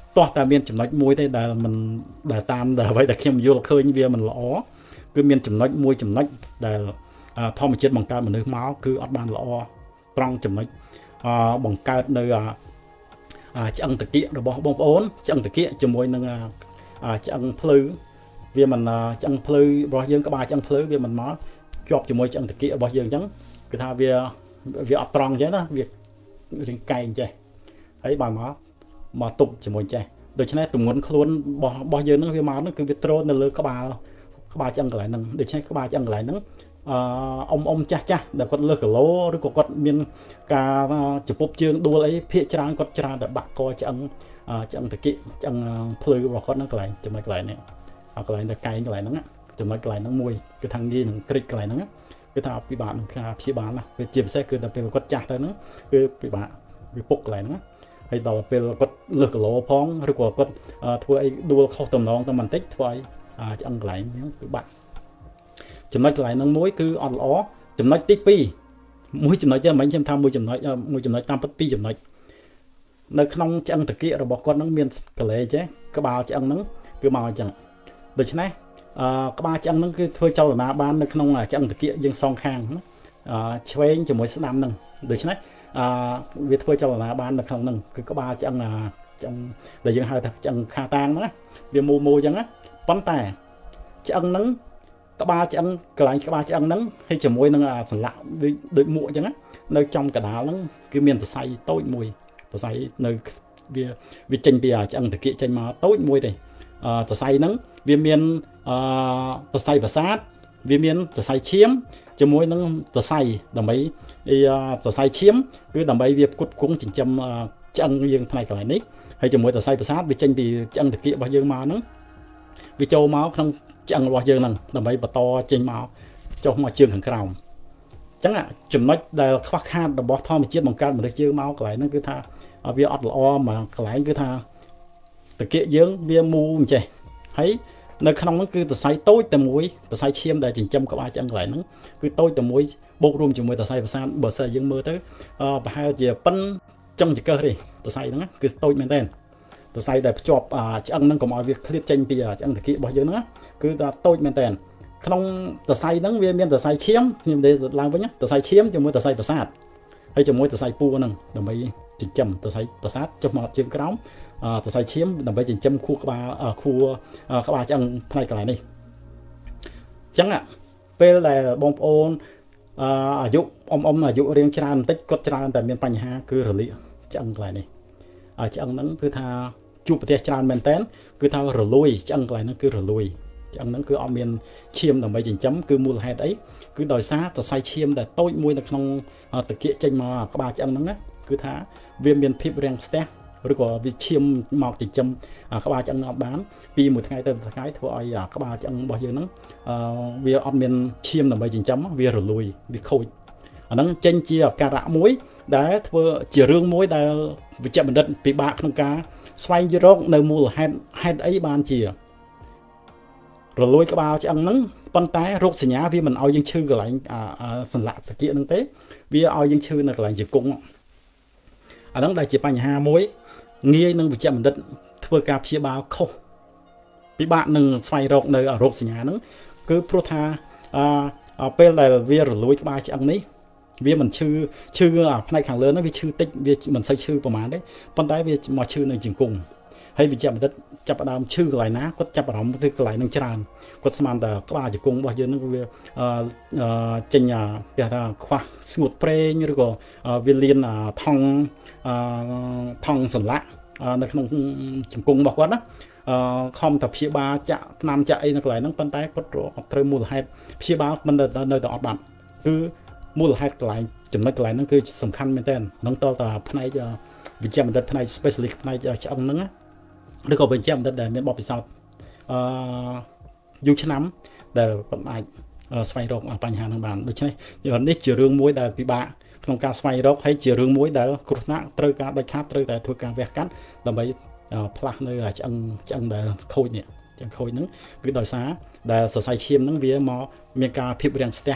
Speaker 1: តោះតែមានចំណុចមួយទេដែលมันដែលតាមដែលអ្វីដែលខ្ញុំយល់ឃើញវាមិនល្អគឺមានចំណុចមួយចំណុចដែលធម្មជាតិបង្កើតមនុស្សមកគឺអត់បានល្អត្រង់ចំណុចបង្កើតនៅឆ្អឹងតាគៀករបស់បងប្អូនឆ្អឹងតាគៀកជាមួយនឹងឆ្អឹងភ្លៅវាមិនឆ្អឹងភ្លៅរបស់យើងក្បាលឆ្អឹងភ្លៅវាមិនមកជាប់ជាមួយឆ្អឹងតាគៀករបស់យើងអញ្ចឹងគឺថាវាវាអត់ត្រង់អញ្ចឹងណាវារៀងកែងចេះហើយបើមកមកទប់ជាមួយចេះដូច្នេះទម្ងន់ខ្លួនរបស់របស់យើងហ្នឹងវាមកហ្នឹងគឺវាត្រូលនៅលើក្បាលក្បាលឆ្អឹងកន្លែងហ្នឹងដូច្នេះក្បាលឆ្អឹងកន្លែងហ្នឹងអឺអ៊ំអ៊ំចាស់ចាស់ដែលគាត់លើសគីឡូឬក៏គាត់មានការចំពប់ជើងដួលអីភាកច្រើនគាត់ច្រើនតែបាក់កឆ្អឹងឆ្អឹងតាគៀកឆ្អឹងភ្លឺរបស់គាត់ហ្នឹងកន្លែងចំណុចកន្លែងនេះកន្លែងតែកែងកន្លែងហ្នឹងចំណុចកន្លែងហ្នឹងមួយគឺថាងាយនឹងគ្រិចកន្លែងហ្នឹងគឺថាពិបាកនឹងការព្យាបាលណាវាជាពិសេសគឺតែពេលគាត់ចាស់ទៅហ្នឹងគឺពិបាកវាពុកកន្លែងហ្នឹងហើយដល់ពេលគាត់លើសគីឡូផងឬក៏គាត់ធ្វើអីដួលខុសតំណងទៅបន្តិចធ្វើឲ្យឆ្អឹងកន្លែងហ្នឹងពិបាកចំណុចកន្លែងហ្នឹងមួយគឺអត់ល្អចំណុចទីពីរមួយចំណុចទេមិនខ្ញុំថាមួយចំណុចមួយចំណុចតាមពិតពីរចំណុចនៅក្នុងឆ្អឹងតាគៀករបស់គាត់ហ្នឹងមានកលេចទេក្បាលឆ្អឹងហ្នឹងគឺមកអញ្ចឹងដូច្នេះអឺក្បាលឆ្អឹងហ្នឹងគឺធ្វើចលនាបាននៅក្នុងឆ្អឹងតាគៀកយើងសងខាងអឺឆ្វេងជាមួយស្ដាំហ្នឹងដូច្នេះអឺវាធ្វើចលនាបាននៅក្នុងហ្នឹងគឺក្បាលឆ្អឹងឆ្អឹងដែលយើងហៅថាឆ្អឹងខាតាងហ្នឹងវាមូលមូលអញ្ចឹងណាប៉ុន្តែឆ្អឹងហ្នឹងក្បាលឆ្អឹងកន្លែងក្បាលឆ្អឹងហ្នឹងហើយជាមួយនឹងសន្លាក់ដូចមួកអញ្ចឹងនៅចំកណ្ដាលហ្នឹងគឺមានសរសៃតូចមួយសរសៃនៅវាវាចេញពីឆ្អឹងតាគៀកចេញមកតូចមួយទេអឺសរសៃហ្នឹងវាមានអឺសរសៃប្រសាទវាមានសរសៃឈាមជាមួយនឹងសរសៃដើម្បីសរសៃឈាមគឺដើម្បីវាផ្គត់ផ្គង់ចិញ្ចឹមឆ្អឹងយើងផ្នែកកន្លែងនេះហើយជាមួយសរសៃប្រសាទវាចេញពីឆ្អឹងតាគៀករបស់យើងមកហ្នឹងវាចូលមកក្នុងឆ្អឹងរបស់យើងហ្នឹងដើម្បីបន្តចេញមកចុះមកជើងខាងក្រោមអញ្ចឹងចំណុចដែលខ្វះខាតរបស់ធម្មជាតិបង្កើតមនុស្សយើងមកកន្លែងហ្នឹងគឺថាវាអត់ល្អមកកន្លែងគឺថាតាគៀកយើងវាមូលអញ្ចេះហើយនៅក្នុងហ្នឹងគឺសរសៃតូចតែមួយសរសៃឈាមដែលចិញ្ចឹមក្បាលឆ្អឹងកន្លែងហ្នឹងគឺតូចតែមួយបូករួមជាមួយសរសៃប្រសាទបើសិនយើងមើលទៅប្រហែលជាប៉ិនចុងចង្កឹះទេសរសៃហ្នឹងគឺតូចមែនតើសរសៃដែលភ្ជាប់ឆ្អឹងហ្នឹងកុំឲ្យវាឃ្លាតចេញពីឆ្អឹងតាគៀករបស់យើងហ្នឹងគឺថាតូចមែនតើក្នុងសរសៃហ្នឹងវាមានសរសៃឈាមខ្ញុំនិយាយឡើងវិញសរសៃឈាមជាមួយសរសៃប្រសាទហើយជាមួយសរសៃពួរហ្នឹងដើម្បីចិញ្ចឹមសរសៃប្រសាទចុះមកជើងក្រោមសរសៃឈាមដើម្បីចិញ្ចឹមខួរក្បាលខួរក្បាលឆ្អឹងផ្នែកកន្លែងនេះអញ្ចឹងពេលដែលបងប្អូនអាយុអ៊ំអ៊ំអាយុរៀងច្រើនបន្តិចគាត់ច្រើនតែមានបញ្ហាគឺរលាកឆ្អឹងកន្លែងនេះឆ្អឹងហ្នឹងគឺថាជួបប្រទេសច្រើនមែនតើគឺថារលួយឆ្អឹងកន្លែងហ្នឹងគឺរលួយឆ្អឹងហ្នឹងគឺអត់មានឈាមដើម្បីចិញ្ចឹមគឺមូលហេតុអីគឺដោយសារសរសៃឈាមដែលតូចមួយនៅក្នុងតាគៀកចេញមកក្បាលឆ្អឹងហ្នឹងគឺថាវាមានភាពរាំងស្ទះឬក៏វាឈាមមកចិញ្ចឹមក្បាលឆ្អឹងអត់បានពីមួយថ្ងៃទៅថ្ងៃធ្វើឲ្យក្បាលឆ្អឹងរបស់យើងហ្នឹងវាអត់មានឈាមដើម្បីចិញ្ចឹមវារលួយវាខូចអាហ្នឹងចេញជាអាការៈមួយដែលធ្វើជារឿងមួយដែលវិជ្ជបណ្ឌិតពិបាកក្នុងការស្វែងរកនៅមូលហេតុហេតុអីបានជារលួយក្បាលឆ្អឹងហ្នឹងប៉ុន្តែរោគសញ្ញាវាមិនឲ្យយើងឈឺកន្លែងសន្លាក់តាគៀកហ្នឹងទេវាឲ្យយើងឈឺនៅកន្លែងជង្គង់អាហ្នឹងដែលជាបញ្ហាមួយងាយនឹងវិជ្ជបណ្ឌិតធ្វើការព្យាបាលខុសពិបាកនឹងស្វែងរកនៅរោគសញ្ញាហ្នឹងគឺព្រោះថាអឺពេលដែលវារលួយក្បាលឆ្អឹងនេះវាមិនឈឺឈឺផ្នែកខាងលើហ្នឹងវាឈឺតិចវាមិនសូវឈឺប្រហែលទេប៉ុន្តែវាមកឈឺនៅជង្គង់ហើយវិជ្ជបណ្ឌិតចាប់ផ្ដើមឈឺកន្លែងណាគាត់ចាប់អារម្មណ៍ទៅកន្លែងហ្នឹងច្រើនគាត់ស្មានតែក្បាលជង្គង់របស់យើងហ្នឹងវាអឺចេញគេថាខ្វះស្ងួតប្រេងឬក៏វាលៀនថង់អឺថង់សន្លាក់នៅក្នុងជង្គង់របស់គាត់ណាអឺខំតែព្យាបាលចាក់ថ្នាំចាក់អីនៅកន្លែងហ្នឹងប៉ុន្តែគាត់អត់ត្រូវមូលហេតុព្យាបាលមិននៅតែអត់បាត់គឺមូលហេតុកន្លែងចំណុចកន្លែងហ្នឹងគឺសំខាន់មែនតើនឹងតតែផ្នែកវិជ្ជាបណ្ឌិតផ្នែក specialist ផ្នែកឆ្អឹងហ្នឹងឬក៏វិជ្ជាបណ្ឌិតដែលមានបទពិសោធន៍អឺយូរឆ្នាំដែលគាត់អាចស្វែងរកបញ្ហាហ្នឹងបានដូច្នេះនេះជារឿងមួយដែលពិបាកក្នុងការស្វែងរកហើយជារឿងមួយដែលគ្រោះថ្នាក់ត្រូវការដាច់ខាតត្រូវតែធ្វើការវះកាត់ដើម្បីផ្លាស់នៅឆ្អឹងឆ្អឹងដែលខូចនេះឆ្អឹងខូចហ្នឹងគឺដោយសារដែលសរសៃឈាមហ្នឹងវាមកមានការភាពរាំងស្ទះ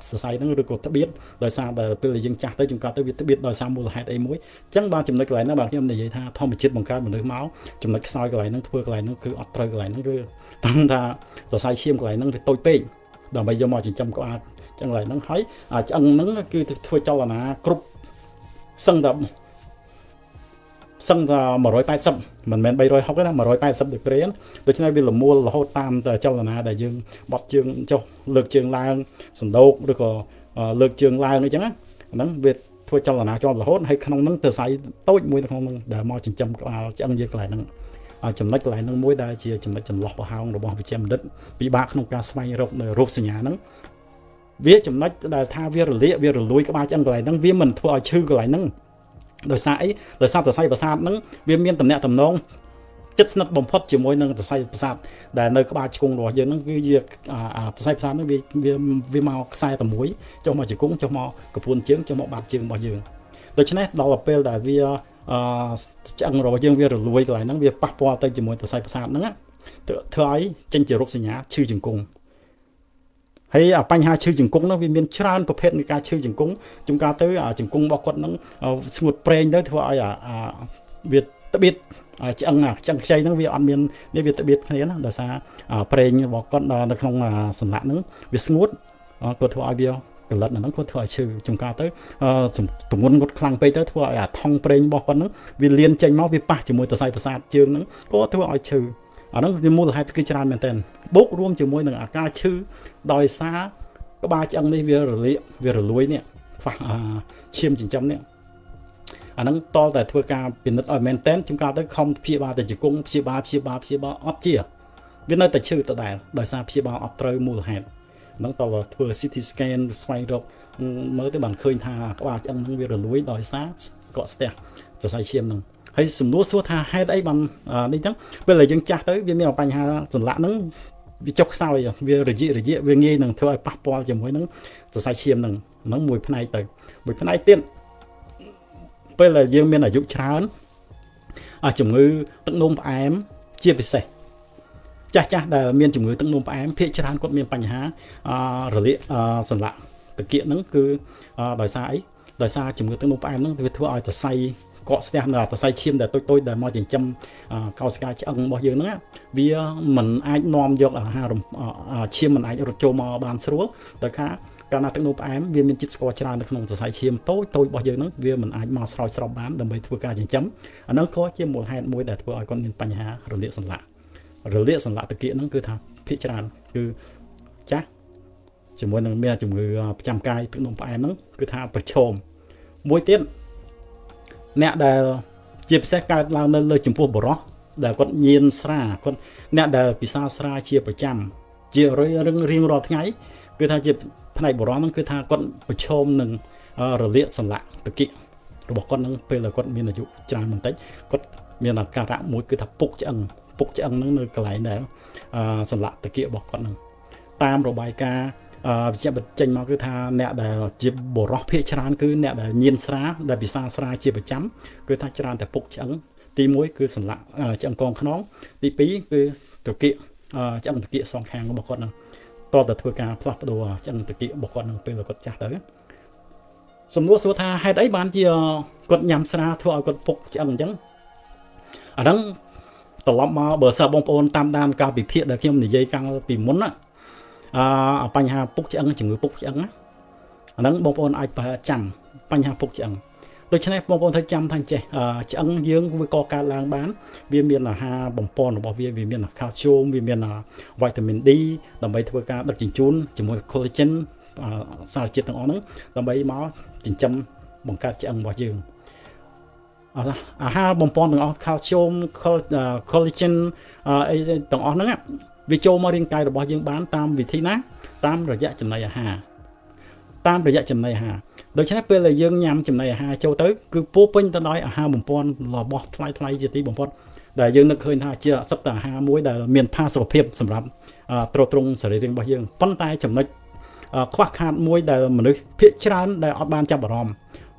Speaker 1: សរសៃហ្នឹងឬក៏ត្បៀតដោយសារតែពេលយើងចាស់ទៅជួនកាលទៅវាត្បៀតដោយសារមូលហេតុអីមួយអញ្ចឹងបានចំណុចកន្លែងហ្នឹងបាទខ្ញុំនិយាយថាធម្មជាតិបង្កើតមនុស្សមកចំណុចខ្សោយកន្លែងហ្នឹងធ្វើកន្លែងហ្នឹងគឺអត់ត្រូវកន្លែងហ្នឹងគឺតាមថាសរសៃឈាមកន្លែងហ្នឹងវាតូចពេកដើម្បីយកមកចិញ្ចឹមក្បាលចឹងកន្លែងហ្នឹងហើយឆ្អឹងហ្នឹងគឺធ្វើចលនាគ្រប់សឹងតែសឹងតែone hundred eightyមិនមែនthree hundred sixtyទេណាone hundred eightyដឺក្រេដូច្នេះវាលមូលរហូតតាមតែចលនាដែលយើងបត់ជើងចុះលើកជើងឡើងសណ្ដោកឬក៏លើកជើងឡើងអញ្ចឹងហ្នឹងវាធ្វើចលនាជាប់រហូតហើយក្នុងហ្នឹងទៅសៃតូចមួយនៅក្នុងហ្នឹងដែលមកចិញ្ចឹមក្បាលឆ្អឹងយើងកន្លែងហ្នឹងចំណុចកន្លែងហ្នឹងមួយដែលជាចំណុចចន្លោះប្រហោងរបស់វិជ្ជាបណ្ឌិតពិបាកក្នុងការស្វែងរកនៅរោគសញ្ញាហ្នឹងវាចំណុចដែលថាវារលាកវារលួយក្បាលឆ្អឹងកន្លែងហ្នឹងវាមិនធ្វើឲ្យឈឺកន្លែងហ្នឹងដោយសារអីដោយសារសរសៃប្រសាទហ្នឹងវាមានតំណែងតំណងចិត្តស្និទ្ធបំផុតជាមួយនឹងសរសៃប្រសាទដែលនៅក្បាលជង្គង់របស់យើងហ្នឹងគឺវាសរសៃប្រសាទហ្នឹងវាវាមកខ្សែតែមួយចុះមកជង្គង់ចុះមកកពួនជើងចុះមកបាតជើងរបស់យើងដូច្នេះដល់ពេលដែលវាអឺឆ្អឹងរបស់យើងវារលួយកន្លែងហ្នឹងវាប៉ះពាល់ទៅជាមួយសរសៃប្រសាទហ្នឹងធ្វើឲ្យចេញជារោគសញ្ញាឈឺជង្គង់ហើយបញ្ហាឈឺជង្គង់នោះវាមានច្រើនប្រភេទនៃការឈឺជង្គង់ជួនកាលទៅជង្គង់របស់គាត់នឹងស្ងួតប្រេងទៅធ្វើឲ្យវាត្បៀតឆ្អឹងឆ្អឹងខ្ចីហ្នឹងវាអត់មាននេះវាត្បៀតគ្នាណាដោយសារប្រេងរបស់គាត់នៅក្នុងសន្លាក់ហ្នឹងវាស្ងួតគាត់ធ្វើឲ្យវាកលិតហ្នឹងគាត់ធ្វើឲ្យឈឺជួនកាលទៅទម្ងន់គាត់ខ្លាំងពេកទៅធ្វើឲ្យអាថង់ប្រេងរបស់គាត់ហ្នឹងវាលៀនចេញមកវាប៉ះជាមួយសរសៃប្រសាទជើងហ្នឹងក៏ធ្វើឲ្យឈឺអាហ្នឹងវាមូលហេតុគឺច្រើនមែនតើបូករួមជាមួយនឹងអាការឈឺដោយសារក្បាលឆ្អឹងនេះវារលាកវារលួយនេះខ្វះឈាមចិញ្ចឹមនេះអាហ្នឹងតលតែធ្វើការពិនិត្យឲ្យមែនតើជួនកាលទៅខំព្យាបាលតែជង្គង់ព្យាបាលព្យាបាលព្យាបាលអត់ជាវានៅតែឈឺដដែលដោយសារព្យាបាលអត់ត្រូវមូលហេតុហ្នឹងតើធ្វើ C T scan ស្វែងរកមើលទៅបានឃើញថាក្បាលឆ្អឹងហ្នឹងវារលួយដោយសារកកស្ទះសរសៃឈាមហ្នឹងហើយសំណួរសួរថាហេតុអីបាននេះចឹងពេលដែលយើងចាស់ទៅវាមានបញ្ហាសន្លាក់ហ្នឹងវាចុះខ្សោយវារយៈរយៈវាងាយនឹងធ្វើឲ្យប៉ះពាល់ជាមួយនឹងសរសៃឈាមហ្នឹងហ្នឹងមួយផ្នែកទៅមួយផ្នែកទៀតពេលដែលយើងមានអាយុច្រើនជំងឺទឹកនោមផ្អែមជាពិសេសចាស់ចាស់ដែលមានជំងឺទឹកនោមផ្អែមភាគច្រើនគាត់មានបញ្ហារលាកសន្លាក់តាគៀកហ្នឹងគឺដោយសារអីដោយសារជំងឺទឹកនោមផ្អែមហ្នឹងវាធ្វើឲ្យសរសៃកកស្ទះនៅសរសៃឈាមដែលតូចតូចដែលមកចិញ្ចឹមកោសិកាឆ្អឹងរបស់យើងហ្នឹងវាមិនអាចនាំយកអាហារឈាមមិនអាចរត់ចូលមកបានស្រួលដោយការកាលណាទឹកនោមផ្អែមវាមានជាតិស្ករច្រើននៅក្នុងសរសៃឈាមតូចតូចរបស់យើងហ្នឹងវាមិនអាចមកស្រោចស្រពបានដើម្បីធ្វើការចិញ្ចឹមអាហ្នឹងក៏ជាមូលហេតុមួយដែលធ្វើឲ្យគាត់មានបញ្ហារលាកសន្លាក់រលាកសន្លាក់តាគៀកហ្នឹងគឺថាភាគច្រើនគឺចាស់ជាមួយនឹងមានជំងឺប្រចាំកាយទឹកនោមផ្អែមហ្នឹងគឺថាប្រឈមមួយទៀតអ្នកដែលជាពិសេសកើតឡើងនៅលើចំពោះបរោះដែលគាត់ញៀនស្រាគាត់អ្នកដែលពិសាស្រាជាប្រចាំជារឿងរៀងរាល់ថ្ងៃគឺថាជាផ្នែកបរោះហ្នឹងគឺថាគាត់ប្រឈមនឹងរលាកសន្លាក់តាគៀករបស់គាត់ហ្នឹងពេលដែលគាត់មានអាយុច្រើនបន្តិចគាត់មានអាការៈមួយគឺថាពុកឆ្អឹងពុកឆ្អឹងហ្នឹងនៅកន្លែងដែលសន្លាក់តាគៀករបស់គាត់ហ្នឹងតាមរបាយការណ៍វិជ្ជាបណ្ឌិតចេញមកគឺថាអ្នកដែលជាបរោះភាគច្រើនគឺអ្នកដែលញៀនស្រាដែលពិសាស្រាជាប្រចាំគឺថាច្រើនតែពុកឆ្អឹងទីមួយគឺសន្លាក់ឆ្អឹងកងខ្នងទីពីរគឺតាគៀកឆ្អឹងតាគៀកសងខាងរបស់គាត់ហ្នឹងតតែធ្វើការផ្លាស់ប្ដូរឆ្អឹងតាគៀករបស់គាត់ហ្នឹងពេលគាត់ចាស់ទៅសំណួរសួរថាហេតុអីបានជាគាត់ញ៉ាំស្រាធ្វើឲ្យគាត់ពុកឆ្អឹងអញ្ចឹងអាហ្នឹងត្រឡប់មកបើសិនបងប្អូនតាមដានការវិភាគដែលខ្ញុំនិយាយកាលពីមុនណាអឺបញ្ហាពុកឆ្អឹងជំងឺពុកឆ្អឹងណាអាហ្នឹងបងប្អូនអាចចាំបញ្ហាពុកឆ្អឹងដូច្នេះបងប្អូនត្រូវចាំថាចេះឆ្អឹងយើងវាកកើតឡើងបានវាមានអាហារបំពន់របស់វាវាមានខាល់ស្យូមវាមានវីតាមីន D ដើម្បីធ្វើការដឹកជញ្ជូនជាមួយ collagen សារជាតិទាំងអស់ហ្នឹងដើម្បីមកចិញ្ចឹមបង្កើតឆ្អឹងរបស់យើងអាហារបំពន់ទាំងអស់ calcium collagen អីទាំងអស់ហ្នឹងវាចូលមករាងកាយរបស់យើងបានតាមវិធីណាតាមរយៈចំណីអាហារតាមរយៈចំណីអាហារដូច្នេះពេលដែលយើងញ៉ាំចំណីអាហារចូលទៅគឺពោពេញទៅដោយអាហារបំពន់របស់ថ្លៃថ្លៃជាទីបំផុតដែលយើងនឹកឃើញថាជាសិតតែអាហារមួយដែលមានផាសុខភាពសម្រាប់ទ្រទ្រង់សរីរាង្គរបស់យើងប៉ុន្តែចំណុចខ្វះខាតមួយដែលមនុស្សភាគច្រើនដែលអត់បានចាប់អារម្មណ៍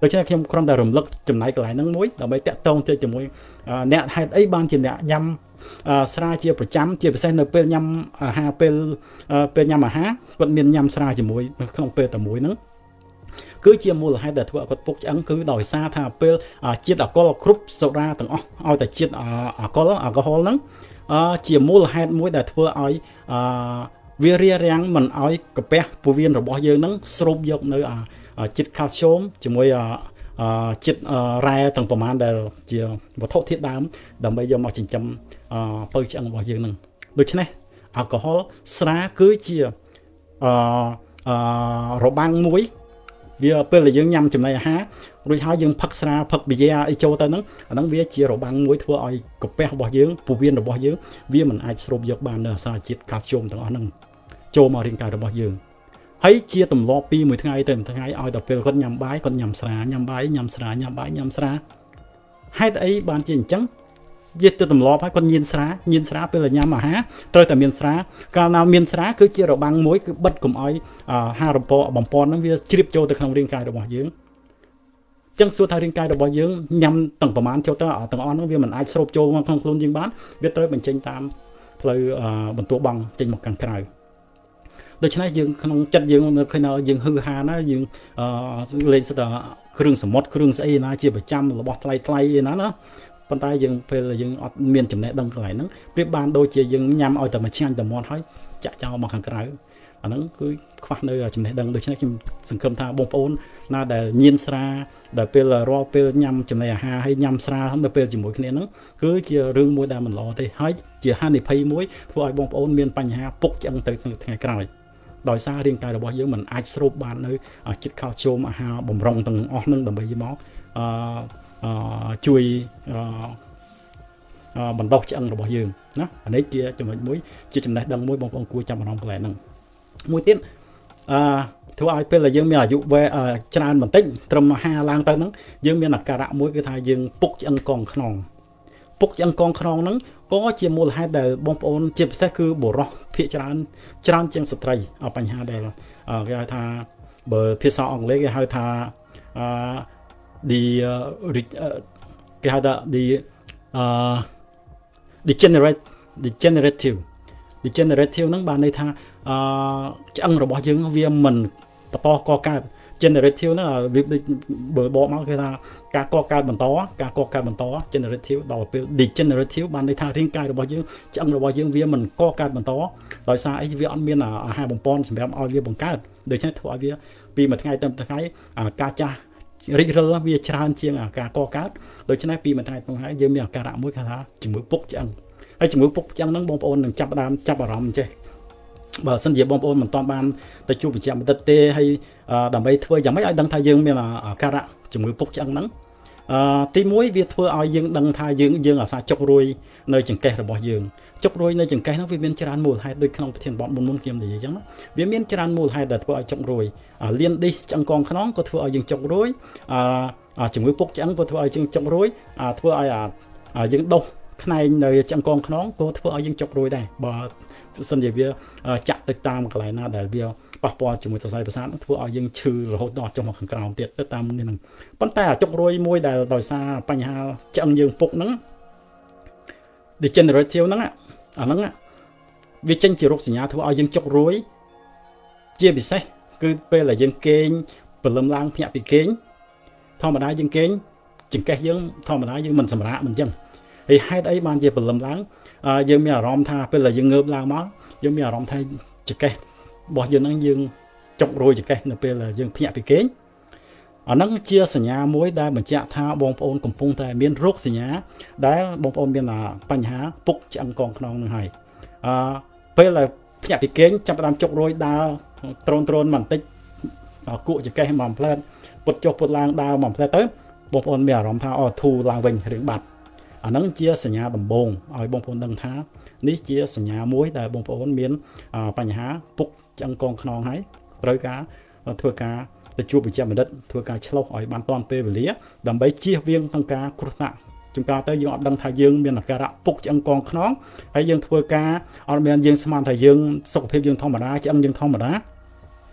Speaker 1: ដូច្នេះខ្ញុំគ្រាន់តែរំលឹកចំណែកកន្លែងហ្នឹងមួយដើម្បីតាក់ទងទៅជាមួយអ្នកហេតុអីបានជាអ្នកញ៉ាំស្រាជាប្រចាំជាពិសេសនៅពេលញ៉ាំអាហារពេលពេលញ៉ាំអាហារគាត់មានញ៉ាំស្រាជាមួយក្នុងពេលតែមួយហ្នឹងគឺជាមូលហេតុដែលធ្វើឲ្យគាត់ពុកឆ្អឹងគឺដោយសារថាពេលជាតិអាល់កុលគ្រប់សូដាទាំងអស់ឲ្យតែជាតិអាល់កុលអាល់កុហុលហ្នឹងជាមូលហេតុមួយដែលធ្វើឲ្យវារារាំងមិនឲ្យកាពះពោះវៀនរបស់យើងហ្នឹងស្រូបយកនៅជាតិខាល់ស្យូមជាមួយជាតិរ៉ែទាំងប្រមាណដែលជាវត្ថុធាតុដើមដើម្បីយកមកចិញ្ចឹមពៅឆ្អឹងរបស់យើងហ្នឹងដូច្នេះអាល់កុហុលស្រាគឺជាអឺរបាំងមួយវាពេលដែលយើងញ៉ាំចំណីអាហាររួចហើយយើងផឹកស្រាផឹកប៊ីយ៉ាអីចូលទៅហ្នឹងអាហ្នឹងវាជារបាំងមួយធ្វើឲ្យកាពះរបស់យើងពោះវៀនរបស់យើងវាមិនអាចស្រូបយកបាននៅសារជាតិកាល់ស្យូមទាំងអស់ហ្នឹងចូលមករាងកាយរបស់យើងហើយជាទម្លាប់ពីមួយថ្ងៃទៅមួយថ្ងៃឲ្យដល់ពេលគាត់ញ៉ាំបាយគាត់ញ៉ាំស្រាញ៉ាំបាយញ៉ាំស្រាញ៉ាំបាយញ៉ាំស្រាហេតុអីបានជាអញ្ចឹងវាទៅទម្លាប់ហើយគាត់ញៀនស្រាញៀនស្រាពេលញ៉ាំអាហារត្រូវតែមានស្រាកាលណាមានស្រាគឺជារបាំងមួយគឺបិទកុំឲ្យអាហារបំពន់បំពន់ហ្នឹងវាជ្រាបចូលទៅក្នុងរាងកាយរបស់យើងអញ្ចឹងសួរថារាងកាយរបស់យើងញ៉ាំទាំងប្រមាណចូលទៅទាំងអស់ហ្នឹងវាមិនអាចស្រូបចូលមកក្នុងខ្លួនយើងបានវាត្រូវបញ្ចេញតាមផ្លូវបន្ទាបង់ចេញមកខាងក្រៅដូច្នេះយើងក្នុងចិត្តយើងនៅឃើញថាយើងហឺហាណាយើងលេងស្ទើរគ្រឿងសមុទ្រគ្រឿងស្អីណាជាប្រចាំរបស់ថ្លៃថ្លៃឯណាណាប៉ុន្តែយើងពេលយើងអត់មានចំណេះដឹងកន្លែងហ្នឹងប្រៀបបានដូចជាយើងញ៉ាំឲ្យតែមួយឆ្ងាញ់តែមាត់ហើយចាក់ចោលមកខាងក្រៅអាហ្នឹងគឺខ្វះនៅចំណេះដឹងដូច្នេះខ្ញុំសង្ឃឹមថាបងប្អូនណាដែលញៀនស្រាដែលពេលរាល់ពេលញ៉ាំចំណីអាហារហើយញ៉ាំស្រានៅពេលជាមួយគ្នាហ្នឹងគឺជារឿងមួយដែលមិនល្អទេហើយជាហានិភ័យមួយធ្វើឲ្យបងប្អូនមានបញ្ហាពុកឆ្អឹងទៅថ្ងៃក្រោយដោយសាររាងកាយរបស់យើងមិនអាចស្រូបបាននៅជាតិខាល់ស្យូមអាហារបំរុងទាំងអស់ហ្នឹងដើម្បីមកអឺជួយបណ្ដុះឆ្អឹងរបស់យើងណាអានេះជាចំណុចមួយជាចំណេះដឹងមួយបងប្អូនគួរចាប់អារម្មណ៍កន្លែងហ្នឹងមួយទៀតអឺធ្វើឲ្យពេលដែលយើងមានអាយុវែងច្រើនបន្តិចត្រឹមហាឡើងទៅហ្នឹងយើងមានអាការៈមួយគឺថាយើងពុកឆ្អឹងកងខ្នងពុកឆ្អឹងកងខ្នងហ្នឹងក៏ជាមូលហេតុដែលបងប្អូនជាពិសេសគឺបុរសភាគច្រើនច្រើនជាងស្ត្រីបញ្ហាដែលគេហៅថាបើភាសាអង់គ្លេសគេហៅថាអឺ the គេហៅថា the អឺ degenerate degenerative degenerative ហ្នឹងបានន័យថាអឺឆ្អឹងរបស់យើងវាមិនបន្តកកើត generative ហ្នឹងវាបើបកមកគឺថាការកកើតបន្តការកកើតបន្ត generative ដល់ពេល degenerative បានន័យថារាងកាយរបស់យើងឆ្អឹងរបស់យើងវាមិនកកើតបន្តដោយសារអីវាអត់មានអាហារបំពន់សម្រាប់ឲ្យវាបង្កើតដូច្នេះធ្វើឲ្យវាពីមួយថ្ងៃទៅមួយថ្ងៃការចាស់រិចរិលវាច្រើនជាងការកកើតដូច្នេះពីមួយថ្ងៃទៅមួយថ្ងៃយើងមានអាការៈមួយគេថាជំងឺពុកឆ្អឹងហើយជំងឺពុកឆ្អឹងហ្នឹងបងប្អូននឹងចាប់ផ្ដើមចាប់អារម្មណ៍ចេះបើសិនជាបងប្អូនមិនតាន់បានទៅជួបវិជ្ជាបណ្ឌិតទេហើយដើម្បីធ្វើយ៉ាងម៉េចឲ្យដឹងថាយើងមានអាការៈជំងឺពុកឆ្អឹងហ្នឹងអឺទីមួយវាធ្វើឲ្យយើងដឹងថាយើងយើងអាសាចុករួយនៅចង្កេះរបស់យើងចុករួយនៅចង្កេះហ្នឹងវាមានច្រើនមូលហេតុដូចក្នុងប្រធានបទមុនមុនខ្ញុំនិយាយអញ្ចឹងវាមានច្រើនមូលហេតុដែលធ្វើឲ្យចុករួយលៀនឌីសឆ្អឹងកងខ្នងក៏ធ្វើឲ្យយើងចុករួយអឺជំងឺពុកឆ្អឹងក៏ធ្វើឲ្យយើងចុករួយធ្វើឲ្យយើងដុសផ្នែកនៅឆ្អឹងកងខ្នងក៏ធ្វើឲ្យយើងចុករួយដែរបើសិនជាវាចាក់ទៅតាមកន្លែងណាដែលវាប៉ះពាល់ជាមួយសរសៃប្រសាទធ្វើឲ្យយើងឈឺរហូតដល់ចុះមកខាងក្រោមទៀតទៅតាមនេះហ្នឹងប៉ុន្តែអាចុករួយមួយដែលដោយសារបញ្ហាឆ្អឹងយើងពុកហ្នឹង degenerative ហ្នឹងអាហ្នឹងវាចេញជារោគសញ្ញាធ្វើឲ្យយើងចុករួយជាពិសេសគឺពេលដែលយើងគេងព្រលឹមឡើងភ្ញាក់ពីគេងធម្មតាយើងគេងចង្កេះយើងធម្មតាយើងមិនសម្រាកមិនអញ្ចឹងហើយហេតុអីបានជាព្រលឹមឡើងយើងមានអារម្មណ៍ថាពេលដែលយើងងើបឡើងមកយើងមានអារម្មណ៍ថាចង្កេះរបស់យើងហ្នឹងយើងចុករយចង្កេះនៅពេលយើងភ្ញាក់ពីគេងអាហ្នឹងជាសញ្ញាមួយដែលបញ្ជាក់ថាបងប្អូនកំពុងតែមានរោគសញ្ញាដែលបងប្អូនមានបញ្ហាពុកឆ្អឹងកងខ្នងហ្នឹងហើយអឺពេលដែលភ្ញាក់ពីគេងចាប់ផ្ដើមចុករយដើរត្រូនត្រូនបន្តិចគក់ចង្កេះមកផ្លែតពុតចុះពុតឡើងដើរមកផ្លែតទៅបងប្អូនមានអារម្មណ៍ថាអូធូរឡើងវិញរឿងបាត់អាហ្នឹងជាសញ្ញាដំបូងឲ្យបងប្អូនដឹងថានេះជាសញ្ញាមួយដែលបងប្អូនមានបញ្ហាពុកឆ្អឹងកងខ្នងហើយត្រូវការធ្វើការទៅជួបវិជ្ជាបណ្ឌិតធ្វើការឆ្លុះឲ្យបានទាន់ពេលវេលាដើម្បីជៀសវាងក្នុងការគ្រោះថ្នាក់ជួនកាលទៅយើងអត់ដឹងថាយើងមានអាការៈពុកឆ្អឹងកងខ្នងហើយយើងធ្វើការអត់មានយើងស្មានថាយើងសុខភាពយើងធម្មតាឆ្អឹងយើងធម្មតា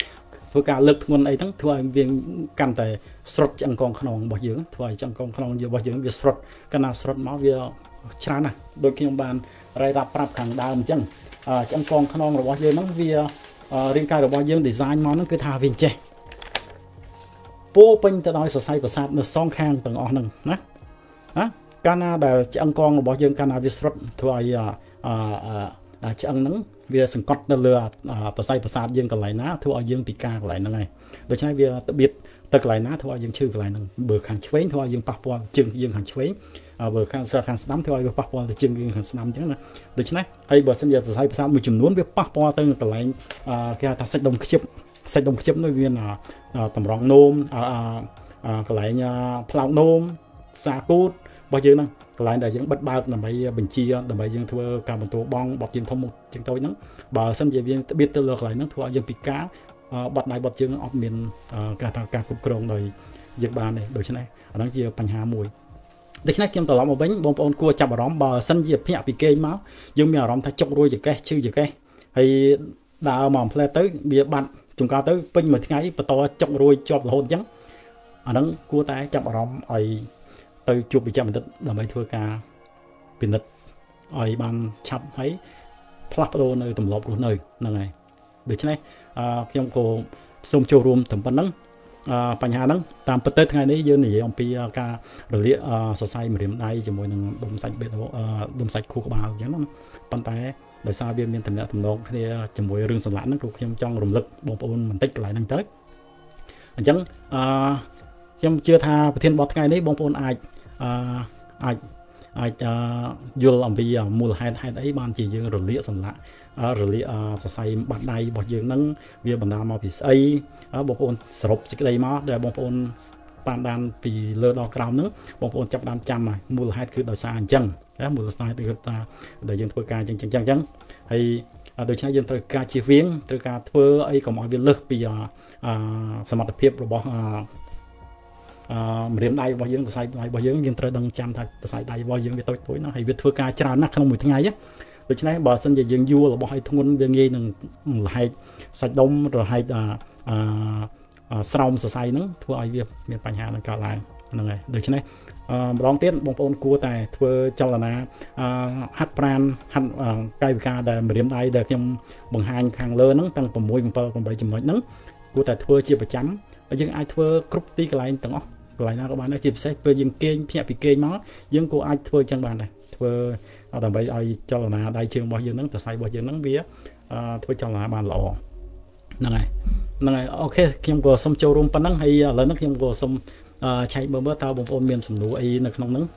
Speaker 1: ធ្វើការលើកធ្ងន់អីហ្នឹងធ្វើឲ្យវាកាន់តែស្រុតឆ្អឹងកងខ្នងរបស់យើងធ្វើឲ្យឆ្អឹងកងខ្នងរបស់យើងវាស្រុតកាលណាស្រុតមកវាច្រើនណាស់ដូចខ្ញុំបានរាយរាប់ប្រាប់ខាងដើមអញ្ចឹងឆ្អឹងកងខ្នងរបស់យើងហ្នឹងវារាងកាយរបស់យើង design មកហ្នឹងគឺថាវាចេះពោពេញទៅដោយសរសៃប្រសាទនៅសងខាងទាំងអស់ហ្នឹងណាណាកាលណាដែលឆ្អឹងកងរបស់យើងកាលណាវាស្រុតធ្វើឲ្យអឺឆ្អឹងហ្នឹងវាសង្កត់នៅលើប្រស័យប្រសាទយើងកន្លែងណាធ្វើឲ្យយើងពិការកន្លែងហ្នឹងហើយដូច្នេះវាត្បៀតទៅកន្លែងណាធ្វើឲ្យយើងឈឺកន្លែងហ្នឹងបើខាងឆ្វេងធ្វើឲ្យយើងប៉ះពាល់ជើងយើងខាងឆ្វេងបើខាងស្ដាំខាងស្ដាំធ្វើឲ្យវាប៉ះពាល់ទៅជើងយើងខាងស្ដាំអញ្ចឹងណាដូច្នេះហើយបើសិនជាប្រស័យប្រសាទមួយចំនួនវាប៉ះពាល់ទៅកន្លែងគេហៅថាសាច់ដុំខ្ជិបសាច់ដុំខ្ជិបនោះវាមានតម្រង់នោមកន្លែងផ្លោកនោមសាគូតរបស់យើងហ្នឹងកន្លែងដែលយើងបិទបើកដើម្បីបញ្ជាដើម្បីយើងធ្វើការបន្ទោបងបត់ជើងធំជើងតូចហ្នឹងបើសិនជាយើងត្បៀតទៅលើកន្លែងហ្នឹងធ្វើឲ្យយើងពិការបត់ដៃបត់ជើងអត់មានការថាការគ្រប់គ្រងដោយយើងបានទេដូច្នេះអាហ្នឹងជាបញ្ហាមួយដូច្នេះខ្ញុំត្រឡប់មកវិញបងប្អូនគួរចាប់អារម្មណ៍បើសិនជាភ្ញាក់ពីគេងមកយើងមានអារម្មណ៍ថាចុករួយចកេះឈឺចកេះហើយដើរមកផ្លែទៅវាបាត់ជួនកាលទៅពេញមួយថ្ងៃបន្តចុករួយជាប់រហូតអញ្ចឹងអាហ្នឹងគួរតែចាប់អារម្មណ៍ឲ្យទៅជួបវិជ្ជបណ្ឌិតដើម្បីធ្វើការពិនិត្យឲ្យបានឆាប់ហើយផ្លាស់ប្ដូរនៅទម្លាប់រស់នៅហ្នឹងហើយដូច្នេះខ្ញុំក៏សូមចូលរួមត្រឹមប៉ុណ្ណឹងបញ្ហាហ្នឹងតាមពិតទៅថ្ងៃនេះយើងនិយាយអំពីការរលាកសរសៃម្រាមដៃជាមួយនឹងដុំសាច់បេះដូងដុំសាច់ខួរក្បាលអញ្ចឹងណាប៉ុន្តែដោយសារវាមានតំណែងតំណងគ្នាជាមួយរឿងសន្លាក់ហ្នឹងគឺខ្ញុំចង់រំលឹកបងប្អូនបន្តិចកន្លែងហ្នឹងទៅអញ្ចឹងអឺខ្ញុំជឿថាប្រធានបទថ្ងៃនេះបងប្អូនអាចអឺអាចអាចយល់អំពីមូលហេតុហេតុអីបានជាយើងរលាកសន្លាក់រលាកសរសៃបាត់ដៃរបស់យើងហ្នឹងវាបណ្ដាលមកពីស្អីបងប្អូនសរុបសេចក្តីមកដែលបងប្អូនបានបានពីលើដល់ក្រោមហ្នឹងបងប្អូនចាប់បានចាំហើយមូលហេតុគឺដោយសារអញ្ចឹងណាមូលស្នេហ៍គឺថាដែលយើងធ្វើការអញ្ចឹងអញ្ចឹងអញ្ចឹងហើយដូច្នេះយើងត្រូវការជៀសវាងត្រូវការធ្វើអីកុំឲ្យវាលើសពីសមត្ថភាពរបស់អឺម្រាមដៃរបស់យើងសរសៃដៃរបស់យើងយើងត្រូវដឹងចាំថាសរសៃដៃរបស់យើងវាតូចតូចណាស់ហើយវាធ្វើការច្រើនណាស់ក្នុងមួយថ្ងៃដូច្នេះបើសិនជាយើងយួររបស់ឲ្យធ្ងន់វាងាយនឹងរហែកសាច់ដុំរហែកអឺស្រោមសរសៃហ្នឹងធ្វើឲ្យវាមានបញ្ហានឹងកើតឡើងហ្នឹងហើយដូច្នេះម្ដងទៀតបងប្អូនគួរតែធ្វើចលនាហាត់ប្រាណហាត់កាយវិការដែលម្រាមដៃដែលខ្ញុំបង្ហាញខាងលើហ្នឹងទាំង6 7 8ចំណុចហ្នឹងគួរតែធ្វើជាប្រចាំហើយយើងអាចធ្វើគ្រប់ទីកន្លែងទាំងអស់កន្លែងណាក៏បានដែរជាពិសេសពេលយើងគេងភ្ញាក់ពីគេងមកយើងក៏អាចធ្វើចឹងបានដែរធ្វើដើម្បីឲ្យចលនាដៃជើងរបស់យើងហ្នឹងសរសៃរបស់យើងហ្នឹងវាធ្វើចលនាបានល្អហ្នឹងហើយហ្នឹងហើយអូខេខ្ញុំក៏សូមចូលរួមប៉ុណ្ណឹងហើយឥឡូវនេះខ្ញុំក៏សូមឆែកមើលមើលតើបងប្អូនមានសំណួរអីនៅក្នុងហ្នឹង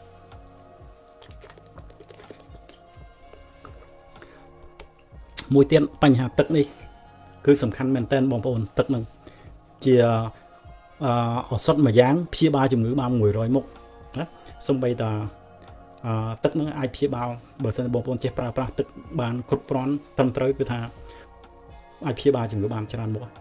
Speaker 1: មួយទៀតបញ្ហាទឹកនេះគឺសំខាន់មែនតើបងប្អូនទឹកហ្នឹងជាឱសថមួយយ៉ាងព្យាបាលជំងឺបានមួយរយមុខណាសូម្បីតែទឹកហ្នឹងអាចព្យាបាលបើសិនបងប្អូនចេះប្រើប្រាស់ទឹកបានគ្រប់គ្រាន់ត្រឹមត្រូវគឺថាអាចព្យាបាលជំងឺបានច្រើនមុខ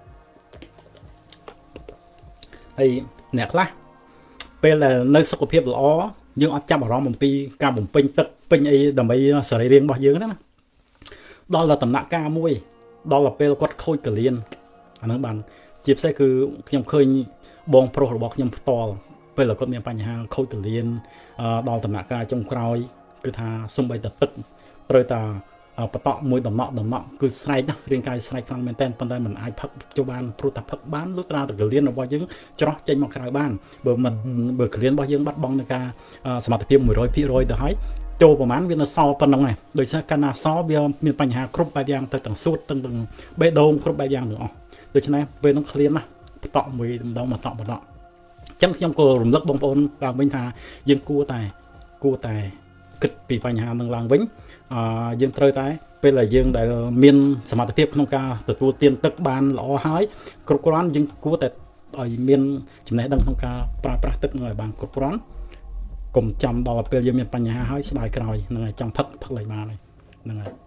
Speaker 1: ហើយអ្នកខ្លះពេលដែលនៅសុខភាពល្អយើងអត់ចាប់អារម្មណ៍អំពីការបំពេញទឹកពេញអីដើម្បីសរីរាង្គរបស់យើងណាដល់តែដំណាក់កាលមួយដល់តែពេលគាត់ខូចកលៀនអាហ្នឹងបានជាពិសេសគឺខ្ញុំឃើញបងប្រុសរបស់ខ្ញុំផ្ទាល់ពេលគាត់មានបញ្ហាខូចកលៀនដល់ដំណាក់កាលចុងក្រោយគឺថាសំបីតែទឹកត្រូវតែបតក់មួយដំណក់ដំណក់គឺស្រែកណារាងកាយស្រែកខ្លាំងមែនតើប៉ុន្តែมันអាចផឹកចូលបានព្រោះតែផឹកបានលុះត្រាតែកលៀនរបស់យើងច្រោះចេញមកក្រៅបានបើមិនបើកលៀនរបស់យើងបាត់បង់នៅការសមត្ថភាពមួយរយភាគរយទៅហើយចូលប្រហែលវានៅសល់ប៉ុណ្ណឹងហើយដូច្នេះកាលណាសល់វាមានបញ្ហាគ្រប់បែបយ៉ាងទៅទាំងសួតទាំងទាំងបេះដូងគ្រប់បែបយ៉ាងទាំងអស់ដូច្នេះពេលនោះក្លៀនណាបតក់មួយម្ដងមកតក់បតក់អញ្ចឹងខ្ញុំក៏រំលឹកបងប្អូនតាមវិញថាយើងគួរតែគួរតែគិតពីបញ្ហានឹងឡើងវិញអឺយើងត្រូវតែពេលដែលយើងដែលមានសមត្ថភាពក្នុងការទទួលទានទឹកបានល្អហើយគ្រប់គ្រាន់យើងគួរតែឲ្យមានចំណេះដឹងក្នុងការប្រើប្រាស់ទឹកនឹងឲ្យបានគ្រប់គ្រាន់កុំចាំដល់ពេលយើងមានបញ្ហាហើយស្ដាយក្រោយនឹងឲ្យចង់ផឹកផឹកឡើងបានហ្នឹងហើយ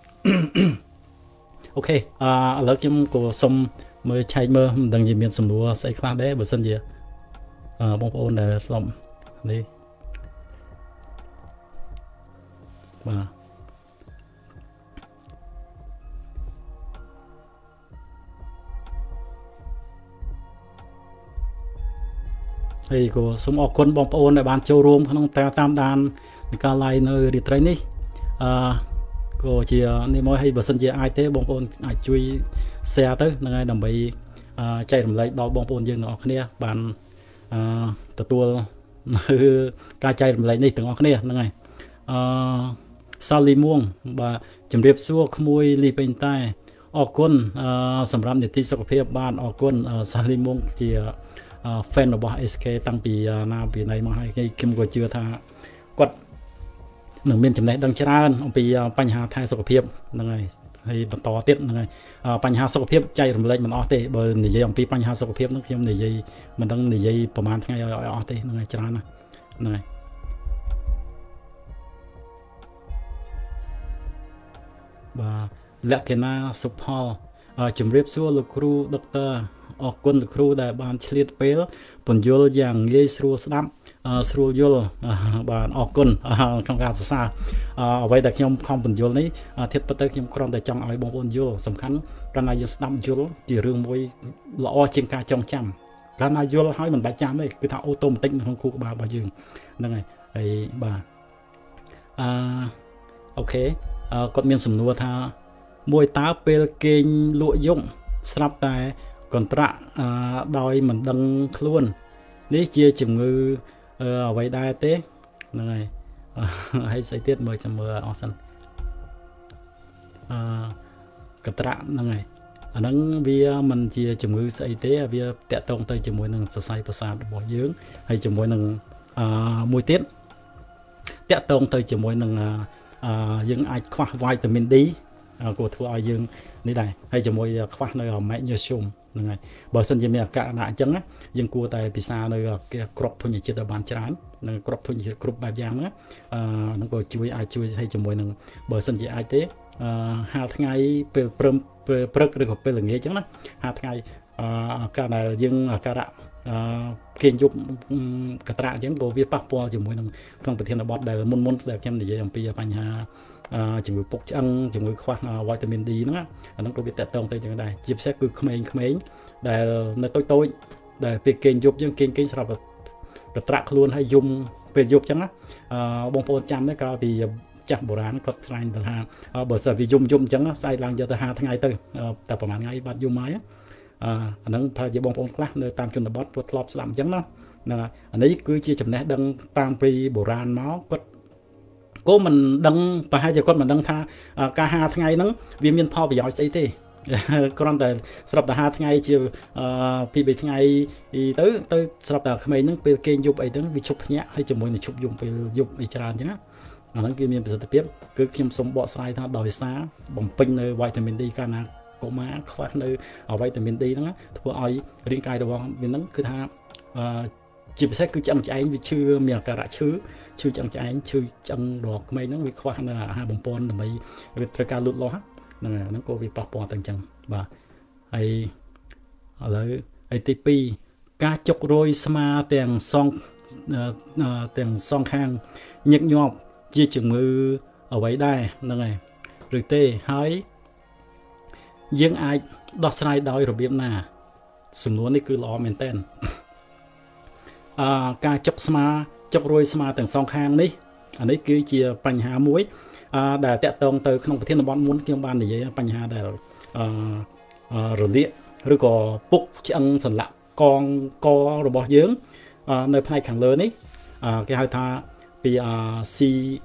Speaker 1: អូខេអឺឥឡូវខ្ញុំក៏សុំមើលឆែកមើលមិនដឹងជាមានសំណួរស្អីខ្លះដែរបើសិនជាអឺបងប្អូនដែលស្លប់នេះបាទហើយក៏សូមអរគុណបងប្អូនដែលបានចូលរួមក្នុងតាមដាននៃការ live នៅរាត្រីនេះអឺក៏ជានេះមកឲ្យបើសិនជាអាចទេបងប្អូនអាចជួយ share ទៅហ្នឹងហើយដើម្បីចែករំលែកដល់បងប្អូនយើងទាំងអស់គ្នាបានអឺទទួលនៅការចែករំលែកនេះទាំងអស់គ្នាហ្នឹងហើយអឺសាលីមួងបាទជំរាបសួរក្មួយលីពេញតែអរគុណអឺសម្រាប់នីតិសុខភាពបានអរគុណសាលីមួងជា fan របស់ เอส เค តាំងពីណាពីណៃមកហើយខ្ញុំក៏ជឿថាគាត់នឹងមានចំណេះដឹងច្រើនអំពីបញ្ហាថែសុខភាពហ្នឹងហើយហើយបន្តទៀតហ្នឹងហើយបញ្ហាសុខភាពចែករំលែកមិនអស់ទេបើនិយាយអំពីបញ្ហាសុខភាពហ្នឹងខ្ញុំនិយាយមិនដឹងនិយាយប្រហែលថ្ងៃឲ្យអស់ទេហ្នឹងហើយច្រើនណាស់ហ្នឹងហើយបាទលក្ខណៈសុផលជំរាបសួរលោកគ្រូដុកទ័រអរគុណលោកគ្រូដែលបានឆ្លៀតពេលពន្យល់យ៉ាងងាយស្រួលស្ដាប់ស្រួលយល់បាទអរគុណក្នុងការសរសើរអ្វីដែលខ្ញុំខំពន្យល់នេះធៀបទៅខ្ញុំគ្រាន់តែចង់ឲ្យបងប្អូនយល់សំខាន់កាលណាយើងស្ដាប់យល់ជារឿងមួយល្អជាងការចងចាំកាលណាយល់ហើយមិនបាច់ចាំទេគឺថាអូតូម៉ាទិកនៅក្នុងខួរក្បាលរបស់យើងហ្នឹងហើយហើយបាទអឺអូខេគាត់មានសំណួរថាមួយតើពេលគេងលក់យំស្រាប់តែកន្ត្រាក់ដោយមិនដឹងខ្លួននេះជាជំងឺអ្វីដែរទេហ្នឹងហើយហើយស្អីទៀតមើលចាំមើលអស់សិនអឺកន្ត្រាក់ហ្នឹងហើយអាហ្នឹងវាមិនជាជំងឺស្អីទេវាតាក់ទងទៅជាមួយនឹងសរសៃប្រសាទរបស់យើងហើយជាមួយនឹងអឺមួយទៀតតាក់ទងទៅជាមួយនឹងអឺយើងអាចខ្វះវីតាមីន D គួរធ្វើឲ្យយើងនេះដែរហើយជាមួយខ្វះនៅ magnesium ហ្នឹងហើយបើសិនជាមានអាការៈអញ្ចឹងយើងគួរតែពិសានៅគ្រាប់ធញ្ញជាតិឲ្យបានច្រើននិងគ្រាប់ធញ្ញជាតិគ្រប់បែបយ៉ាងហ្នឹងអឺហ្នឹងក៏ជួយអាចជួយឲ្យជាមួយនឹងបើសិនជាអាចទេអឺហាលថ្ងៃពេលព្រឹមព្រឹកឬក៏ពេលល្ងាចអញ្ចឹងណាហាលថ្ងៃអឺកាលដែលយើងអាការៈអឺគេយប់កត្រាក់អញ្ចឹងក៏វាប៉ះពាល់ជាមួយនឹងក្នុងប្រធានបទដែលមុនមុនដែលខ្ញុំនិយាយអំពីបញ្ហាជំងឺពុកឆ្អឹងជំងឺខ្វះវីតាមីន D ហ្នឹងអាហ្នឹងក៏វាតកតងទៅចឹងដែរជាពិសេសគឺក្មេងៗដែលនៅតូចតូចដែលពេលគេយប់យើងគេគេស្រាប់កត្រាក់ខ្លួនហើយយំពេលយប់ចឹងណាបងប្អូនចាំទេកាលពីចាស់បុរាណគាត់ថ្លែងថាបើសិនវាយំយំចឹងស្អែកឡើងយកទៅហាថ្ងៃទៅតែប្រហែលថ្ងៃបាត់យំហើយអាហ្នឹងថាជាបងប្អូនខ្លះនៅតាមជនបទគាត់ធ្លាប់ស្ដាប់អញ្ចឹងណាហ្នឹងហើយអានេះគឺជាចំណេះដឹងតាមពីបុរាណមកគាត់ក៏មិនដឹងប្រហែលជាគាត់មិនដឹងថាការហាថ្ងៃហ្នឹងវាមានផលប្រយោជន៍ស្អីទេគ្រាន់តែស្រាប់តែហាថ្ងៃជាពីរបីថ្ងៃទៅទៅស្រាប់តែក្មេងហ្នឹងពេលគេយប់អីហ្នឹងវាជប់ភ្ញាក់ហើយជាមួយនឹងជប់យំពេលយប់អីច្រើនអញ្ចឹងណាអាហ្នឹងគឺមានប្រសិទ្ធភាពគឺខ្ញុំសូមបកស្រាយថាដោយសារបំពេញនៅវីតាមីន D កាលណាកុមារខ្វះនៅវីតាមីន D ហ្នឹងធ្វើឲ្យរាងកាយរបស់វាហ្នឹងគឺថាជាពិសេសគឺឆ្អឹងឆ្អែងវាឈឺមានអាការៈឈឺឈឺឆ្អឹងឆ្អែងឈឺឆ្អឹងរបស់ក្មេងហ្នឹងវាខ្វះនៅអាហារបំពន់ដើម្បីវាត្រូវការលូតលាស់ហ្នឹងហ្នឹងក៏វាប៉ះពាល់ទៅអញ្ចឹងបាទហើយឥឡូវហើយទីពីរការចុករយស្មាទាំងសងទាំងសងខាងញឹកញាប់ជាជំងឺអ្វីដែរហ្នឹងហើយឬទេហើយយើងអាចដោះស្រាយដោយរបៀបណាសំណួរនេះគឺល្អមែនតើអឺការចុកស្មាចុករយស្មាទាំងសងខាងនេះអានេះគឺជាបញ្ហាមួយអឺដែលតាក់ទងទៅក្នុងប្រធានបទមុនខ្ញុំបាននិយាយបញ្ហាដែលអឺរលាកឬក៏ពុកឆ្អឹងសន្លាក់កងករបស់យើងនៅផ្នែកខាងលើនេះគេហៅថាពី C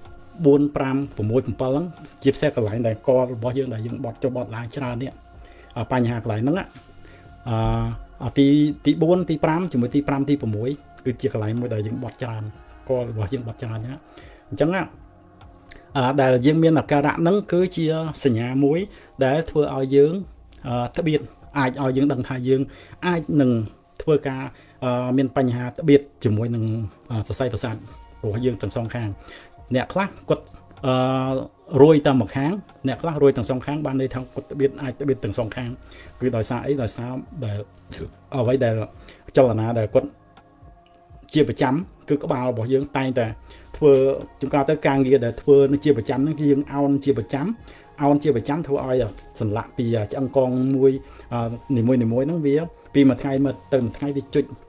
Speaker 1: 4 5 6 7 ហ្នឹងជាពិសេសកន្លែងដែលករបស់យើងដែលយើងបត់ចុះបត់ឡើងច្រើននេះបញ្ហាកន្លែងហ្នឹងអឺទីទី4ទី5ជាមួយទី5ទី6គឺជាកន្លែងមួយដែលយើងបត់ច្រើនករបស់យើងបត់ច្រើនហ្នឹងអញ្ចឹងណាដែលយើងមានអាការៈហ្នឹងគឺជាសញ្ញាមួយដែលធ្វើឲ្យយើងត្បៀតអាចឲ្យយើងដឹងថាយើងអាចនឹងធ្វើការមានបញ្ហាត្បៀតជាមួយនឹងសរសៃប្រសាទរបស់យើងទាំងសងខាងអ្នកខ្លះគាត់អឺរួយតែមួយខាងអ្នកខ្លះរួយទាំងសងខាងបានន័យថាគាត់ត្បៀតអាចត្បៀតទាំងសងខាងគឺដោយសារអីដោយសារដែលអ្វីដែលចលនាដែលគាត់ជាប្រចាំគឺក្បាលរបស់យើងតែងតែធ្វើជួនកាលទៅការងារដែលធ្វើនឹងជាប្រចាំហ្នឹងគឺយើងអោនជាប្រចាំអោនជាប្រចាំធ្វើឲ្យសន្លាក់ពីឆ្អឹងកងមួយនីមួយនីមួយហ្នឹងវាពីមួយថ្ងៃមកទៅមួយថ្ងៃវាជុច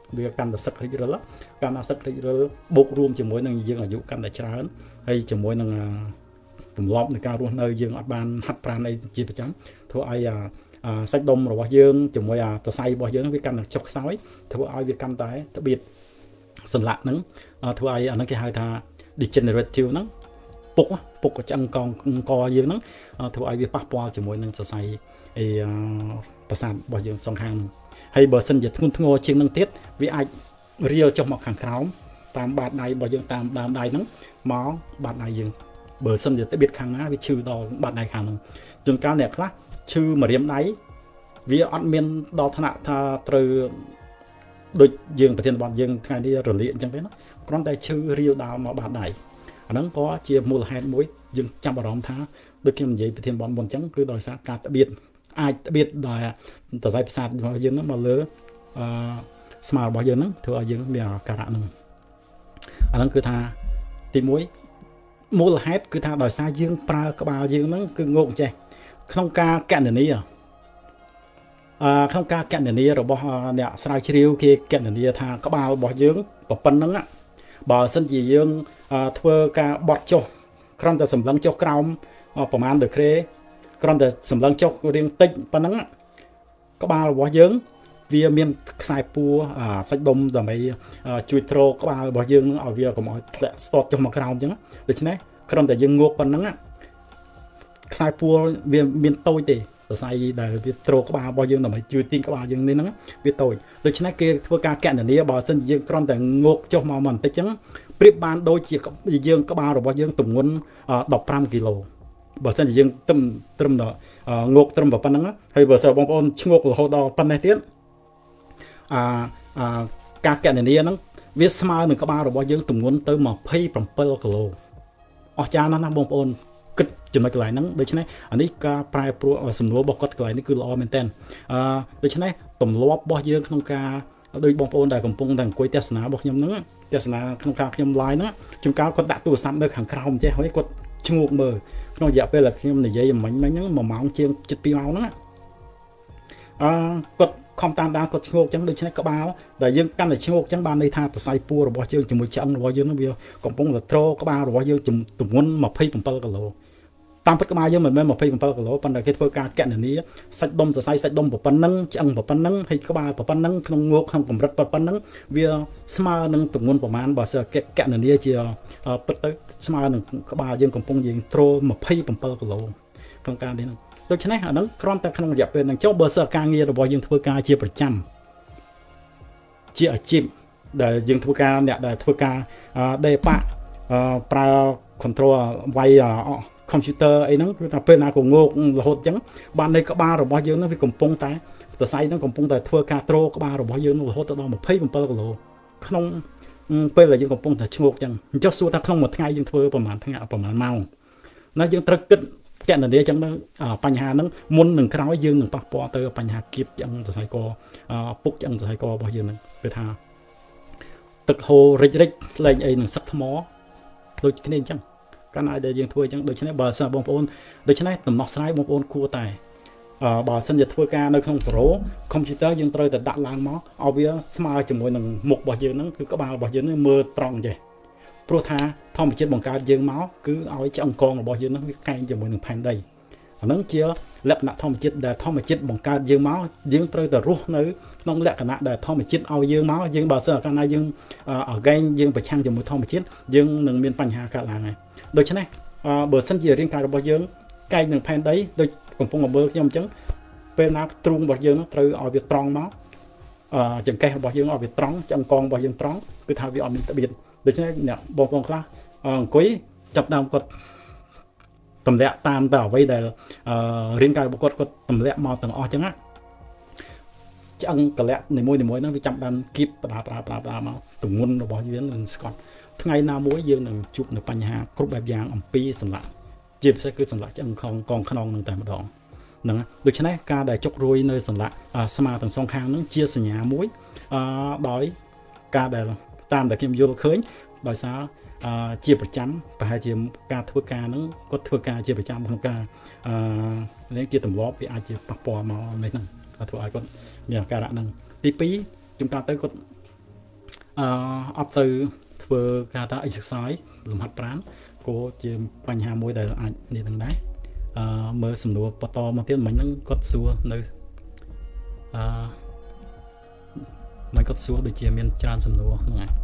Speaker 1: វាកាន់តែសឹករីករាល់កាន់តែសឹករីករាល់បូករួមជាមួយនឹងយើងអាយុកាន់តែច្រើនហើយជាមួយនឹងទម្លាប់នៃការរស់នៅយើងអត់បានហាត់ប្រាណអីជាប្រចាំធ្វើឲ្យសាច់ដុំរបស់យើងជាមួយអាសរសៃរបស់យើងវាកាន់តែចុះខ្សោយធ្វើឲ្យវាកាន់តែត្បៀតសន្លាក់ហ្នឹងធ្វើឲ្យអាហ្នឹងគេហៅថា degenerative ហ្នឹងពុកពុកឆ្អឹងកងកយើងហ្នឹងធ្វើឲ្យវាប៉ះពាល់ជាមួយនឹងសរសៃអីប្រសាទរបស់យើងសងខាងហើយបើសិនជាធ្ងន់ធ្ងរជាងនឹងទៀតវាអាចរាលចុះមកខាងក្រោមតាមបាតដៃរបស់យើងតាមដើមដៃហ្នឹងមកបាតដៃយើងបើសិនជាត្បៀតខាងណាវាឈឺដល់បាតដៃខាងហ្នឹងជួនកាលអ្នកខ្លះឈឺម្រាមដៃវាអត់មានដល់ថ្នាក់ថាត្រូវដូចយើងប្រធានបទយើងថ្ងៃនេះរលាកអញ្ចឹងទេណាគ្រាន់តែឈឺរាលដាលមកបាតដៃអាហ្នឹងក៏ជាមូលហេតុមួយយើងចាប់អារម្មណ៍ថាដូចខ្ញុំនិយាយប្រធានបទមុនអញ្ចឹងគឺដោយសារការត្បៀតអាចត្បៀតដោយសរសៃប្រសាទរបស់យើងហ្នឹងមកលើអឺស្មារតីរបស់យើងហ្នឹងធ្វើឲ្យយើងមានអាការៈហ្នឹងអាហ្នឹងគឺថាទីមួយមូលហេតុគឺថាដោយសារយើងប្រើក្បាលយើងហ្នឹងគឺងោកចេះក្នុងការកណនីអឺក្នុងការកណនីរបស់អ្នកស្រាវជ្រាវគេកណនីថាក្បាលរបស់យើងប៉ុណ្ណឹងបើសិនជាយើងធ្វើការបត់ចុះគ្រាន់តែសម្លឹងចុះក្រោមប្រហែលដឺក្រេគ្រាន់តែសម្លឹងចុះរៀងតិចប៉ុណ្ណឹងក្បាលរបស់យើងវាមានខ្សែពួរសាច់ដុំដើម្បីជួយទ្រក្បាលរបស់យើងនឹងឲ្យវាកុំឲ្យធ្លាក់ស្ទាត់ចុះមកក្រោមអញ្ចឹងដូច្នេះគ្រាន់តែយើងងក់ប៉ុណ្ណឹងខ្សែពួរវាមានតូចទេសរសៃដែលវាទ្រក្បាលរបស់យើងដើម្បីជួយទាញក្បាលយើងនេះហ្នឹងវាតូចដូច្នេះគេធ្វើការកណនាបើសិនជាយើងគ្រាន់តែងក់ចុះមកបន្តិចអញ្ចឹងប្រៀបបានដូចជាយើងក្បាលរបស់យើងទម្ងន់ដប់ប្រាំគីឡូបើសិនជាយើងត្រឹមត្រឹមងក់ត្រឹមប៉ុណ្ណឹងហើយបើសិនបងប្អូនឆ្ងល់រហូតដល់ប៉ុណ្ណេះទៀតអាអាការកណនាហ្នឹងវាស្មើនឹងក្បាលរបស់យើងទម្ងន់ទៅยี่สิบเจ็ดគីឡូអស្ចារ្យណាស់ណាបងប្អូនគិតចំណុចកន្លែងហ្នឹងដូច្នេះអានេះការប្រែប្រួលសំណួររបស់គាត់កន្លែងនេះគឺល្អមែនតើអឺដូច្នេះទម្លាប់របស់យើងក្នុងការដោយបងប្អូនដែលកំពុងតែអង្គុយទស្សនារបស់ខ្ញុំហ្នឹងទស្សនាក្នុងការខ្ញុំ live ហ្នឹងជួនកាលគាត់ដាក់ទូរស័ព្ទនៅខាងក្រោមចេះហើយគាត់ឈ្ងោកមើលក្នុងរយៈពេលដែលខ្ញុំនិយាយមិញមិញហ្នឹងមួយម៉ោងជាងជិតពីរម៉ោងហ្នឹងអឺគាត់ខំតាមដានគាត់ឈ្ងោកអញ្ចឹងដូច្នេះក្បាលដែលយើងកាន់តែឈ្ងោកអញ្ចឹងបានន័យថាសរសៃពួររបស់យើងជាមួយឆ្អឹងរបស់យើងហ្នឹងវាកំពុងតែទ្រក្បាលរបស់យើងទម្ងន់ยี่สิบเจ็ดគីឡូតាមពិតក្បាលយើងមិនមែនยี่สิบเจ็ดគីឡូប៉ុន្តែគេធ្វើការកណនាសាច់ដុំសរសៃសាច់ដុំប៉ុណ្ណឹងឆ្អឹងប៉ុណ្ណឹងហើយក្បាលប៉ុណ្ណឹងក្នុងងក់ក្នុងកម្រិតប៉ុណ្ណឹងវាស្មើនឹងទម្ងន់ប្រមាណបើសិនគេកណនាជាពិតទៅស្មើនឹងក្បាលយើងកំពុងយើងទ្រยี่สิบเจ็ดគីឡូក្នុងការនេះហ្នឹងដូច្នេះអាហ្នឹងគ្រាន់តែក្នុងរយៈពេលហ្នឹងចុះបើសិនការងាររបស់យើងធ្វើការជាប្រចាំជាអាជីពដែលយើងធ្វើការអ្នកដែលធ្វើការដេប៉ប្រើ control វាយ computer អីហ្នឹងគឺថាពេលណាក៏ងោករហូតអញ្ចឹងបាននៃក្បាលរបស់យើងហ្នឹងវាកំពុងតែសរសៃហ្នឹងកំពុងតែធ្វើការទ្រក្បាលរបស់យើងរហូតដល់ยี่สิบเจ็ดគីឡូក្នុងពេលដែលយើងកំពុងតែឈ្ងោកអញ្ចឹងអញ្ចឹងសួរថាក្នុងមួយថ្ងៃយើងធ្វើប្រហែលថ្ងៃប្រហែលម៉ោងណាយើងត្រូវគិតកណនាអញ្ចឹងបញ្ហាហ្នឹងមុននឹងក្រោយយើងនឹងប៉ះពាល់ទៅបញ្ហាគៀបឆ្អឹងសរសៃកពុកឆ្អឹងសរសៃករបស់យើងហ្នឹងគឺថាទឹកហូររិចរិចលែងអីនឹងសឹកថ្មដូចគ្នាអញ្ចឹងកាលណាដែលយើងធ្វើអញ្ចឹងដូច្នេះបើសិនបងប្អូនដូច្នេះដំណោះស្រាយបងប្អូនគួរតែបើសិនជាធ្វើការនៅក្នុង Pro Computer យើងត្រូវតែដាក់ឡើងមកឲ្យវាស្មើជាមួយនឹងមុខរបស់យើងហ្នឹងគឺក្បាលរបស់យើងហ្នឹងមើលត្រង់ចេះព្រោះថាធម្មជាតិបង្កើតយើងមកគឺឲ្យឆ្អឹងកងរបស់យើងហ្នឹងវាកែងជាមួយនឹងផែនដីអាហ្នឹងជាលក្ខណៈធម្មជាតិដែលធម្មជាតិបង្កើតយើងមកយើងត្រូវតែរស់នៅក្នុងលក្ខណៈដែលធម្មជាតិឲ្យយើងមកយើងបើសិនកាលណាយើងអកែងយើងប្រឆាំងជាមួយធម្មជាតិយើងនឹងមានបញ្ហាកើតឡើងហើយដូច្នេះបើសិនជារាងកាយរបស់យើងកែងនឹងផែនដីដូចកំពុងមើលខ្ញុំអញ្ចឹងពេលណាទ្រូងរបស់យើងត្រូវឲ្យវាត្រង់មកចង្កេះរបស់យើងឲ្យវាត្រង់ឆ្អឹងកងរបស់យើងត្រង់គឺថាវាអត់មានត្បៀតដូច្នេះអ្នកបងប្អូនខ្លះអង្គុយចាប់ដើមគាត់ទម្លាក់តាមទៅអ្វីដែលរាងកាយរបស់គាត់គាត់ទម្លាក់មកទាំងអស់អញ្ចឹងណាឆ្អឹងកលាក់នីមួយៗហ្នឹងវាចាប់ដើមគៀបបដាបដាបដាបដាមកទម្ងន់របស់យើងនឹងស្កត់ថ្ងៃណាមួយយើងនឹងជួបនៅបញ្ហាគ្រប់បែបយ៉ាងអំពីសន្លាក់ជាពិសេសគឺសន្លាក់ឆ្អឹងខងកងខ្នងនឹងតែម្ដងហ្នឹងដូច្នេះការដែលចុករួយនៅសន្លាក់ស្មាទាំងសងខាងហ្នឹងជាសញ្ញាមួយអឺដោយការដែលតាមដែលខ្ញុំយល់ឃើញដោយសារជាប្រចាំប្រហែលជាការធ្វើការហ្នឹងគាត់ធ្វើការជាប្រចាំក្នុងការអឺនេះជាទម្លាប់វាអាចជាប៉ះពាល់មកនេះហ្នឹងគាត់ធ្វើឲ្យគាត់មានអាការៈហ្នឹងទីពីរជួនកាលទៅគាត់អត់ទៅធ្វើការថា exercise លំហាត់ប្រាណក៏ជាបញ្ហាមួយដែលអាចនេះនឹងដែរអឺមើលសំណួរបន្តមកទៀតមិញហ្នឹងគាត់សួរនៅអឺមិនគាត់សួរដូចជាមានច្រើនសំណួរហ្នឹងហើយ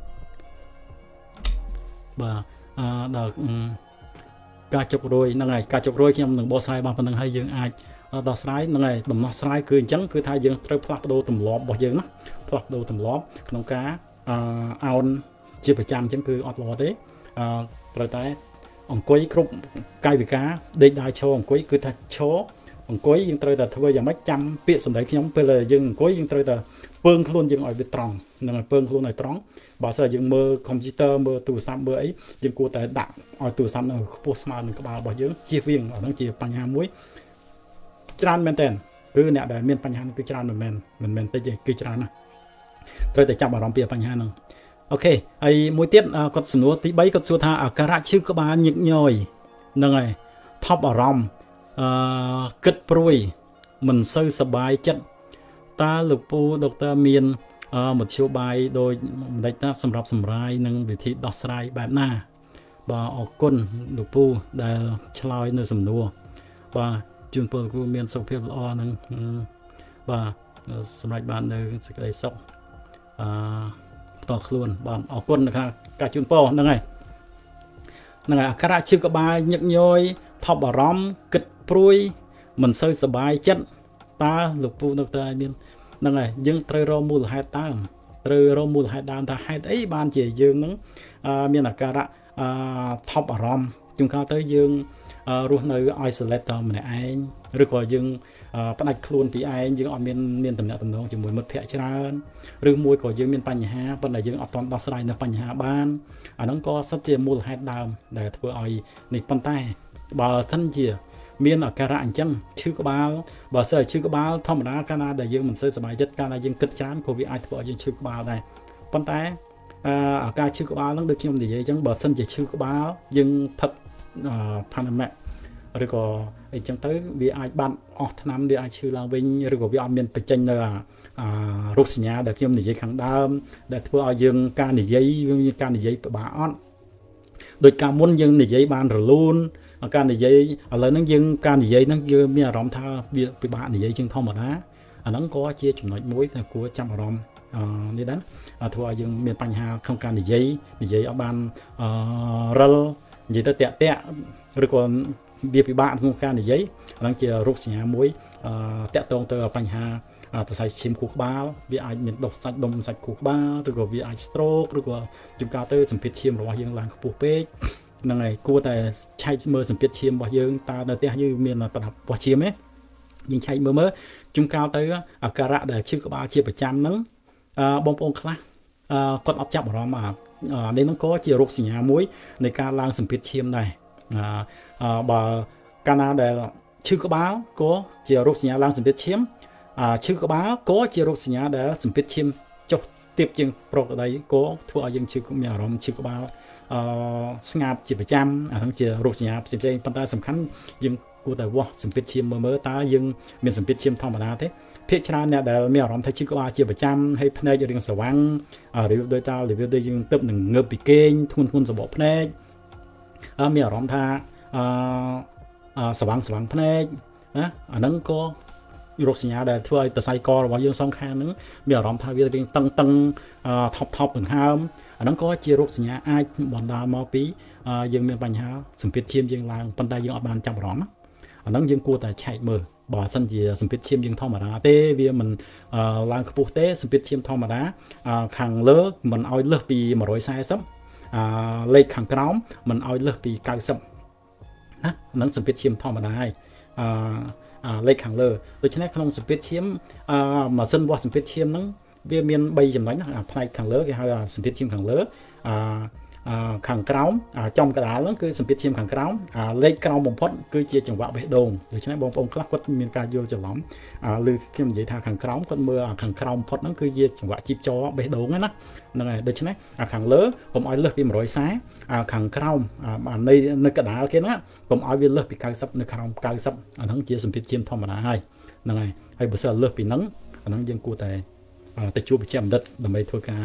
Speaker 1: បាទអឺដល់ការជោគរយហ្នឹងហើយការជោគរយខ្ញុំនឹងបកស្រាយបានប៉ុណ្្នឹងហើយយើងអាចដោះស្រាយហ្នឹងហើយដំណោះស្រាយគឺអញ្ចឹងគឺថាយើងត្រូវផ្លាស់ប្ដូរទម្លាប់របស់យើងណាផ្លាស់ប្ដូរទម្លាប់ក្នុងការអឺអោនជាប្រចាំអញ្ចឹងគឺអត់ល្អទេអឺត្រូវតែអង្គុយគ្រប់កាយវិការដេកដើរឈរអង្គុយគឺថាឈរអង្គុយយើងត្រូវតែធ្វើយ៉ាងម៉េចចាំពាក្យសម្ដីខ្ញុំពេលយើងអង្គុយយើងត្រូវតែពើងខ្លួនយើងឲ្យវាត្រង់នឹងឲ្យពើងខ្លួនឲ្យត្រង់បើសិនយើងមើលកុំព្យូទ័រមើលទូរស័ព្ទមើលអីយើងគួរតែដាក់ឲ្យទូរស័ព្ទនៅខ្ពស់ស្មើនឹងក្បាលរបស់យើងជៀសវាងអាហ្នឹងជាបញ្ហាមួយច្រើនមែនតើគឺអ្នកដែលមានបញ្ហានេះគឺច្រើនមិនមែនមិនមែនតិចទេគឺច្រើនណាស់ត្រូវតែចាប់អារម្មណ៍ពីបញ្ហាហ្នឹងអូខេហើយមួយទៀតគាត់សំណួរទី3គាត់សួរថាអាការៈឈឺក្បាលញឹកញយហ្នឹងហើយថប់អារម្មណ៍អឺគិតព្រួយមិនសូវសប្បាយចិត្តតើលោកពូដុកទ័រមានមធ្យោបាយដោយមិនដេចណាសម្រាប់សម្រាយនិងវិធីដោះស្រាយបែបណាបាទអរគុណលោកពូដែលឆ្លើយនៅសំណួរបាទជូនពរលោកពូមានសុខភាពល្អនិងបាទសម្រាប់បាននៅសេចក្តីសុខអឺផ្ទាល់ខ្លួនបាទអរគុណនៅខាងការជូនពរហ្នឹងហើយហ្នឹងហើយអាការៈឈឺក្បាលញឹកញយថប់អារម្មណ៍គិតព្រួយមិនសូវសប្បាយចិត្តតើលោកពូនៅតែមានហ្នឹងហើយយើងត្រូវរកមូលហេតុដើមត្រូវរកមូលហេតុដើមថាហេតុអីបានជាយើងហ្នឹងមានអាការៈថប់អារម្មណ៍ជួនកាលទៅយើងរស់នៅ isolate តែម្នាក់ឯងឬក៏យើងផ្ដាច់ខ្លួនពីឯងយើងអត់មានមានតំណែងតំណងជាមួយមិត្តភ័ក្តិច្រើនឬមួយក៏យើងមានបញ្ហាប៉ុន្តែយើងអត់ទាន់ដោះស្រាយនៅបញ្ហាបានអាហ្នឹងក៏សិតជាមូលហេតុដើមដែលធ្វើឲ្យនេះប៉ុន្តែបើសិនជាមានអាការៈអញ្ចឹងឈឺក្បាលបើសិនឈឺក្បាលធម្មតាកាលណាដែលយើងមិនសូវសប្បាយចិត្តកាលណាយើងគិតច្រើនក៏វាអាចធ្វើឲ្យយើងឈឺក្បាលដែរប៉ុន្តែអាការឈឺក្បាលហ្នឹងដូចខ្ញុំនិយាយអញ្ចឹងបើសិនជាឈឺក្បាលយើងផឹកផាណាម៉ាក់ឬក៏អីចឹងទៅវាអាចបាត់អស់ថ្នាំវាអាចឈឺឡើងវិញឬក៏វាអត់មានបញ្ចេញនៅអារោគសញ្ញាដែលខ្ញុំនិយាយខាងដើមដែលធ្វើឲ្យយើងការនិយាយវាមានការនិយាយពិបាកអត់ដោយការមុនយើងនិយាយបានរលូនការនិយាយឥឡូវហ្នឹងយើងការនិយាយហ្នឹងយើងមានអារម្មណ៍ថាវាពិបាកនិយាយជាងធម្មតាអាហ្នឹងក៏ជាចំណុចមួយដែលគួរចាប់អារម្មណ៍នេះដែរធ្វើឲ្យយើងមានបញ្ហាក្នុងការនិយាយនិយាយអត់បានរិលនិយាយទៅតាក់តាក់ឬក៏វាពិបាកក្នុងការនិយាយអាហ្នឹងជារោគសញ្ញាមួយតាក់ទងទៅបញ្ហាសរសៃឈាមខួរក្បាលវាអាចមានដុសសាច់ដុំសាច់ខួរក្បាលឬក៏វាអាច stroke ឬក៏ជួនកាលទៅសម្ពាធឈាមរបស់យើងឡើងខ្ពស់ពេកហ្នឹងហើយគួរតែឆែកមើលសម្ពាធឈាមរបស់យើងតើនៅផ្ទះយើងមានប្រដាប់ពោះឈាមទេយើងឆែកមើលមើលជួនកាលទៅអាការៈដែលឈឺក្បាលជាប្រចាំហ្នឹងបងប្អូនខ្លះគាត់អត់ចាប់អារម្មណ៍អានេះហ្នឹងក៏ជារោគសញ្ញាមួយនៃការឡើងសម្ពាធឈាមដែរបើកាលណាដែលឈឺក្បាលក៏ជារោគសញ្ញាឡើងសម្ពាធឈាមឈឺក្បាលក៏ជារោគសញ្ញាដែលសម្ពាធឈាមចុះទាបជាងប្រកដីក៏ធ្វើឲ្យយើងឈឺមានអារម្មណ៍ឈឺក្បាលអឺស្ងាត់ជាប្រចាំអាហ្នឹងជារោគសញ្ញាផ្សេងផ្សេងប៉ុន្តែសំខាន់យើងគួរតែវាស់សម្ពាធឈាមមើលមើលតើយើងមានសម្ពាធឈាមធម្មតាទេភាគច្រើនអ្នកដែលមានអារម្មណ៍ថាឈឺក្បាលជាប្រចាំហើយភ្នែករៀងស្វាំងរីវដូចតើរីវដូចយើងទឹកនឹងងើបពីគេងធ្ងន់ធ្ងន់សបកភ្នែកមានអារម្មណ៍ថាអឺស្វាំងស្វាំងភ្នែកណាអាហ្នឹងក៏រោគសញ្ញាដែលធ្វើឲ្យសរសៃករបស់យើងសងខាងហ្នឹងមានអារម្មណ៍ថាវារៀងតឹងតឹងថប់ថប់ដង្ហើមអាហ្នឹងក៏ជារោគសញ្ញាអាចបណ្ដាលមកពីយើងមានបញ្ហាសម្ពាធឈាមយើងឡើងប៉ុន្តែយើងអត់បានចាប់អារម្មណ៍អាហ្នឹងយើងគួរតែឆែកមើលបើសិនជាសម្ពាធឈាមយើងធម្មតាទេវាមិនឡើងខ្ពស់ទេសម្ពាធឈាមធម្មតាខាងលើមិនឲ្យលើសពីone fortyអាលេខខាងក្រោមមិនឲ្យលើសពីninetyណាហ្នឹងសម្ពាធឈាមធម្មតាហើយអឺលេខខាងលើដូច្នេះក្នុងសម្ពាធឈាមអឺម៉ាស៊ីនវាស់សម្ពាធឈាមហ្នឹងវាមានthreeចំណុចណាផ្នែកខាងលើគេហៅសម្ពាធឈាមខាងលើអឺខាងក្រោមចំកណ្ដាលហ្នឹងគឺសម្ពាធឈាមខាងក្រោមលេខក្រោមបំផុតគឺជាចង្វាក់បេះដូងដូច្នេះបងប្អូនខ្លះគាត់មានការយល់ច្រឡំឬខ្ញុំនិយាយថាខាងក្រោមគាត់មើលខាងក្រោមបំផុតហ្នឹងគឺជាចង្វាក់ជីបចរបេះដូងណាហ្នឹងហើយដូច្នេះខាងលើកុំឲ្យលើសពីone fortyខាងក្រោមនៅនៅកណ្ដាលគេហ្នឹងកុំឲ្យវាលើសពីninetyនៅក្រោមninetyអាហ្នឹងជាសម្ពាធឈាមធម្មតាហើយហ្នឹងហើយហើយបើសិនលើសពីហ្នឹងអាហ្នឹងយើងគួរតែទៅជួបវិជ្ជាបណ្ឌិតដើម្បីធ្វើការ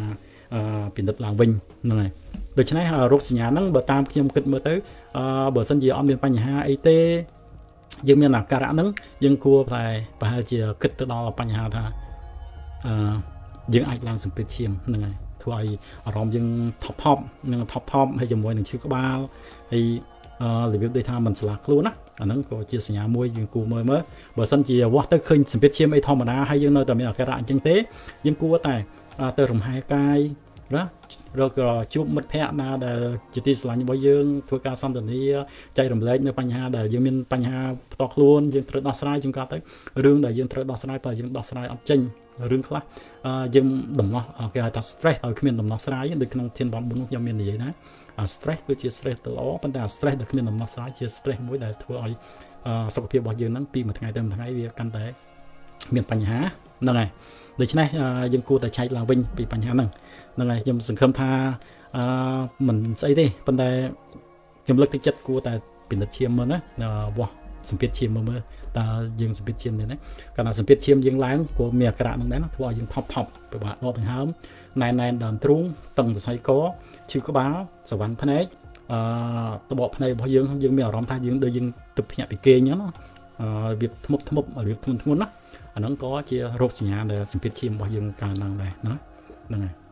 Speaker 1: ពិនិត្យឡើងវិញហ្នឹងហើយដូច្នេះរោគសញ្ញាហ្នឹងបើតាមខ្ញុំគិតមើលទៅបើសិនជាអត់មានបញ្ហាអីទេយើងមានអាការៈហ្នឹងយើងគួរតែប្រហែលជាគិតទៅដល់បញ្ហាថាអឺយើងអាចឡើងសម្ពាធឈាមហ្នឹងហើយធ្វើឲ្យអារម្មណ៍យើងថប់ថប់នឹងថប់ថប់ហើយជាមួយនឹងឈឺក្បាលហើយរបៀបដូចថាមិនស្លាខ្លួនណាអាហ្នឹងក៏ជាសញ្ញាមួយយើងគួរមើលមើលបើសិនជាវាស់ទៅឃើញសម្ពាធឈាមអីធម្មតាហើយយើងនៅតែមានអាការៈអញ្ចឹងទេយើងគួរតែទៅរំហែកាយណារកជួបមិត្តភ័ក្តិណាដែលជាទីស្រឡាញ់របស់យើងធ្វើការសន្ទនាចែករំលែកនៅបញ្ហាដែលយើងមានបញ្ហាផ្ទាល់ខ្លួនយើងត្រូវដោះស្រាយជាងកាត់ទៅរឿងដែលយើងត្រូវដោះស្រាយបើយើងដោះស្រាយអត់ចេញរឿងខ្លះយើងដំណោះគេហៅថា stress ឲ្យគ្មានដំណោះស្រាយដូចក្នុងធានបន4ខ្ញុំមាននិយាយណា stress គឺជា stress ទៅល្អប៉ុន្តែ stress ដែលគ្មានដំណោះស្រាយជា stress មួយដែលធ្វើឲ្យសុខភាពរបស់យើងហ្នឹងពីមួយថ្ងៃទៅមួយថ្ងៃវាកាន់តែមានបញ្ហាហ្នឹងហើយដូច្នេះយើងគួរតែឆែកឡើងវិញពីបញ្ហាហ្នឹងហ្នឹងហើយខ្ញុំសង្ឃឹមថាអឺមិនស្អីទេប៉ុន្តែខ្ញុំលើកទឹកចិត្តគួរតែពិនិត្យឈាមមើលណាវាស់សម្ពាធឈាមមើលមើលតើយើងសម្ពាធឈាមទេណាកាលណាសម្ពាធឈាមយើងឡើងក៏មានអាការៈហ្នឹងដែរណាធ្វើឲ្យយើងថប់ថប់ពិបាកដកដង្ហើមណែនណែនដើមទ្រូងតឹងសរសៃកឈឺក្បាលសវណ្ណភ្នែកអឺតបកភ្នែករបស់យើងយើងមានអារម្មណ៍ថាយើងដូចយើងទឹកភ្ញាក់ពីគេអញ្ចឹងណាអឺរបៀបធ្មប់ធ្មប់របៀបធ្ងន់ធ្ងន់ណាអាហ្នឹងក៏ជារោគសញ្ញាដែលសម្ពាធឈាមរបស់យើងកើនឡើងដែរណាហ្នឹងហើយ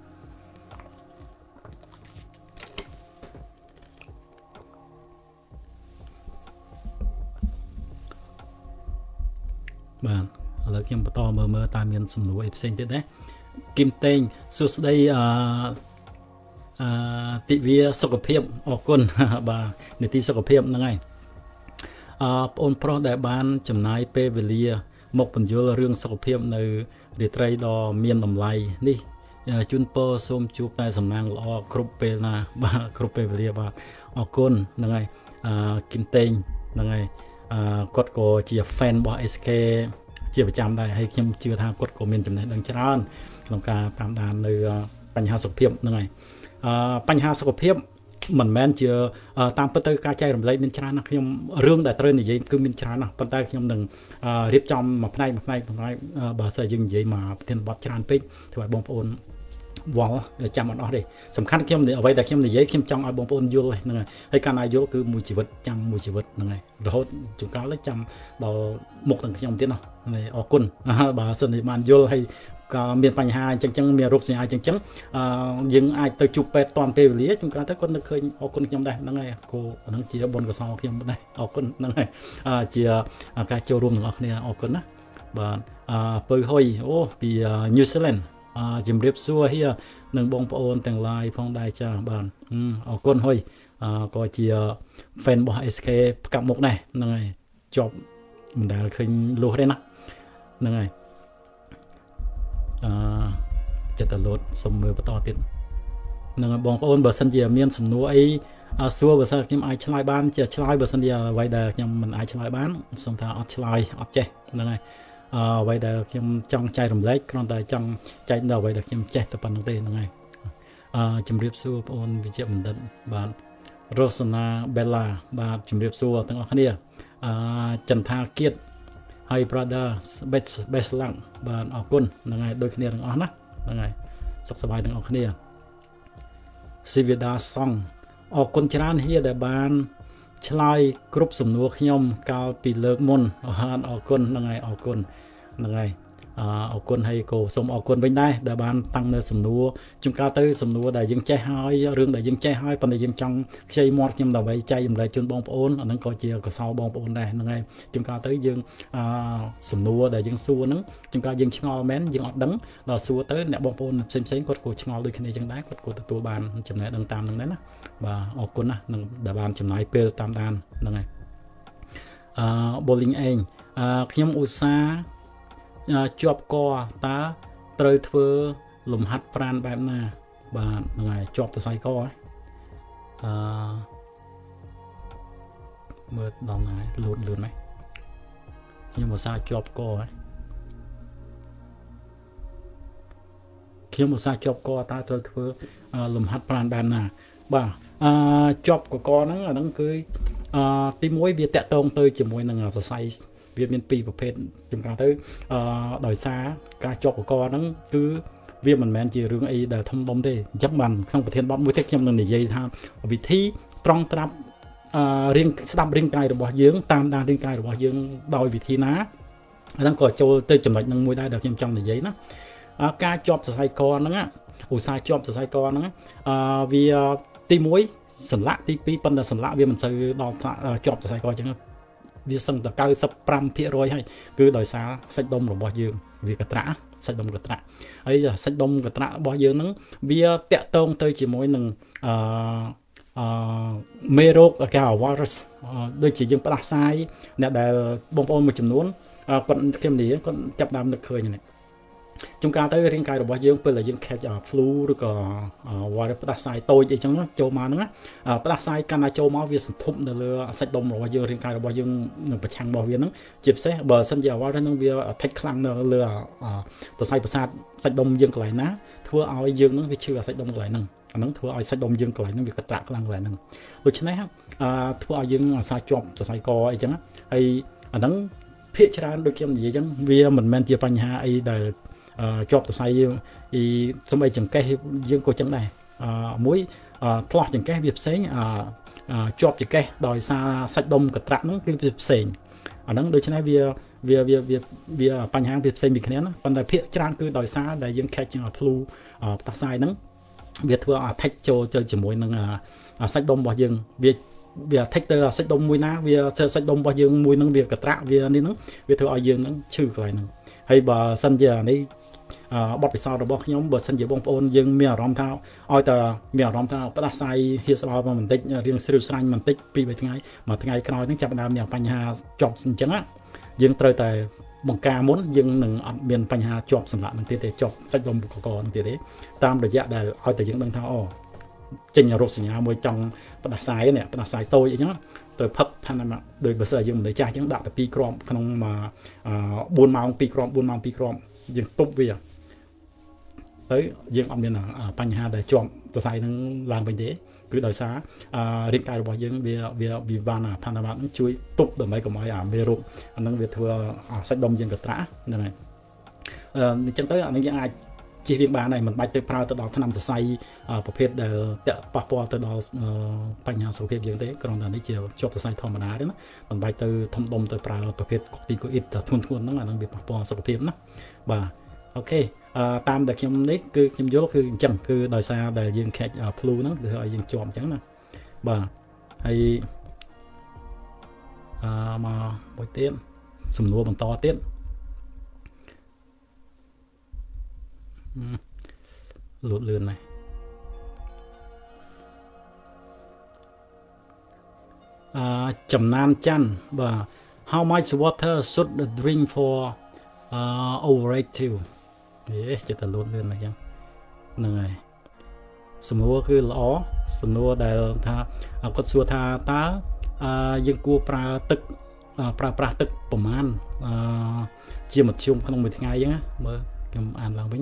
Speaker 1: បាទឥឡូវខ្ញុំបន្តមើលមើលតើមានសំណួរអីផ្សេងទៀតទេគឹមតេងសួស្ដីអឺអឺទិវាសុខភាពអរគុណបាទនីតិសុខភាពហ្នឹងហើយអឺបងអូនប្រុសដែលបានចំណាយពេលវេលាមកបញ្យល់រឿងសុខភាពនៅរាត្រីដ៏មានតម្លៃនេះជូនពរសូមជួបតែសំណាងល្អគ្រប់ពេលណាបាទគ្រប់ពេលវេលាបាទអរគុណហ្នឹងហើយអឺគឹមតេងហ្នឹងហើយអឺគាត់ក៏ជា fan របស់ เอส เค ជាប្រចាំដែរហើយខ្ញុំជឿថាគាត់ក៏មានចំណេះដឹងច្រើនក្នុងការតាមដាននៅបញ្ហាសុខភាពហ្នឹងហើយអឺបញ្ហាសុខភាពមិនមែនជាតាមពិតទៅការចែករំលែកមានច្រើនណាស់ខ្ញុំរឿងដែលត្រូវនិយាយគឺមានច្រើនណាស់ប៉ុន្តែខ្ញុំនឹងរៀបចំមួយផ្នែកមួយផ្នែកផ្នែកបើសិនយើងនិយាយមកប្រធានបទច្រើនពេកធ្វើឲ្យបងប្អូនវល់ចាំអត់អស់ទេសំខាន់ខ្ញុំអ្វីដែលខ្ញុំនិយាយខ្ញុំចង់ឲ្យបងប្អូនយល់ហ្នឹងហើយហើយកាលណាយល់គឺមួយជីវិតចាំមួយជីវិតហ្នឹងហើយរហូតជួនកាលចាំដល់មុខទាំងខ្ញុំទៀតណាអរគុណបើសិនជាបានយល់ហើយក៏មានបញ្ហាអញ្ចឹងចឹងមានរោគសញ្ញាអញ្ចឹងចឹងអឺយើងអាចទៅជួបពេទ្យតាន់ពេលវេលាជួនកាលទៅគាត់នឹកឃើញអរគុណខ្ញុំដែរហ្នឹងហើយគោហ្នឹងជាបុណ្យកុសលខ្ញុំដែរអរគុណហ្នឹងហើយជាការចូលរួមទាំងអស់គ្នាអរគុណណាបាទអឺពៅហុយអូពី New Zealand អឺជំរាបសួរហៀនឹងបងប្អូនទាំង live ផងដែរចាបាទអរគុណហុយអឺក៏ជា fan របស់ เอส เค ផ្កាប់មុខដែរហ្នឹងហើយជាប់មិនដែលឃើញលុះទេណាហ្នឹងហើយអឺចិត្តតែលោតសុំមើលបន្តទៀតនឹងបងប្អូនបើសិនជាមានសំណួរអីសួរបើសិនខ្ញុំអាចឆ្លើយបានជាឆ្លើយបើសិនជាអ្វីដែលខ្ញុំមិនអាចឆ្លើយបានសូមថាអត់ឆ្លើយអត់ចេះហ្នឹងហើយអឺអ្វីដែលខ្ញុំចង់ចែករំលែកគ្រាន់តែចង់ចែកនៅអ្វីដែលខ្ញុំចេះតែប៉ុណ្្នឹងទេហ្នឹងហើយអឺជំរាបសួរបងប្អូនវិជ្ជបណ្ឌិតបាទរស់សណាបេឡាបាទជំរាបសួរទាំងអស់គ្នាអឺចន្ទថាគៀតហើយ brother best best luck បាទអរគុណហ្នឹងហើយដូចគ្នាទាំងអស់ណាហ្នឹងហើយសុខសប្បាយទាំងអស់គ្នាស៊ីវីដាសងអរគុណច្រើនហៀដែលបានឆ្លើយគ្រប់សំណួរខ្ញុំកាលពីលើកមុនអរគុណហ្នឹងហើយអរគុណហ្នឹងហើយអរគុណហើយក៏សូមអរគុណវិញដែរដែលបានតាំងនៅសំណួរជួនកាលទៅសំណួរដែលយើងចេះហើយរឿងដែលយើងចេះហើយប៉ុន្តែយើងចង់ខ្ចីមាត់ខ្ញុំដើម្បីចែករំលែកជូនបងប្អូនអាហ្នឹងក៏ជាកសោបងប្អូនដែរហ្នឹងហើយជួនកាលទៅយើងអសំណួរដែលយើងសួរហ្នឹងជួនកាលយើងឆ្ងល់មែនយើងអត់ដឹងដល់សួរទៅអ្នកបងប្អូនផ្សេងផ្សេងគាត់ក៏ឆ្ងល់ដូចគ្នាចឹងដែរគាត់ក៏ទទួលបានចំណេះដឹងតាមហ្នឹងដែរណាបាទអរគុណណាស់នឹងដែលបានចំណាយពេលតាមដានហ្នឹងហើយអឺ bowling អេងអឺខ្ញុំឧស្សាហ៍ជាប់កតើត្រូវធ្វើលំហាត់ប្រាណបែបណាបាទហ្នឹងហើយជាប់សរសៃកអឺមើលដល់ណាលូតលឿនไหมខ្ញុំឧស្សាហ៍ជាប់កហ៎ខ្ញុំឧស្សាហ៍ជាប់កតើត្រូវធ្វើលំហាត់ប្រាណបែបណាបាទអឺជាប់កកហ្នឹងអាហ្នឹងគឺអឺទីមួយវាតាក់ទងទៅជាមួយនឹងសរសៃវាមានពីរប្រភេទចំការទៅអឺដោយសារការជាប់កកហ្នឹងគឺវាមិនមែនជារឿងអីដែលធំដុំទេអញ្ចឹងបានក្នុងប្រធានបទមួយទៀតខ្ញុំនឹងនិយាយថាវិធីត្រង់ត្រាប់អឺរៀងស្ដាប់រាងកាយរបស់យើងតាមដានរាងកាយរបស់យើងដោយវិធីណាហ្នឹងក៏ចូលទៅចំណុចនឹងមួយដែរដែលខ្ញុំចង់និយាយណាការជាប់សរសៃកហ្នឹងឧស្សាហ៍ជាប់សរសៃកហ្នឹងអឺវាទីមួយសន្លាក់ទីពីរប៉ុន្តែសន្លាក់វាមិនសូវដល់ជាប់សរសៃកអញ្ចឹងវាសឹងតែ 九十五ភាគរយ ហើយគឺដោយសារសាច់ដុំរបស់យើងវាកត្រាក់សាច់ដុំកត្រាក់ហើយសាច់ដុំកត្រាក់របស់យើងហ្នឹងវាតាក់ទងទៅជាមួយនឹងអឺអឺមេរោគគេហៅ virus ដូចជាយើងផ្ដាសាយអ្នកដែលបងប្អូនមួយចំនួនគាត់ខ្ញុំនិយាយគាត់ចាប់ដើមនឹកឃើញនេះជួនកាលទៅរាងកាយរបស់យើងពេលដែលយើង catch flu ឬក៏ virus ផ្ដាសាយតូចអីចឹងចូលមកហ្នឹងផ្ដាសាយកាន់តែចូលមកវាសន្ធប់នៅលើសាច់ដុំរបស់យើងរាងកាយរបស់យើងនឹងប្រឆាំងរបស់វាហ្នឹងជាពិសេសបើសិនជា virus ហ្នឹងវា attack ខ្លាំងនៅលើសរសៃប្រសាទសាច់ដុំយើងកន្លែងណាធ្វើឲ្យយើងហ្នឹងវាឈឺសាច់ដុំកន្លែងហ្នឹងអាហ្នឹងធ្វើឲ្យសាច់ដុំយើងកន្លែងហ្នឹងវាកត្រាក់ខ្លាំងកន្លែងហ្នឹងដូច្នេះធ្វើឲ្យយើងអាសាជាប់សរសៃកអីចឹងហើយអាហ្នឹងភាគច្រើនដូចខ្ញុំនិយាយចឹងវាមិនមែនជាបញ្ហាអីដែលជាប់សរសៃអីសំបីចង្កេះយើងក៏ចឹងដែរមួយផ្លោះចង្កេះវាផ្សេងជាប់ចង្កេះដោយសារសាច់ដុំកត្រាក់ហ្នឹងគឺវាផ្សេងអាហ្នឹងដូច្នេះវាវាវាវាបញ្ហាវាផ្សេងពីគ្នាណាប៉ុន្តែភាគច្រើនគឺដោយសារដែលយើង catch flu ផ្ទះសាយហ្នឹងវាធ្វើឲ្យ attack ចូលទៅជាមួយនឹងសាច់ដុំរបស់យើងវាវា attack ទៅសាច់ដុំមួយណាវាសាច់ដុំរបស់យើងមួយហ្នឹងវាកត្រាក់វានេះហ្នឹងវាធ្វើឲ្យយើងហ្នឹងឈឺកន្លែងហ្នឹងហើយបើសិនជានេះបទពិសោធន៍របស់ខ្ញុំបើសិនជាបងប្អូនយើងមានអារម្មណ៍ថាឲ្យតែមានអារម្មណ៍ថាផ្ដាសាយហៀស្បាលបន្តិចរៀងស្រួលស្រាញ់បន្តិចពីរបីថ្ងៃមួយថ្ងៃក្រោយហ្នឹងចាប់ផ្ដើមមានបញ្ហាជាប់អញ្ចឹងយើងត្រូវតែបង្ការមុនយើងនឹងអត់មានបញ្ហាជាប់សម្លាក់នឹងទៀតទេជាប់សាច់ដុំកកនឹងទៀតទេតាមរយៈដែលឲ្យតែយើងដឹងថាអូចេញរោគសញ្ញាមួយចង់ផ្ដាសាយនេះផ្ដាសាយតូចអីចឹងត្រូវផឹកថាណាដោយបើសិនយើងមិនចាស់អញ្ចឹងដាក់តែពីរគ្រាប់ក្នុងបួនម៉ោងពីរគ្រាប់បួនម៉ោងពីរគ្រាប់យើងទប់វាទៅយើងអត់មានបញ្ហាដែលជាប់សរសៃនឹងឡើងវិញទេគឺដោយសាររាងកាយរបស់យើងវាវាវាបានផាន់បាតនឹងជួយទប់ដើម្បីកុំឲ្យអាមេរោគអានឹងវាធ្វើសាច់ដុំយើងកត្រាស់ហ្នឹងហើយអញ្ចឹងទៅអានឹងយើងអាចជៀសវាងបានហើយមិនបាច់ទៅប្រើទៅដល់ថ្នាំសរសៃប្រភេទដែលតាក់ប៉ះពាល់ទៅដល់បញ្ហាសុខភាពយើងទេគ្រាន់តែនេះជាជាប់សរសៃធម្មតាទេណាមិនបាច់ទៅធំដុំទៅប្រើប្រភេទកូទីកូអ៊ីតធ្ងន់ធ្ងរហ្នឹងអានឹងវាប៉ះពាល់សុខភាពណាបាទអូខេតាមដែលខ្ញុំនេះគឺខ្ញុំយល់គឺអញ្ចឹងគឺដោយសារដែលយើង catch flu ហ្នឹងគឺឲ្យយើងជាប់អញ្ចឹងណាបាទហើយអឺមកមួយទៀតសំណួរបន្តទៀតលូតលឿនណាស់អឺចំណានច័ន្ទបាទ how much water should drink for uh, overweight too នេះចិត្តតែលូតលឿនណាស់ចឹងហ្នឹងហើយសំណួរគឺល្អសំណួរដែលថាគាត់សួរថាតើយើងគួរប្រើទឹកប្រើប្រាស់ទឹកប្រមាណជាមធ្យមក្នុងមួយថ្ងៃចឹងណាមើលខ្ញុំអានឡើងវិញ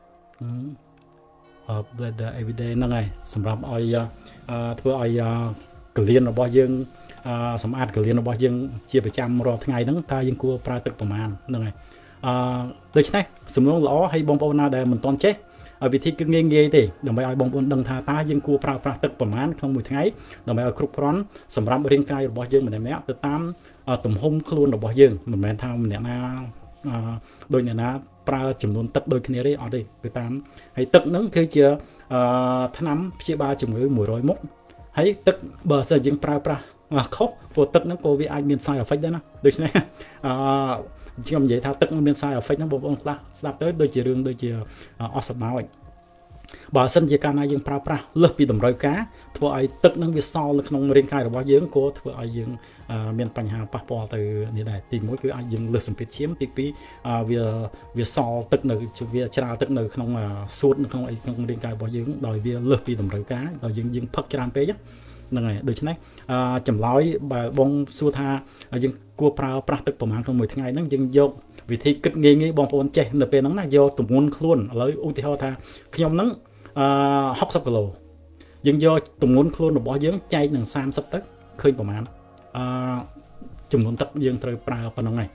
Speaker 1: អឺ blood everyday ហ្នឹងហើយសម្រាប់ឲ្យធ្វើឲ្យកលៀនរបស់យើងសម្អាតកលៀនរបស់យើងជាប្រចាំរាល់ថ្ងៃហ្នឹងតើយើងគួរប្រើទឹកប្រមាណហ្នឹងហើយអឺដូច្នេះសំណួរល្អហើយបងប្អូនណាដែលមិនទាន់ចេះវិធីគឺងាយងាយទេដើម្បីឲ្យបងប្អូនដឹងថាតើយើងគួរប្រើប្រាស់ទឹកប្រមាណក្នុងមួយថ្ងៃដើម្បីឲ្យគ្រប់គ្រាន់សម្រាប់រាងកាយរបស់យើងម្នាក់ម្នាក់ទៅតាមទំហំខ្លួនរបស់យើងមិនមែនថាម្នាក់ណាដូចអ្នកណាប្រើចំនួនទឹកដូចគ្នាទេអត់ទេគឺតាមហើយទឹកហ្នឹងគឺជាថ្នាំព្យាបាលជំងឺមួយរយមុខហើយទឹកបើសិនយើងប្រើប្រាស់ខុសព្រោះទឹកហ្នឹងក៏វាអាចមាន side effect ដែរណាដូច្នេះអឺខ្ញុំនិយាយថាទឹកមាន side effect ហ្នឹងបងប្អូនខ្លះស្ដាប់ទៅដូចជារឿងដូចជាអស់សម្បោចបើសិនជាកាលណាយើងប្រើប្រាស់លើសពីតម្រូវការធ្វើឲ្យទឹកហ្នឹងវាសល់នៅក្នុងរាងកាយរបស់យើងក៏ធ្វើឲ្យយើងមានបញ្ហាប៉ះពាល់ទៅនេះដែរទីមួយគឺអាចយើងលើសសម្ពាធឈាមទីពីរវាវាសល់ទឹកនៅវាច្រាលទឹកនៅក្នុងសួតនៅក្នុងអីក្នុងរាងកាយរបស់យើងដោយវាលើសពីតម្រូវការដោយយើងយើងផឹកច្រើនពេកហ្នឹងហើយដូច្នេះចម្លើយបើបងសួរថាយើងគួរប្រើប្រាស់ទឹកប្រមាណក្នុងមួយថ្ងៃហ្នឹងយើងយកវិធីគិតងាយងាយបងប្អូនចេះនៅពេលហ្នឹងណាយកទម្ងន់ខ្លួនឥឡូវឧទាហរណ៍ថាខ្ញុំហ្នឹងអឺហុកសិបគីឡូយើងយកទម្ងន់ខ្លួនរបស់យើងចែកនឹងសាមសិបទៅឃើញប្រមាណអឺចំនួនទឹកយើងត្រូវប្រើប៉ុណ្ណឹងហើយ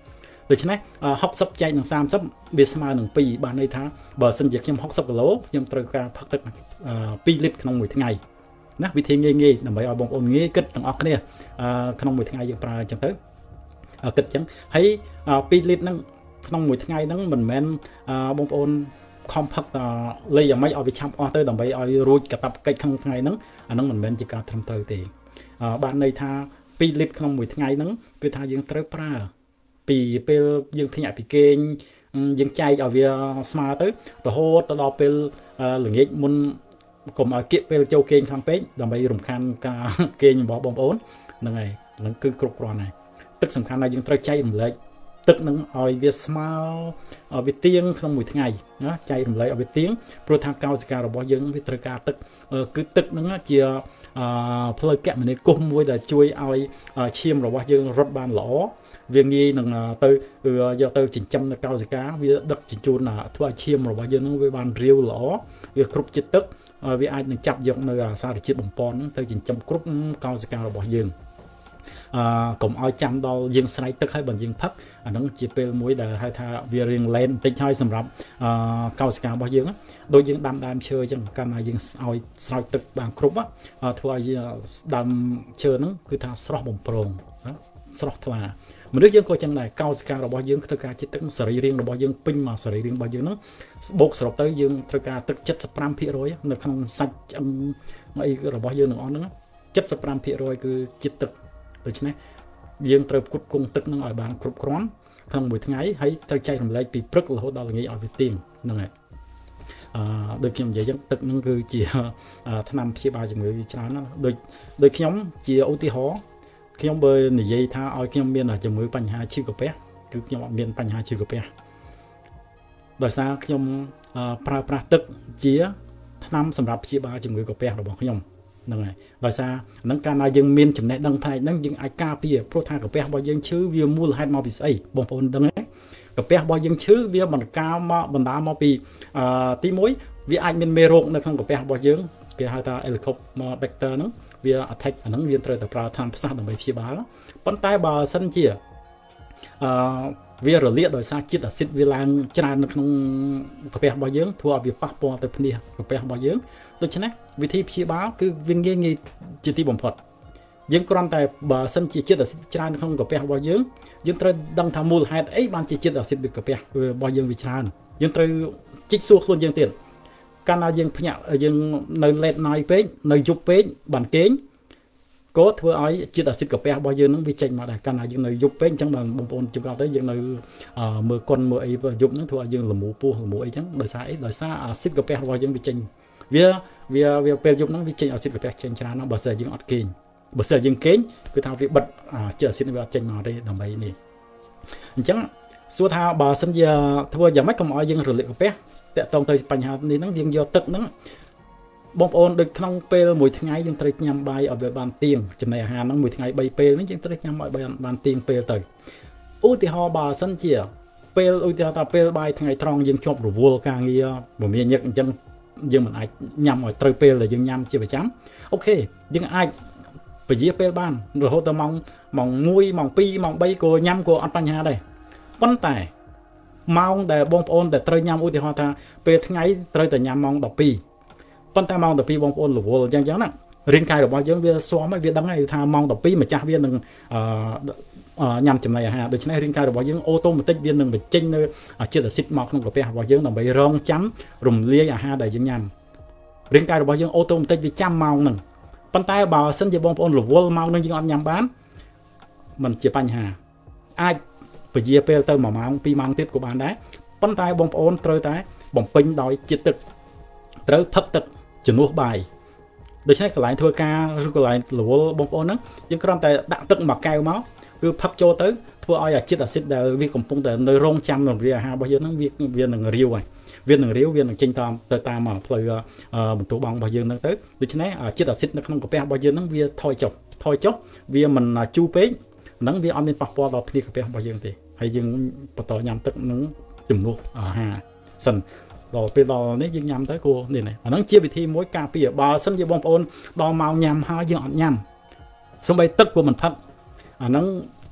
Speaker 1: ដូច្នេះหกสิบចែកនឹងสามสิบវាស្មើនឹងពីរបានន័យថាបើសិនជាខ្ញុំหกสิบគីឡូខ្ញុំត្រូវការផឹកទឹកពីរលីត្រក្នុងមួយថ្ងៃណាវិធីងាយងាយដើម្បីឲ្យបងប្អូនងាយគិតទាំងអស់គ្នាក្នុងមួយថ្ងៃយើងប្រើអញ្ចឹងទៅគិតអញ្ចឹងហើយពីរលីត្រហ្នឹងក្នុងមួយថ្ងៃហ្នឹងមិនមែនបងប្អូនខំផឹកលេយ៉ាងម៉េចឲ្យវាឆាប់អស់ទៅដើម្បីឲ្យរួចកាតព្វកិច្ចក្នុងថ្ងៃហ្នឹងអាហ្នឹងមិនមែនជាការត្រឹមត្រូវទេបានន័យថាពីរលីត្រក្នុងមួយថ្ងៃហ្នឹងគឺថាយើងត្រូវប្រើពីពេលយើងភ្ញាក់ពីគេងយើងចែកឲ្យវាស្មើទៅរហូតទៅដល់ពេលល្ងាចមុនកុំឲ្យគៀកពេលចូលគេងខ្លាំងពេកដើម្បីរំខានការគេងរបស់បងប្អូនហ្នឹងហើយហ្នឹងគឺគ្រប់គ្រាន់ហើយទឹកសំខាន់ណាស់យើងត្រូវចែករំលែកទឹកនឹងឲ្យវាស្មើវាទៀងក្នុងមួយថ្ងៃណាចែករំលែកឲ្យវាទៀងព្រោះថាកោសិការបស់យើងវាត្រូវការទឹកគឺទឹកហ្នឹងជាផ្លូវគមនាគមន៍មួយដែលជួយឲ្យឈាមរបស់យើងរត់បានល្អវាងាយនឹងទៅយកទៅចិញ្ចឹមនៅកោសិកាវាដឹកជញ្ជូនធ្វើឲ្យឈាមរបស់យើងហ្នឹងវាបានរាវល្អវាគ្រប់ជាតិទឹកវាអាចនឹងចាប់យកនៅសារជាតិបំពន់ហ្នឹងទៅចិញ្ចឹមគ្រប់កោសិការបស់យើងអឺកុំឲ្យចាំដល់យើងស្រែកទឹកហើយបើយើងផឹកអាហ្នឹងជាពេលមួយដែលហៅថាវារៀងឡែនបន្តិចហើយសម្រាប់អឺកោសិការបស់យើងដូចយើងដាំដើមឈើអញ្ចឹងកាន់តែយើងឲ្យស្រោចទឹកបានគ្រប់ធ្វើឲ្យដើមឈើហ្នឹងគឺថាស្រស់បំព្រងស្រស់ថ្លាមនុស្សយើងក៏ចឹងដែរកោសិការបស់យើងត្រូវការជាតិទឹកសរីរាង្គរបស់យើងពេញមកសរីរាង្គរបស់យើងហ្នឹងបូកសរុបទៅយើងត្រូវការទឹកเจ็ดสิบห้าភាគរយ នៅក្នុងសាច់ឆ្អឹងអីរបស់យើងទាំងអស់ហ្នឹងเจ็ดสิบห้าភាគរយ គឺជាតិទឹកដូច្នេះយើងត្រូវផ្គត់ផ្គង់ទឹកនឹងឲ្យបានគ្រប់គ្រាន់ក្នុងមួយថ្ងៃហើយត្រូវចែករំលែកពីព្រឹករហូតដល់ល្ងាចឲ្យវាទៀងហ្នឹងហើយអឺដូចខ្ញុំនិយាយចឹងទឹកហ្នឹងគឺជាថ្នាំព្យាបាលជំងឺច្រើនណាស់ដូចដូចខ្ញុំជាឧទាហរណ៍ខ្ញុំបើនិយាយថាឲ្យខ្ញុំមានជំងឺបញ្ហាឈឺកាពះគឺខ្ញុំអត់មានបញ្ហាឈឺកាពះដោយសារខ្ញុំប្រើប្រាស់ទឹកជាថ្នាំសម្រាប់ព្យាបាលជំងឺកាពះរបស់ខ្ញុំហ្នឹងហើយដោយសារហ្នឹងកាលណាយើងមានចំណេះដឹងផ្នែកហ្នឹងយើងអាចការពារព្រោះថាកាពះរបស់យើងឈឺវាមូលហេតុមកពីស្អីបងប្អូនដឹងទេកាពះរបស់យើងឈឺវាបណ្ដាលមកបណ្ដាលមកពីអឺទីមួយវាអាចមានមេរោគនៅក្នុងកាពះរបស់យើងគេហៅថា Helicobacter ហ្នឹងវា attack អាហ្នឹងវាត្រូវតែប្រើថ្នាំផ្សះដើម្បីព្យាបាលប៉ុន្តែបើសិនជាអឺវារលាកដោយសារជាតិអាស៊ីតវាឡើងច្រើននៅក្នុងកាពះរបស់យើងធ្វើឲ្យវាប៉ះពាល់ទៅភ្នាសកាពះរបស់យើងដូច្នេះវិធីព្យាបាលគឺវាងាយងាយជាទីបំផុតយើងគ្រាន់តែបើសិនជាជាតិអាស៊ីតច្រើននៅក្នុងកាពះរបស់យើងយើងត្រូវដឹងថាមូលហេតុអីបានជាជាតិអាស៊ីតវាកាពះរបស់យើងវាច្រើនយើងត្រូវជីកសួរខ្លួនយើងទៀតកាលណាយើងភ្ញាក់យើងនៅ late night ពេកនៅយប់ពេកបានគេងក៏ធ្វើឲ្យជាតិអាស៊ីតកាពះរបស់យើងនឹងវាចេញមកដែរកាលណាយើងនៅយប់ពេកអញ្ចឹងបងប្អូនជួបទៅយើងនៅមើលកុនមើលអីយប់ហ្នឹងធ្វើឲ្យយើងលមូពោះលមូអីចឹងដោយសារអីដោយសារអាស៊ីតកាពះរបស់យើងវាចេញវាវាវាពេលយប់ហ្នឹងវាចេញអាស៊ីតកាពះចេញច្រើនណាស់បើសិនយើងអត់គេងបើសិនយើងគេងគឺថាវាបិទជាតិអាស៊ីតវាអត់ចេញមកទេដើម្បីនេះអញ្ចឹងសួរថាបើសិនជាធ្វើយ៉ាងម៉េចកុំឲ្យយើងរលាកកាពះតាក់ទងទៅបញ្ហានេះហ្នឹងយើងយកទឹកហ្នឹងបងប្អូនដូចក្នុងពេលមួយថ្ងៃយើងត្រូវញ៉ាំបាយឲ្យវាបានទៀងចំណីអាហារហ្នឹងមួយថ្ងៃបីពេលហ្នឹងយើងត្រូវញ៉ាំឲ្យបានបានទៀងពេលទៅឧទាហរណ៍បើសិនជាពេលឧទាហរណ៍ថាពេលបាយថ្ងៃត្រង់យើងជាប់រវល់ការងារមមាញឹកអញ្ចឹងយើងមិនអាចញ៉ាំឲ្យត្រូវពេលដែលយើងញ៉ាំជាប្រចាំអូខេយើងអាចពជាពេលបានរហូតដល់ម៉ោងម៉ោងមួយម៉ោងពីរម៉ោងបីក៏ញ៉ាំក៏អត់បញ្ហាដែរប៉ុន្តែម៉ោងដែលបងប្អូនដែលត្រូវញ៉ាំឧទាហរណ៍ថាពេលថ្ងៃត្រូវតែញ៉ាំម៉ោងដប់ពីរប៉ុន្តែម៉ោងដប់ពីរបងប្អូនរវល់អញ្ចឹងអញ្ចឹងណារាងកាយរបស់យើងវាស៊ាំហើយវាដឹងហើយថាម៉ោងដប់ពីរម្ចាស់វានឹងអឺញ៉ាំចំណីអាហារដូច្នេះរាងកាយរបស់យើងអូតូម៉ាទិកវានឹងបញ្ចេញនៅជាតិអាស៊ីតមកក្នុងកាពះរបស់យើងដើម្បីរងចាំរំលាយអាហារដែលយើងញ៉ាំរាងកាយរបស់យើងអូតូម៉ាទិកវាចាំម៉ោងហ្នឹងប៉ុន្តែបើសិនជាបងប្អូនរវល់ម៉ោងហ្នឹងយើងអត់ញ៉ាំបានមិនជាបញ្ហាអាចពជាពេលទៅមួយម៉ោងពីរម៉ោងទៀតក៏បានដែរប៉ុន្តែបងប្អូនត្រូវតែបំពេញដោយជាតិទឹកត្រូវផឹកទឹកជំនួសបាយដូច្នេះកន្លែងធ្វើការឬកន្លែងរវល់បងប្អូនហ្នឹងយើងគ្រាន់តែដាក់ទឹកមួយកែវមកគឺផឹកចូលទៅធ្វើឲ្យអាជាតិអាស៊ីតដែលវាកំពុងតែនៅរងចាំរំលាយអាហាររបស់យើងហ្នឹងវាវានឹងរាវហើយវានឹងរាវវានឹងចេញតាមទៅតាមផ្លូវបន្ទោះបង់របស់យើងហ្នឹងទៅដូច្នេះជាតិអាស៊ីតនៅក្នុងកាពះរបស់យើងហ្នឹងវាថយចុះថយចុះវាមិនជូរពេកហ្នឹងវាអត់មានប៉ះពាល់ដល់ភ្នាកាពះរបស់យើងទេហើយយើងបន្តញ៉ាំទឹកនឹងជំនួសអាហារសិនដល់ពេលដល់នេះយើងញ៉ាំទៅគួរនេះអាហ្នឹងជាវិធីមួយការពារបើសិនជាបងប្អូនដល់មកញ៉ាំហើយយើងអត់ញ៉ាំសូម្បីទឹកក៏មិនផឹកអាហ្នឹង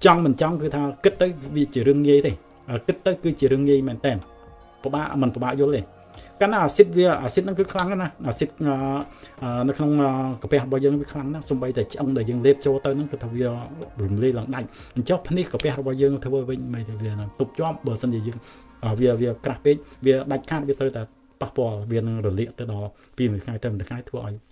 Speaker 1: trong mình trong cứ tha kích tới vì chỉ rừng nghề thế kích tới cứ chỉ rừng nghề mình tên của ba mình của ba vô lên cái nào xịt về xịt nó cứ khăng na xịt nó không cà phê bao giờ nó cứ khăng nó xung bay để ông để dừng lép cho tới nó cứ thằng về rừng lê lần đánh chóp này cà phê bao giờ nó thưa với mày thì về là tục chóp bờ sân gì dừng về về cà phê về đánh khát về tới là bắt bỏ về nó rừng lê tới đó vì người khai tâm được khai thua ấy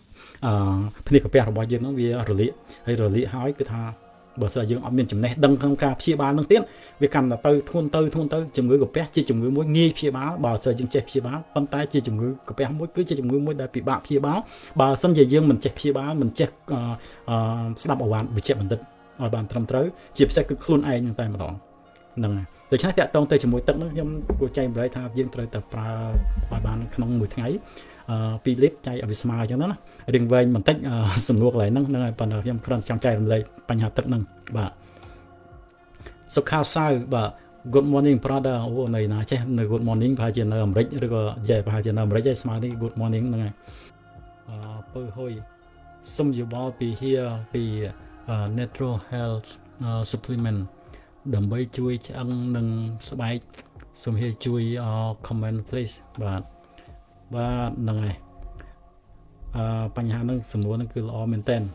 Speaker 1: này cà phê bao giờ nó về rừng lê hay rừng lê hỏi cái thà bờ sờ dương ở miền chấm này đằng không cà phía bán đằng tiến việc cần là từ thôn từ thôn từ chừng người của bé chỉ chừng người muốn nghi phía báo bờ sờ dương chạy phía báo con tay chỉ chừng người của bé muốn cứ chỉ chừng người muốn đại bị bạo phía báo bờ sân về dương mình chạy phía báo mình chạy đập ở bàn bị chạy mình đất ở bàn thầm tới chỉ sẽ cứ khuôn ai như tay mà đó nè từ sáng tẹt tông tới chừng mũi tận nó giống cô chạy lấy thà dương tới tập bài bàn không mười tháng ấy Philip chạy ở Visma cho nó đừng về mình tách sầm luộc lại nâng nâng phần ở trong con trong chạy lại bánh hạt tận nâng và so khá sai và good morning brother ô này là chứ người good morning phải chỉ là Americ rồi có về phải chỉ là Americ chạy smart đi good morning nâng này bơi hôi some you all be here be natural health supplement đầm bay chui ăn nâng spike some here chui comment please và và nâng nàyបញ្ហានឹងសំណួរនឹងគឺល្អមែនតើ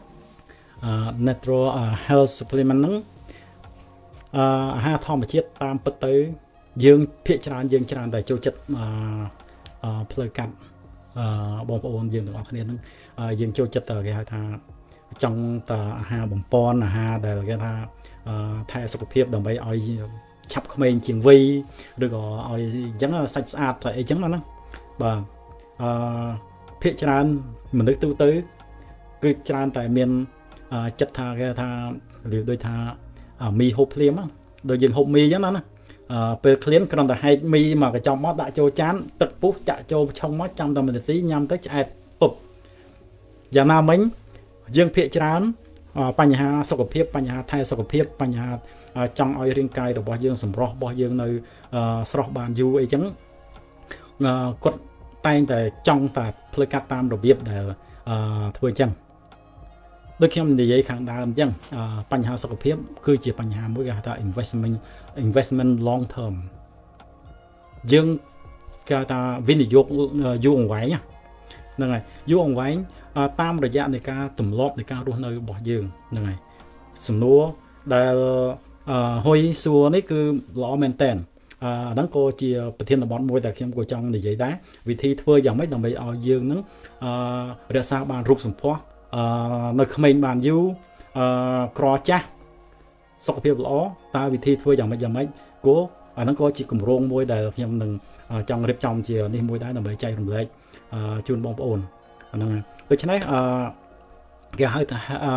Speaker 1: natural health supplement ហ្នឹងអាហារធម្មជាតិតាមពិតទៅយើងភាគច្រើនយើងច្រើនតែចូលចិត្តផ្លូវកាត់បងប្អូនយើងទាំងអស់គ្នាហ្នឹងយើងចូលចិត្តគេហៅថាចង់តែអាហារបំពន់អាហារដែលគេថាថែសុខភាពដើម្បីឲ្យឆាប់ក្មេងជាងវ័យឬក៏ឲ្យអញ្ចឹងសាច់ស្អាតអីចឹងណាបាទអឺភាគច្រើនមនុស្សទូទៅគឺច្រើនតែមានចិត្តថាគេថារៀបដូចថាមីហូបភ្លាមដូចយើងហូបមីអញ្ចឹងណាពេលឃ្លានគ្រាន់តែហែកមីមកកញ្ចប់មកដាក់ចូលចានទឹកពុះចាក់ចូលឆុងមកចាំតែមួយនាទីញ៉ាំទៅឆ្អែតពុបយ៉ាងណាមិញយើងភាគច្រើនបញ្ហាសុខភាពបញ្ហាថែសុខភាពបញ្ហាចង់ឲ្យរាងកាយរបស់យើងសម្រស់របស់យើងនៅស្រស់បានយូរអីចឹងគាត់តែងតែចង់តែផ្លូវកាត់តាមរបៀបដែលធ្វើចឹងដូចខ្ញុំនិយាយខាងដើមចឹងបញ្ហាសុខភាពគឺជាបញ្ហាមួយគេហៅថា investment investment long term យើងគេថាវិនិយោគយូរអង្វែងហ្នឹងហើយយូរអង្វែងតាមរយៈនៃការទម្លាប់នៃការរស់នៅរបស់យើងហ្នឹងហើយសំណួរដែលហុយសួរនេះគឺល្អមែនតើអាហ្នឹងក៏ជាប្រធានបទមួយដែលខ្ញុំក៏ចង់និយាយដែរវិធីធ្វើយ៉ាងម៉េចដើម្បីឲ្យយើងនឹងរក្សាបានរូបសម្ផស្សនៅក្មេងបានយូរក្រចាស់សុខភាពល្អតើវិធីធ្វើយ៉ាងម៉េចយ៉ាងម៉េចគោអាហ្នឹងក៏ជាគម្រោងមួយដែលខ្ញុំនឹងចង់រៀបចំជានេះមួយដែរដើម្បីចែករំលែកជូនបងប្អូនអាហ្នឹងដូច្នេះគេហៅថា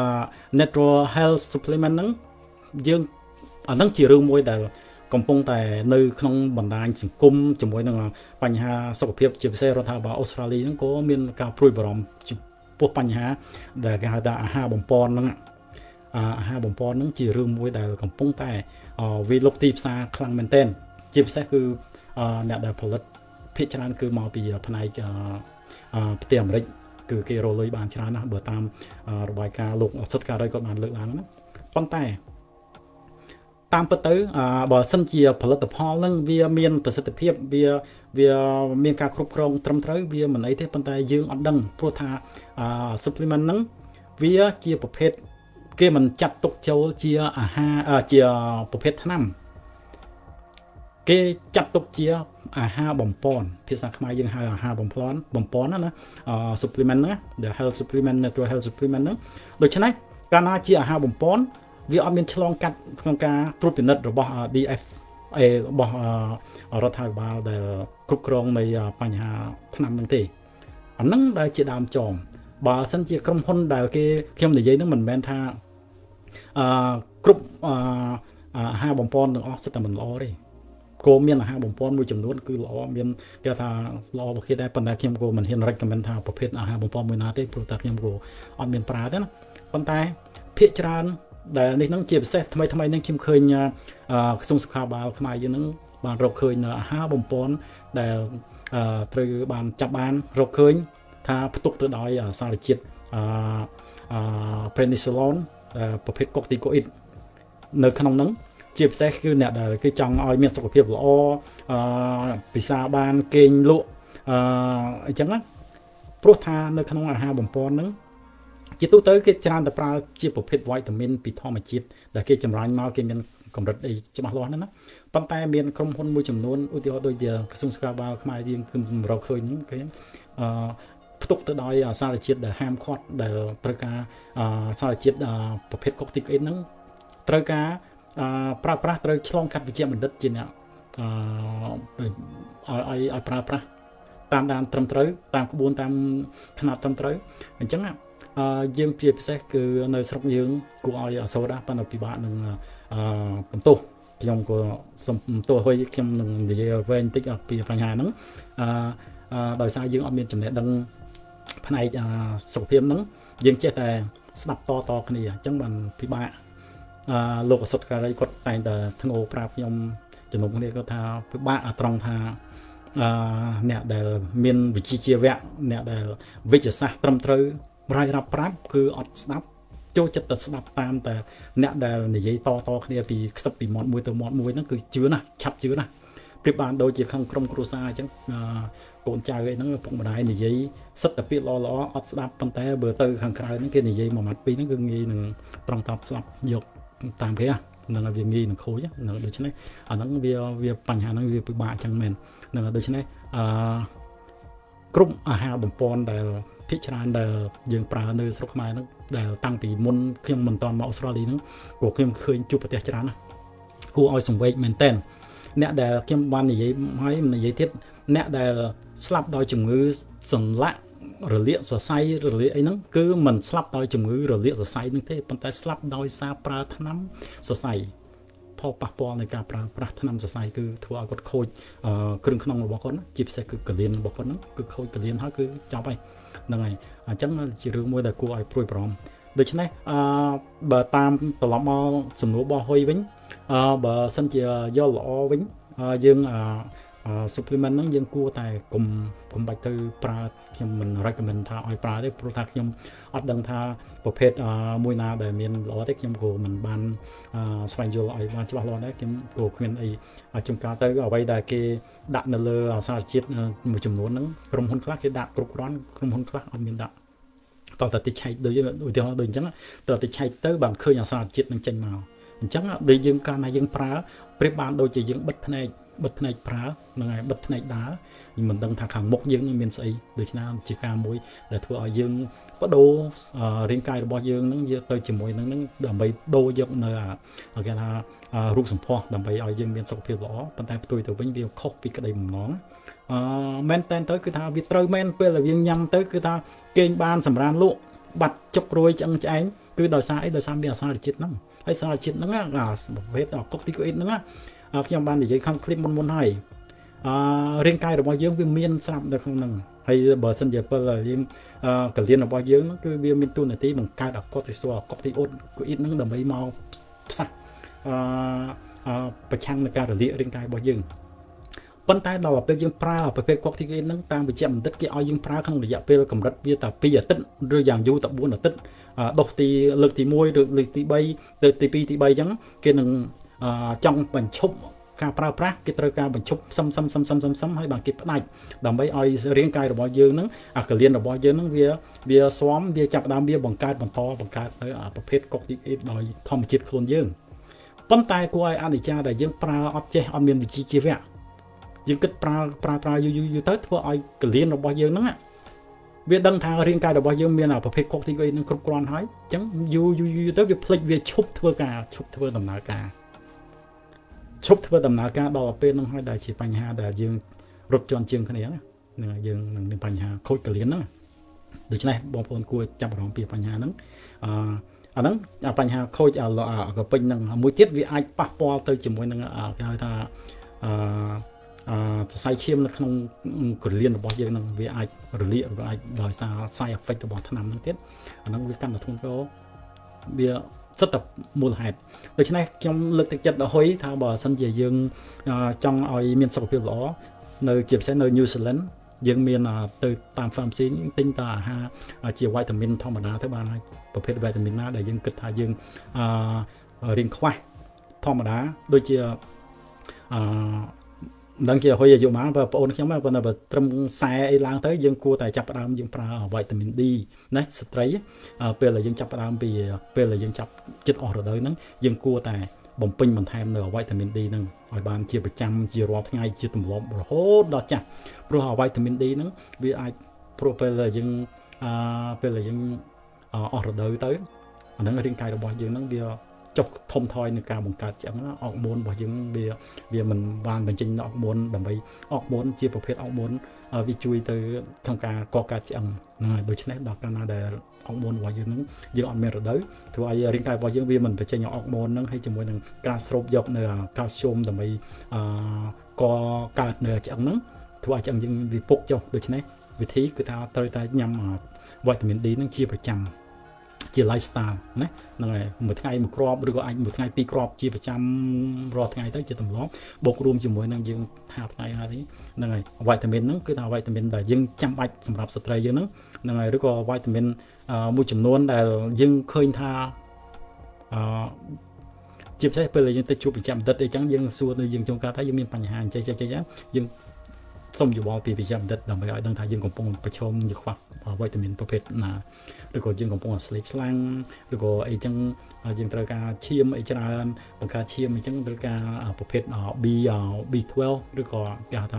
Speaker 1: natural health supplement ហ្នឹងយើងអាហ្នឹងជារឿងមួយដែលកំពុងតែនៅក្នុងបណ្ដាញសង្គមជាមួយនឹងបញ្ហាសុខភាពជាពិសេសរដ្ឋាភិបាលអូស្ត្រាលីហ្នឹងក៏មានការព្រួយបារម្ភចំពោះបញ្ហាដែលគេហៅថាអាហារបំពន់ហ្នឹងអាហារបំពន់ហ្នឹងជារឿងមួយដែលកំពុងតែវាលុបទីផ្សារខ្លាំងមែនទែនជាពិសេសគឺអ្នកដែលផលិតភាគច្រើនគឺមកពីផ្នែកប្រទេសអាមេរិកគឺគេរកលុយបានច្រើនណាស់បើតាមរបាយការណ៍លោកសិទ្ធិការីគាត់បានលើកឡើងហ្នឹងប៉ុន្តែតាមពិតទៅបើសិនជាផលិតផលហ្នឹងវាមានប្រសិទ្ធភាពវាវាមានការគ្រប់គ្រងត្រឹមត្រូវវាមិនអីទេប៉ុន្តែយើងអត់ដឹងព្រោះថា supplement ហ្នឹងវាជាប្រភេទគេមិនចាត់ទុកចូលជាអាហារជាប្រភេទថ្នាំគេចាត់ទុកជាអាហារបំពន់ភាសាខ្មែរយើងហៅអាហារបំពន់បំពន់ណា supplement ហ្នឹង the health supplement natural health supplement ហ្នឹងដូច្នេះកាលណាជាអាហារបំពន់វាអត់មានឆ្លងកាត់ក្នុងការត្រួតពិនិត្យរបស់ D F A របស់រដ្ឋាភិបាលដែលគ្រប់គ្រងនៃបញ្ហាថ្នាំហ្នឹងទេអាហ្នឹងដែលជាដើមចមបើសិនជាក្រុមហ៊ុនដែលគេខ្ញុំនិយាយហ្នឹងមិនមែនថាអឺគ្រប់អាហារបំពន់ទាំងអស់សិតតែមិនល្អទេក៏មានអាហារបំពន់មួយចំនួនគឺល្អមានគេថាល្អរបស់គេដែរប៉ុន្តែខ្ញុំក៏មិនហ៊ាន recommend ថាប្រភេទអាហារបំពន់មួយណាទេព្រោះតែខ្ញុំក៏អត់មានប្រើទេណាប៉ុន្តែភាគច្រើនដែលនេះហ្នឹងជាពិសេសថ្មីថ្មីហ្នឹងខ្ញុំឃើញក្រសួងសុខាភិបាលខ្មែរយើងហ្នឹងបានរកឃើញនៅអាហារបំពន់ដែលត្រូវបានចាប់បានរកឃើញថាផ្ទុកទៅដោយសារជាតិ penicillin ប្រភេទ corticoid នៅក្នុងហ្នឹងជាពិសេសគឺអ្នកដែលគេចង់ឲ្យមានសុខភាពល្អអឺពិសាបានគេងលក់អឺអញ្ចឹងណាព្រោះថានៅក្នុងអាហារបំពន់ហ្នឹងជាទូទៅគេច្រើនតែប្រើជាប្រភេទវីតាមីនពីធម្មជាតិដែលគេចម្រាញ់មកគេមានកម្រិតអីច្បាស់លាស់ហ្នឹងណាប៉ុន្តែមានក្រុមហ៊ុនមួយចំនួនឧទាហរណ៍ដូចជាក្រសួងសុខាភិបាលខ្មែរយើងគឺរកឃើញហ្នឹងគេអឺផ្ទុកទៅដោយសារជាតិដែលហាមឃាត់ដែលត្រូវការសារជាតិប្រភេទកុកទីកអ៊ីនហ្នឹងត្រូវការប្រើប្រាស់ត្រូវឆ្លងកាត់វិជ្ជាបណ្ឌិតជាអ្នកអឺឲ្យឲ្យប្រើប្រាស់តាមតាមត្រឹមត្រូវតាមក្បួនតាមຂະຫນាត់ត្រឹមត្រូវអញ្ចឹងយើងជាពិសេសគឺនៅស្រុកយើងគួរឲ្យសូដាប៉ុន្តែពិបាកនឹងអឺបន្ទោសខ្ញុំក៏សំទោសឲ្យខ្ញុំនឹងនិយាយវែងបន្តិចពីបញ្ហាហ្នឹងអឺដោយសារយើងអត់មានចំណេះដឹងផ្នែកសុខភាពហ្នឹងយើងចេះតែស្ដាប់តតគ្នាអញ្ចឹងបានពិបាកអឺលោកអសុទ្ធការីគាត់តែងតែធ្ងោប្រាប់ខ្ញុំជំនុំគ្នាគាត់ថាពិបាកត្រង់ថាអឺអ្នកដែលមានវិជ្ជាជីវៈអ្នកដែលវិជ្ជសាស្ត្រត្រឹមត្រូវរាយរាប់ប្រាប់គឺអត់ស្ដាប់ចូលចិត្តតែស្ដាប់តាមតែអ្នកដែលនិយាយតតគ្នាពីខ្សឹបពីមាត់មួយទៅមាត់មួយហ្នឹងគឺជឿណាស់ឆាប់ជឿណាស់ប្រៀបបានដូចជាក្នុងក្រុមគ្រួសារអញ្ចឹងកូនចៅអីហ្នឹងពុកម្ដាយនិយាយសិតតែពាក្យល្អល្អអត់ស្ដាប់ប៉ុន្តែបើទៅខាងក្រៅហ្នឹងគេនិយាយមួយម៉ាត់ពីរហ្នឹងគឺងាយនឹងប្រងតបស្ដាប់យកតាមគេហ្នឹងវាងាយនឹងខូចហ្នឹងដូច្នេះអាហ្នឹងវាវាបញ្ហាហ្នឹងវាពិបាកអញ្ចឹងមែនហ្នឹងដូច្នេះអឺគ្រប់អាហារបំពន់ដែលភាគច្រើនដែលយើងប្រើនៅស្រុកខ្មែរហ្នឹងដែលតាំងពីមុនខ្ញុំមិនតាន់មកអូស្ត្រាលីហ្នឹងព្រោះខ្ញុំឃើញជួបប្រទេសច្រើនណាស់គួរឲ្យសង្វេគមែនតើអ្នកដែលខ្ញុំបាននិយាយហើយនិយាយទៀតអ្នកដែលស្លាប់ដោយជំងឺសន្លាក់រលាកសរសៃរលាកអីហ្នឹងគឺមិនស្លាប់ដោយជំងឺរលាកសរសៃហ្នឹងទេប៉ុន្តែស្លាប់ដោយសារប្រើថ្នាំសរសៃផលប៉ះពាល់នៃការប្រើប្រាស់ថ្នាំសរសៃគឺធ្វើឲ្យគាត់ខូចគ្រឿងក្នុងរបស់គាត់ជាពិសេសគឺកលៀនរបស់គាត់ហ្នឹងគឺខូចកលៀនហើយគឺចប់ហើយហ្នឹងហើយអញ្ចឹងជារឿងមួយដែលគួរឲ្យព្រួយបារម្ភដូច្នេះអឺបើតាមត្រឡប់មកសំណួររបស់ហ៊ុយវិញអឺបើសិនជាយកល្អវិញយើងអឺ supplement ហ្នឹងយើងគួរតែកុំកុំបាច់ទៅប្រើខ្ញុំមិន recommend ថាឲ្យប្រើទេព្រោះថាខ្ញុំអត់ដឹងថាប្រភេទមួយណាដែលមានល្អទេខ្ញុំក៏មិនបានស្វែងយល់ឲ្យបានច្បាស់លាស់ដែរខ្ញុំក៏គ្មានអីចំការទៅអ្វីដែលគេដាក់នៅលើសារជាតិមួយចំនួនហ្នឹងក្រុមហ៊ុនខ្លះគេដាក់គ្រប់គ្រាន់ក្រុមហ៊ុនខ្លះអត់មានដាក់តោះតែតិចឆែកដូចឧទាហរណ៍ដូចអញ្ចឹងតើតិចឆែកទៅបានឃើញអាសារជាតិនឹងចេញមកអញ្ចឹងដូចយើងកាលណាយើងប្រើប្រៀបបានដូចជាយើងបិទភ្នែកបិទភ្នែកប្រើហ្នឹងហើយបិទភ្នែកដើរយើងមិនដឹងថាខាងមុខយើងនឹងមានស្អីដូច្នេះជាការមួយដែលធ្វើឲ្យយើងបដូររាងកាយរបស់យើងនឹងយកទៅជាមួយនឹងនឹងដើម្បីដូរយកនៅគេថារូបសម្ផស្សដើម្បីឲ្យយើងមានសុខភាពល្អប៉ុន្តែផ្ទុយទៅវិញវាខុសពីក្តីបំណងអឺមែនតែនទៅគឺថាវាត្រូវមែនពេលដែលយើងញ៉ាំទៅគឺថាគេងបានសម្រានលក់បាត់ចុករួយឆ្អឹងឆ្អែងគឺដោយសារអីដោយសារមានអាសារជាតិហ្នឹងហើយសារជាតិហ្នឹងអាប្រភេទកុកទីកូអ៊ីនហ្នឹងខ្ញុំបាននិយាយខាង clip មុនមុនហើយអឺរាងកាយរបស់យើងវាមានស្រាប់នៅក្នុងហ្នឹងហើយបើសិនជាពេលយើងកលៀនរបស់យើងគឺវាមានទូនាទីបង្កើតកូទីសូកូទីអូតកូអ៊ីនហ្នឹងដើម្បីមកផ្សះអឺប្រឆាំងនឹងការរលាករាងកាយរបស់យើងប៉ុន្តែដល់ពេលយើងប្រើប្រភេទកូទីកូអ៊ីនហ្នឹងតាមវិជ្ជាបណ្ឌិតគេឲ្យយើងប្រើក្នុងរយៈពេលកម្រិតវាតែពីរអាទិត្យឬយ៉ាងយូរតែបួនអាទិត្យដុសទីលើកទីមួយឬលើកទីបីទៅទីពីរទីបីអញ្ចឹងគេនឹងចង់បញ្ឈប់ការប្រើប្រាស់គេត្រូវការបញ្ឈប់សឹមសឹមសឹមសឹមសឹមសឹមហើយបានគេផ្ដាច់ដើម្បីឲ្យរាងកាយរបស់យើងហ្នឹងអាកលៀនរបស់យើងហ្នឹងវាវាស្វមវាចាប់ដើមវាបង្កើតបន្តបង្កើតទៅអាប្រភេទកុកទីអ៊ីនដោយធម្មជាតិខ្លួនយើងប៉ុន្តែគួរឲ្យអនិច្ចាដែលយើងប្រើអត់ចេះអត់មានវិជ្ជាជីវៈយើងគិតប្រើប្រើប្រើយូរយូរទៅធ្វើឲ្យកលៀនរបស់យើងហ្នឹងវាដឹងថារាងកាយរបស់យើងមានអាប្រភេទកុកទីអ៊ីនហ្នឹងគ្រប់គ្រាន់ហើយអញ្ចឹងយូរយូរយូរទៅវាភ្លេចវាឈប់ធ្វើការឈប់ធ្វើដំណើរការឈប់ធ្វើដំណើរការដល់ពេលហ្នឹងហើយដែលជាបញ្ហាដែលយើងរត់ជន់ជាងគ្នាណាយើងនឹងមានបញ្ហាខូចកលៀនហ្នឹងដូច្នេះបងប្អូនគួរចាប់អារម្មណ៍ពីបញ្ហាហ្នឹងអឺអាហ្នឹងបញ្ហាខូចកពេញហ្នឹងមួយទៀតវាអាចប៉ះពាល់ទៅជាមួយនឹងគេហៅថាអឺអឺសរសៃឈាមនៅក្នុងកលៀនរបស់យើងហ្នឹងវាអាចរលាកវាអាចដោយសារ side effect របស់ថ្នាំហ្នឹងទៀតអាហ្នឹងវាកាន់តែធ្ងន់ធ្ងរវាសិតតែមូលហេតុដូច្នេះខ្ញុំលើកទឹកចិត្តដល់ហ៊ុយថាបើសិនជាយើងចង់ឲ្យមានសុខភាពល្អនៅជាពិសេសនៅ New Zealand យើងមានទៅតាម pharmacy ទិញតែអាហារជាវីតាមីនធម្មតាទៅបានហើយប្រភេទវីតាមីនណាដែលយើងគិតថាយើងអឺរៀងខ្វះធម្មតាដូចជាអឺមិនដឹងជាហុយអាយុប៉ុន្មានបងប្អូនខ្ញុំប៉ុន្តែបើត្រឹមខ្សែអីឡើងទៅយើងគួរតែចាប់ផ្ដើមយើងប្រើវីតាមីន D ណាស្ត្រីពេលដែលយើងចាប់ផ្ដើមពីពេលដែលយើងចាប់ចិត្តអស់រដូវហ្នឹងយើងគួរតែបំពេញបន្ថែមនៅវីតាមីន D ហ្នឹងឲ្យបានជាប្រចាំជារាល់ថ្ងៃជាទម្លាប់រហូតដល់ចាស់ព្រោះវីតាមីន D ហ្នឹងវាអាចព្រោះពេលដែលយើងអឺពេលដែលយើងអស់រដូវទៅអាហ្នឹងរាងកាយរបស់យើងហ្នឹងវាចុះធំថយនឹងការបង្កើតឆ្អឹងអរម៉ូនរបស់យើងវាវាមិនបានបញ្ចេញអរម៉ូនដើម្បីអរម៉ូនជាប្រភេទអរម៉ូនវាជួយទៅក្នុងការកកើតឆ្អឹងហ្នឹងហើយដូច្នេះដល់កាលណាដែលអរម៉ូនរបស់យើងហ្នឹងយើងអត់មានរដូវធ្វើឲ្យរាងកាយរបស់យើងវាមិនបញ្ចេញអរម៉ូនហ្នឹងហើយជាមួយនឹងការស្រូបយកនៅកាល់ស្យូមដើម្បីអឺកកើតនៅឆ្អឹងហ្នឹងធ្វើឲ្យឆ្អឹងយើងវាពុកចុះដូច្នេះវិធីគឺថាត្រូវតែញ៉ាំវីតាមីន D ហ្នឹងជាប្រចាំជា lifestyle ណាហ្នឹងហើយមួយថ្ងៃមួយគ្រាប់ឬក៏អាចមួយថ្ងៃពីរគ្រាប់ជាប្រចាំរាល់ថ្ងៃទៅជាទម្លាប់បូករួមជាមួយនឹងយើងថាថ្ងៃហើយហ្នឹងហើយវីតាមីនហ្នឹងគឺថាវីតាមីនដែលយើងចាំបាច់សម្រាប់ស្ត្រីយើងហ្នឹងហ្នឹងហើយឬក៏វីតាមីនមួយចំនួនដែលយើងឃើញថាអឺជាពិសេសពេលយើងទៅជួបបញ្ជាក់បណ្ឌិតអីចឹងយើងសួរទៅយើងចង់ការថាយើងមានបញ្ហាអញ្ចឹងចេះៗយើងសូមយោបល់ពីវិជ្ជាបណ្ឌិតដើម្បីឲ្យដឹងថាយើងកំពុងប្រឈមជាខ្វះវីតាមីនប្រភេទណាឬក៏យើងកំពុងស្លេកស្លាំងឬក៏អីចឹងយើងត្រូវការឈាមអីច្រើនបង្កើតឈាមអីចឹងត្រូវការប្រភេទ B B12 ឬក៏គេហៅថា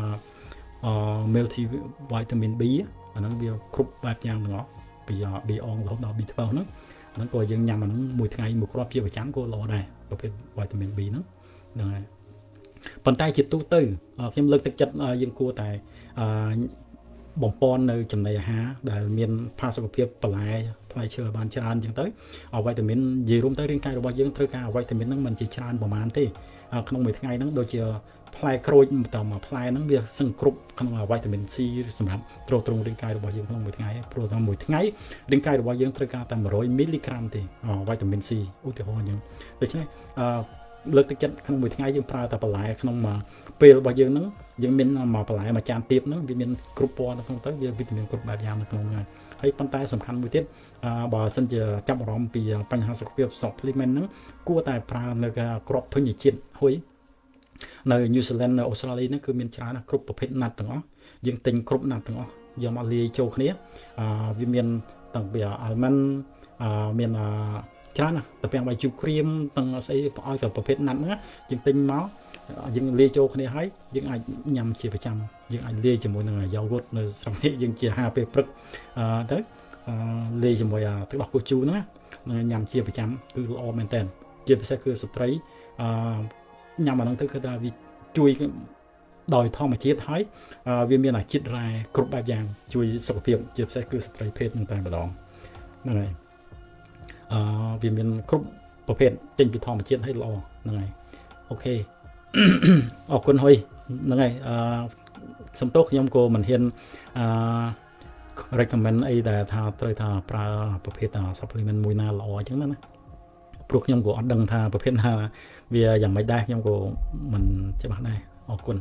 Speaker 1: multi vitamin B អាហ្នឹងវាគ្រប់បែបយ៉ាងទាំងអស់ពី B អងរហូតដល់ B12 ហ្នឹងហ្នឹងក៏យើងញ៉ាំអាហ្នឹងមួយថ្ងៃមួយគ្រាប់ជាប្រចាំក៏ល្អដែរប្រភេទ vitamin B ហ្នឹងហ្នឹងហើយប៉ុន្តែជាទូទៅខ្ញុំលើកទឹកចិត្តយើងគួរតែបំពន់នៅចំណីអាហារដែលមានផាសុកភាពបន្លែផ្លែឈើបានច្រើនអញ្ចឹងទៅវីតាមីននិយាយរួមទៅរាងកាយរបស់យើងត្រូវការវីតាមីនហ្នឹងមិនជាច្រើនប្រមាណទេក្នុងមួយថ្ងៃហ្នឹងដូចជាផ្លែក្រូចតែមួយផ្លែហ្នឹងវាសឹងគ្រប់ក្នុងវីតាមីន C សម្រាប់ទ្រទ្រង់រាងកាយរបស់យើងក្នុងមួយថ្ងៃព្រោះថាមួយថ្ងៃរាងកាយរបស់យើងត្រូវការតែone hundredមីលីក្រាមទេវីតាមីន C ឧទាហរណ៍អញ្ចឹងដូច្នេះអឺលើកទឹកចិត្តក្នុងមួយថ្ងៃយើងប្រើតែបន្លែក្នុងពេលរបស់យើងហ្នឹងយើងមានមកបន្លែមួយចានទៀបហ្នឹងវាមានគ្រប់ពណ៌នៅក្នុងទៅវាវីតាមីនគ្រប់បែបយ៉ាងនៅក្នុងហ្នឹងហើយប៉ុន្តែសំខាន់មួយទៀតបើសិនជាចាប់អារម្មណ៍ពីបញ្ហាសុខភាព supplement ហ្នឹងគួរតែប្រើនៅក្របធញ្ញជាតិហុយនៅ New Zealand នៅ Australia ហ្នឹងគឺមានច្រើនគ្រប់ប្រភេទណាត់ទាំងអស់យើងទិញគ្រប់ណាត់ទាំងអស់យកមកលាយចូលគ្នាវាមានតាំងពី almond មានច្រើនណាស់តែពាំងបាយជូរគ្រៀមទាំងស្អីឲ្យតែប្រភេទណាត់ហ្នឹងយើងទិញមកយើងលាយចូលគ្នាហើយយើងអាចញ៉ាំជាប្រចាំយើងអាចលាយជាមួយនឹងយ៉ូហ្គតនៅស្រុកនេះយើងជាអាហារពេលព្រឹកអឺទៅលាយជាមួយទឹកដោះគោជូរហ្នឹងញ៉ាំជាប្រចាំគឺល្អមែនតើជាពិសេសគឺស្ត្រីអឺញ៉ាំអាហ្នឹងទៅគឺថាវាជួយដោយធម្មជាតិហើយវាមានអាជាតិរ៉ែគ្រប់បែបយ៉ាងជួយសុខភាពជាពិសេសគឺស្ត្រីភេទហ្នឹងតែម្ដងហ្នឹងហើយអឺវាមានគ្រប់ប្រភេទចេញពីធម្មជាតិហើយល្អហ្នឹងហើយអូខេអរគុណហុយហ្នឹងហើយអឺសំទោសខ្ញុំក៏មិនហ៊ានអឺ recommend អីដែលថាត្រូវថាប្រើប្រភេទ supplement មួយណាល្អអញ្ចឹងណាព្រោះខ្ញុំក៏អត់ដឹងថាប្រភេទណាវាយ៉ាងម៉េចដែរខ្ញុំក៏មិនច្បាស់ដែរអរគុណ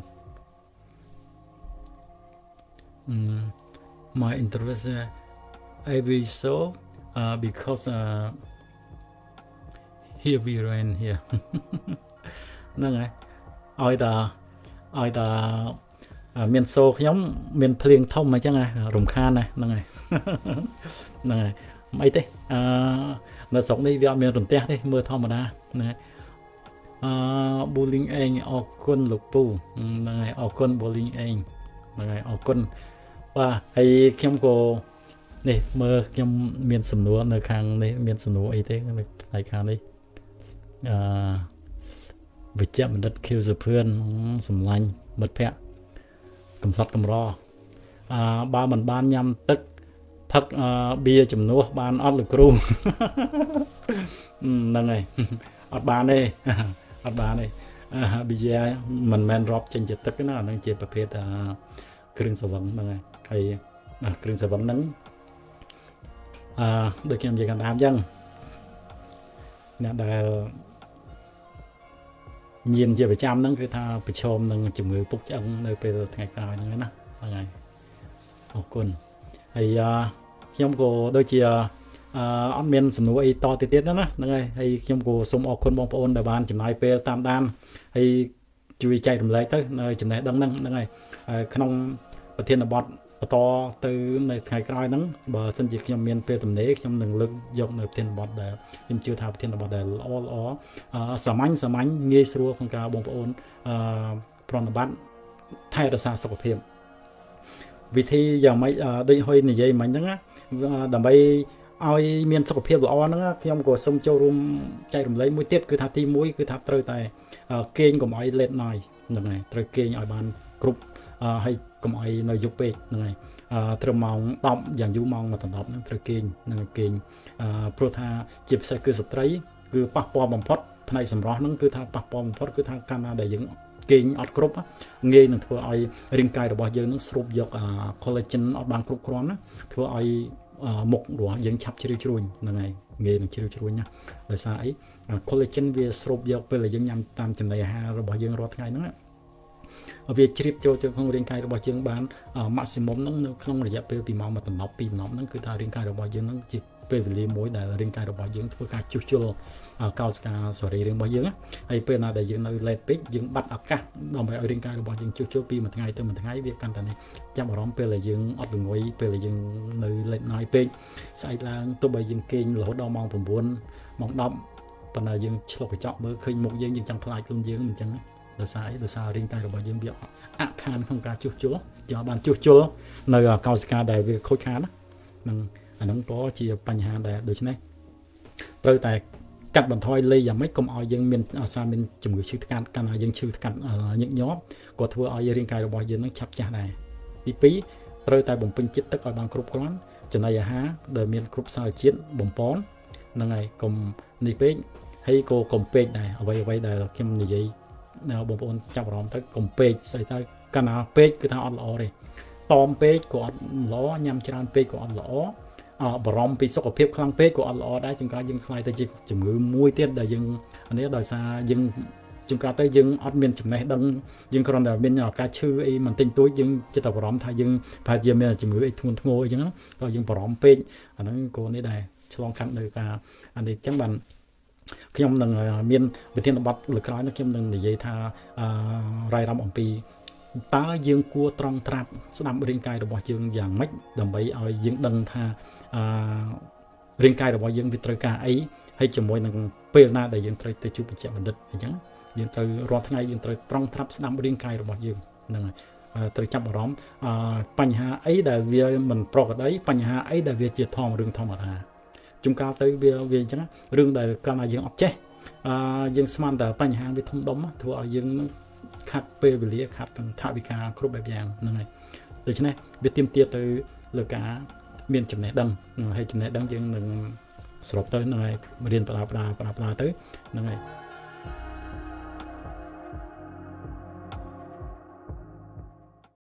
Speaker 1: My interest every so uh, because uh, here we rain here ហ្នឹងហើយឲ្យតាឲ្យតាមានសូខ្ញុំមានភ្លៀងធំអញ្ចឹងរំខានណាហ្នឹងហើយហ្នឹងហើយមិនអីទេអឺនៅស្រុកនេះវាអត់មានរន្ទះទេមើលធម្មតាហ្នឹងហើយអឺ bullying ឯងអរគុណលោកពូហ្នឹងហើយអរគុណ bullying ឯងហ្នឹងហើយអរគុណបាទហើយខ្ញុំក៏នេះមើលខ្ញុំមានសំណួរនៅខាងនេះមានសំណួរអីទេនៅផ្នែកខាងនេះអឺវិជ្ជបណ្ឌិត Q សុភឿនសម្លាញ់មិត្តភ័ក្តិកំសត់កំរអឺបើមិនបានញ៉ាំទឹកផឹកបៀជំនួសបានអត់លោកគ្រូហ្នឹងហើយអត់បានទេអត់បានទេបៀមិនមែនរាប់ចេញជាទឹកទេណាហ្នឹងជាប្រភេទគ្រឿងស្រវឹងហ្នឹងហើយហើយគ្រឿងស្រវឹងហ្នឹងអឺដូចខ្ញុំនិយាយកណ្ដាលអញ្ចឹងអ្នកដែលញៀនជាប្រចាំហ្នឹងគឺថាប្រឈមនឹងជំងឺពុកឆ្អឹងនៅពេលថ្ងៃក្រោយហ្នឹងណាហ្នឹងហើយអរគុណហើយខ្ញុំក៏ដូចជាអត់មានសំណួរអីតទៅទៀតណាហ្នឹងហើយហើយខ្ញុំក៏សូមអរគុណបងប្អូនដែលបានចំណាយពេលតាមដានហើយជួយចែករំលែកទៅនៅចំណេះដឹងហ្នឹងហ្នឹងហើយក្នុងប្រធានបទបន្តទៅនៅថ្ងៃក្រោយហ្នឹងបើសិនជាខ្ញុំមានពេលទំនេរខ្ញុំនឹងលើកយកនៅប្រធានបទដែលខ្ញុំជឿថាប្រធានបទដែលល្អល្អសាមញ្ញសាមញ្ញងាយស្រួលក្នុងការបងប្អូនអឺប្រណិប័តថែរក្សាសុខភាពវិធីយ៉ាងម៉េចដូចហុយនិយាយមិញហ្នឹងដើម្បីឲ្យមានសុខភាពល្អហ្នឹងខ្ញុំក៏សូមចូលរួមចែករំលែកមួយទៀតគឺថាទីមួយគឺថាត្រូវតែគេងកុំឲ្យ late night ហ្នឹងហើយត្រូវគេងឲ្យបានគ្រប់ហើយកុំឲ្យនៅយប់ពេកហ្នឹងហើយត្រឹមម៉ោងដប់យ៉ាងយូរម៉ោងមួយដប់ហ្នឹងត្រូវគេងហ្នឹងគេងព្រោះថាជាពិសេសគឺស្ត្រីគឺប៉ះពាល់បំផុតផ្នែកសម្រស់ហ្នឹងគឺថាប៉ះពាល់បំផុតគឺថាកាលណាដែលយើងគេងអត់គ្រប់ងាយនឹងធ្វើឲ្យរាងកាយរបស់យើងនឹងស្រូបយក collagen អត់បានគ្រប់គ្រាន់ណាធ្វើឲ្យមុខរបស់យើងឆាប់ជ្រីវជ្រួញហ្នឹងហើយងាយនឹងជ្រីវជ្រួញណាដោយសារអី collagen វាស្រូបយកពេលដែលយើងញ៉ាំតាមចំណីអាហាររបស់យើងរាល់ថ្ងៃហ្នឹងវាជ្រាបចូលទៅក្នុងរាងកាយរបស់យើងបាន maximum ហ្នឹងនៅក្នុងរយៈពេលពីម៉ោងមួយដប់ពីរដប់ហ្នឹងគឺថារាងកាយរបស់យើងហ្នឹងជាពេលវេលាមួយដែលរាងកាយរបស់យើងធ្វើការជួសជុលកោសិកាសរីរាង្គរបស់យើងហើយពេលណាដែលយើងនៅ late ពេកយើងបាត់ឱកាសដើម្បីឲ្យរាងកាយរបស់យើងជួសជុលពីមួយថ្ងៃទៅមួយថ្ងៃវាកាន់តែចាប់អារម្មណ៍ពេលដែលយើងអត់ល្ងុយពេលដែលយើងនៅ late night ពេកស្អែកឡើងទោះបីយើងគេងរហូតដល់ម៉ោង9ម៉ោង10ប៉ុន្តែយើងឆ្លុះកញ្ចក់មើលឃើញមុខយើងយើងចង់ខ្លាចខ្លួនយើងអញ្ចឹងដោយសារអីដោយសាររាងកាយរបស់យើងវាអខានក្នុងការជួសជុលយើងអត់បានជួសជុលនៅកោសិកាដែលវាខូចខាតហ្នឹងអាហ្នឹងក៏ជាបញ្ហាដែរដូច្នេះត្រូវតែកាត់បន្ថយលេយ៉ាងម៉េចកុំឲ្យយើងមានអាសាមានជំងឺឈឺថ្កាត់កាលណាយើងឈឺថ្កាត់ញឹកញាប់ក៏ធ្វើឲ្យរាងកាយរបស់យើងនឹងឆាប់ចាស់ដែរទីពីរត្រូវតែបំពេញជាតិទឹកឲ្យបានគ្រប់គ្រាន់ចំណីអាហារដែលមានគ្រប់សារជាតិបំពន់ហ្នឹងហើយកុំនេះពេកហើយក៏កុំពេកដែរអ្វីអ្វីដែលខ្ញុំនិយាយបងប្អូនចាប់អារម្មណ៍ទៅកុំពេកស្អីទៅកាលណាពេកគឺថាអត់ល្អទេតอมពេកក៏អត់ល្អញ៉ាំច្រើនពេកក៏អត់ល្អបារម្ភពីសុខភាពខ្លាំងពេកក៏អត់ល្អដែរជួនកាលយើងខ្លាយទៅជាជំងឺមួយទៀតដែលយើងនេះដោយសារយើងជួនកាលទៅយើងអត់មានចំណេះដឹងយើងគ្រាន់តែមានការឈឺអីមិនតិចតួចយើងចិត្តតែបារម្ភថាយើងប្រហែលជាមានជំងឺអីធ្ងន់ធ្ងរអីចឹងក៏យើងបារម្ភពេកអាហ្នឹងក៏នេះដែរឆ្លងកាត់នៅការអានេះចឹងបានខ្ញុំនឹងមានវិធានបទលើក្រោយនេះខ្ញុំនឹងនិយាយថារាយរំអំពីតើយើងគួរត្រង់ត្រាប់ស្ដាប់រាងកាយរបស់យើងយ៉ាងម៉េចដើម្បីឲ្យយើងដឹងថារាងកាយរបស់យើងវាត្រូវការអីហើយជាមួយនឹងពេលណាដែលយើងត្រូវទៅជួបបច្ចេកបណ្ឌិតអញ្ចឹងយើងត្រូវរាល់ថ្ងៃយើងត្រូវត្រង់ត្រាប់ស្ដាប់រាងកាយរបស់យើងហ្នឹងហើយត្រូវចាប់អារម្មណ៍បញ្ហាអីដែលវាមិនប្រក្រតីបញ្ហាអីដែលវាជាធម្មរឿងធម្មតាជួនកាលទៅវាវាអញ្ចឹងរឿងដែលកាលណាយើងអត់ចេះយើងស្មានតែបញ្ហាវាធំដុំធ្វើឲ្យយើងខាត់ពេលវេលាខាត់ទាំងថវិកាគ្រប់បែបយ៉ាងហ្នឹងហើយដូច្នេះវាទាមទារទៅលើការមានចំណេះដឹងហើយចំណេះដឹងយើងនឹងសរុបទៅហ្នឹងហើយរៀនបដាបដាបដាបដាទៅហ្នឹងហើយ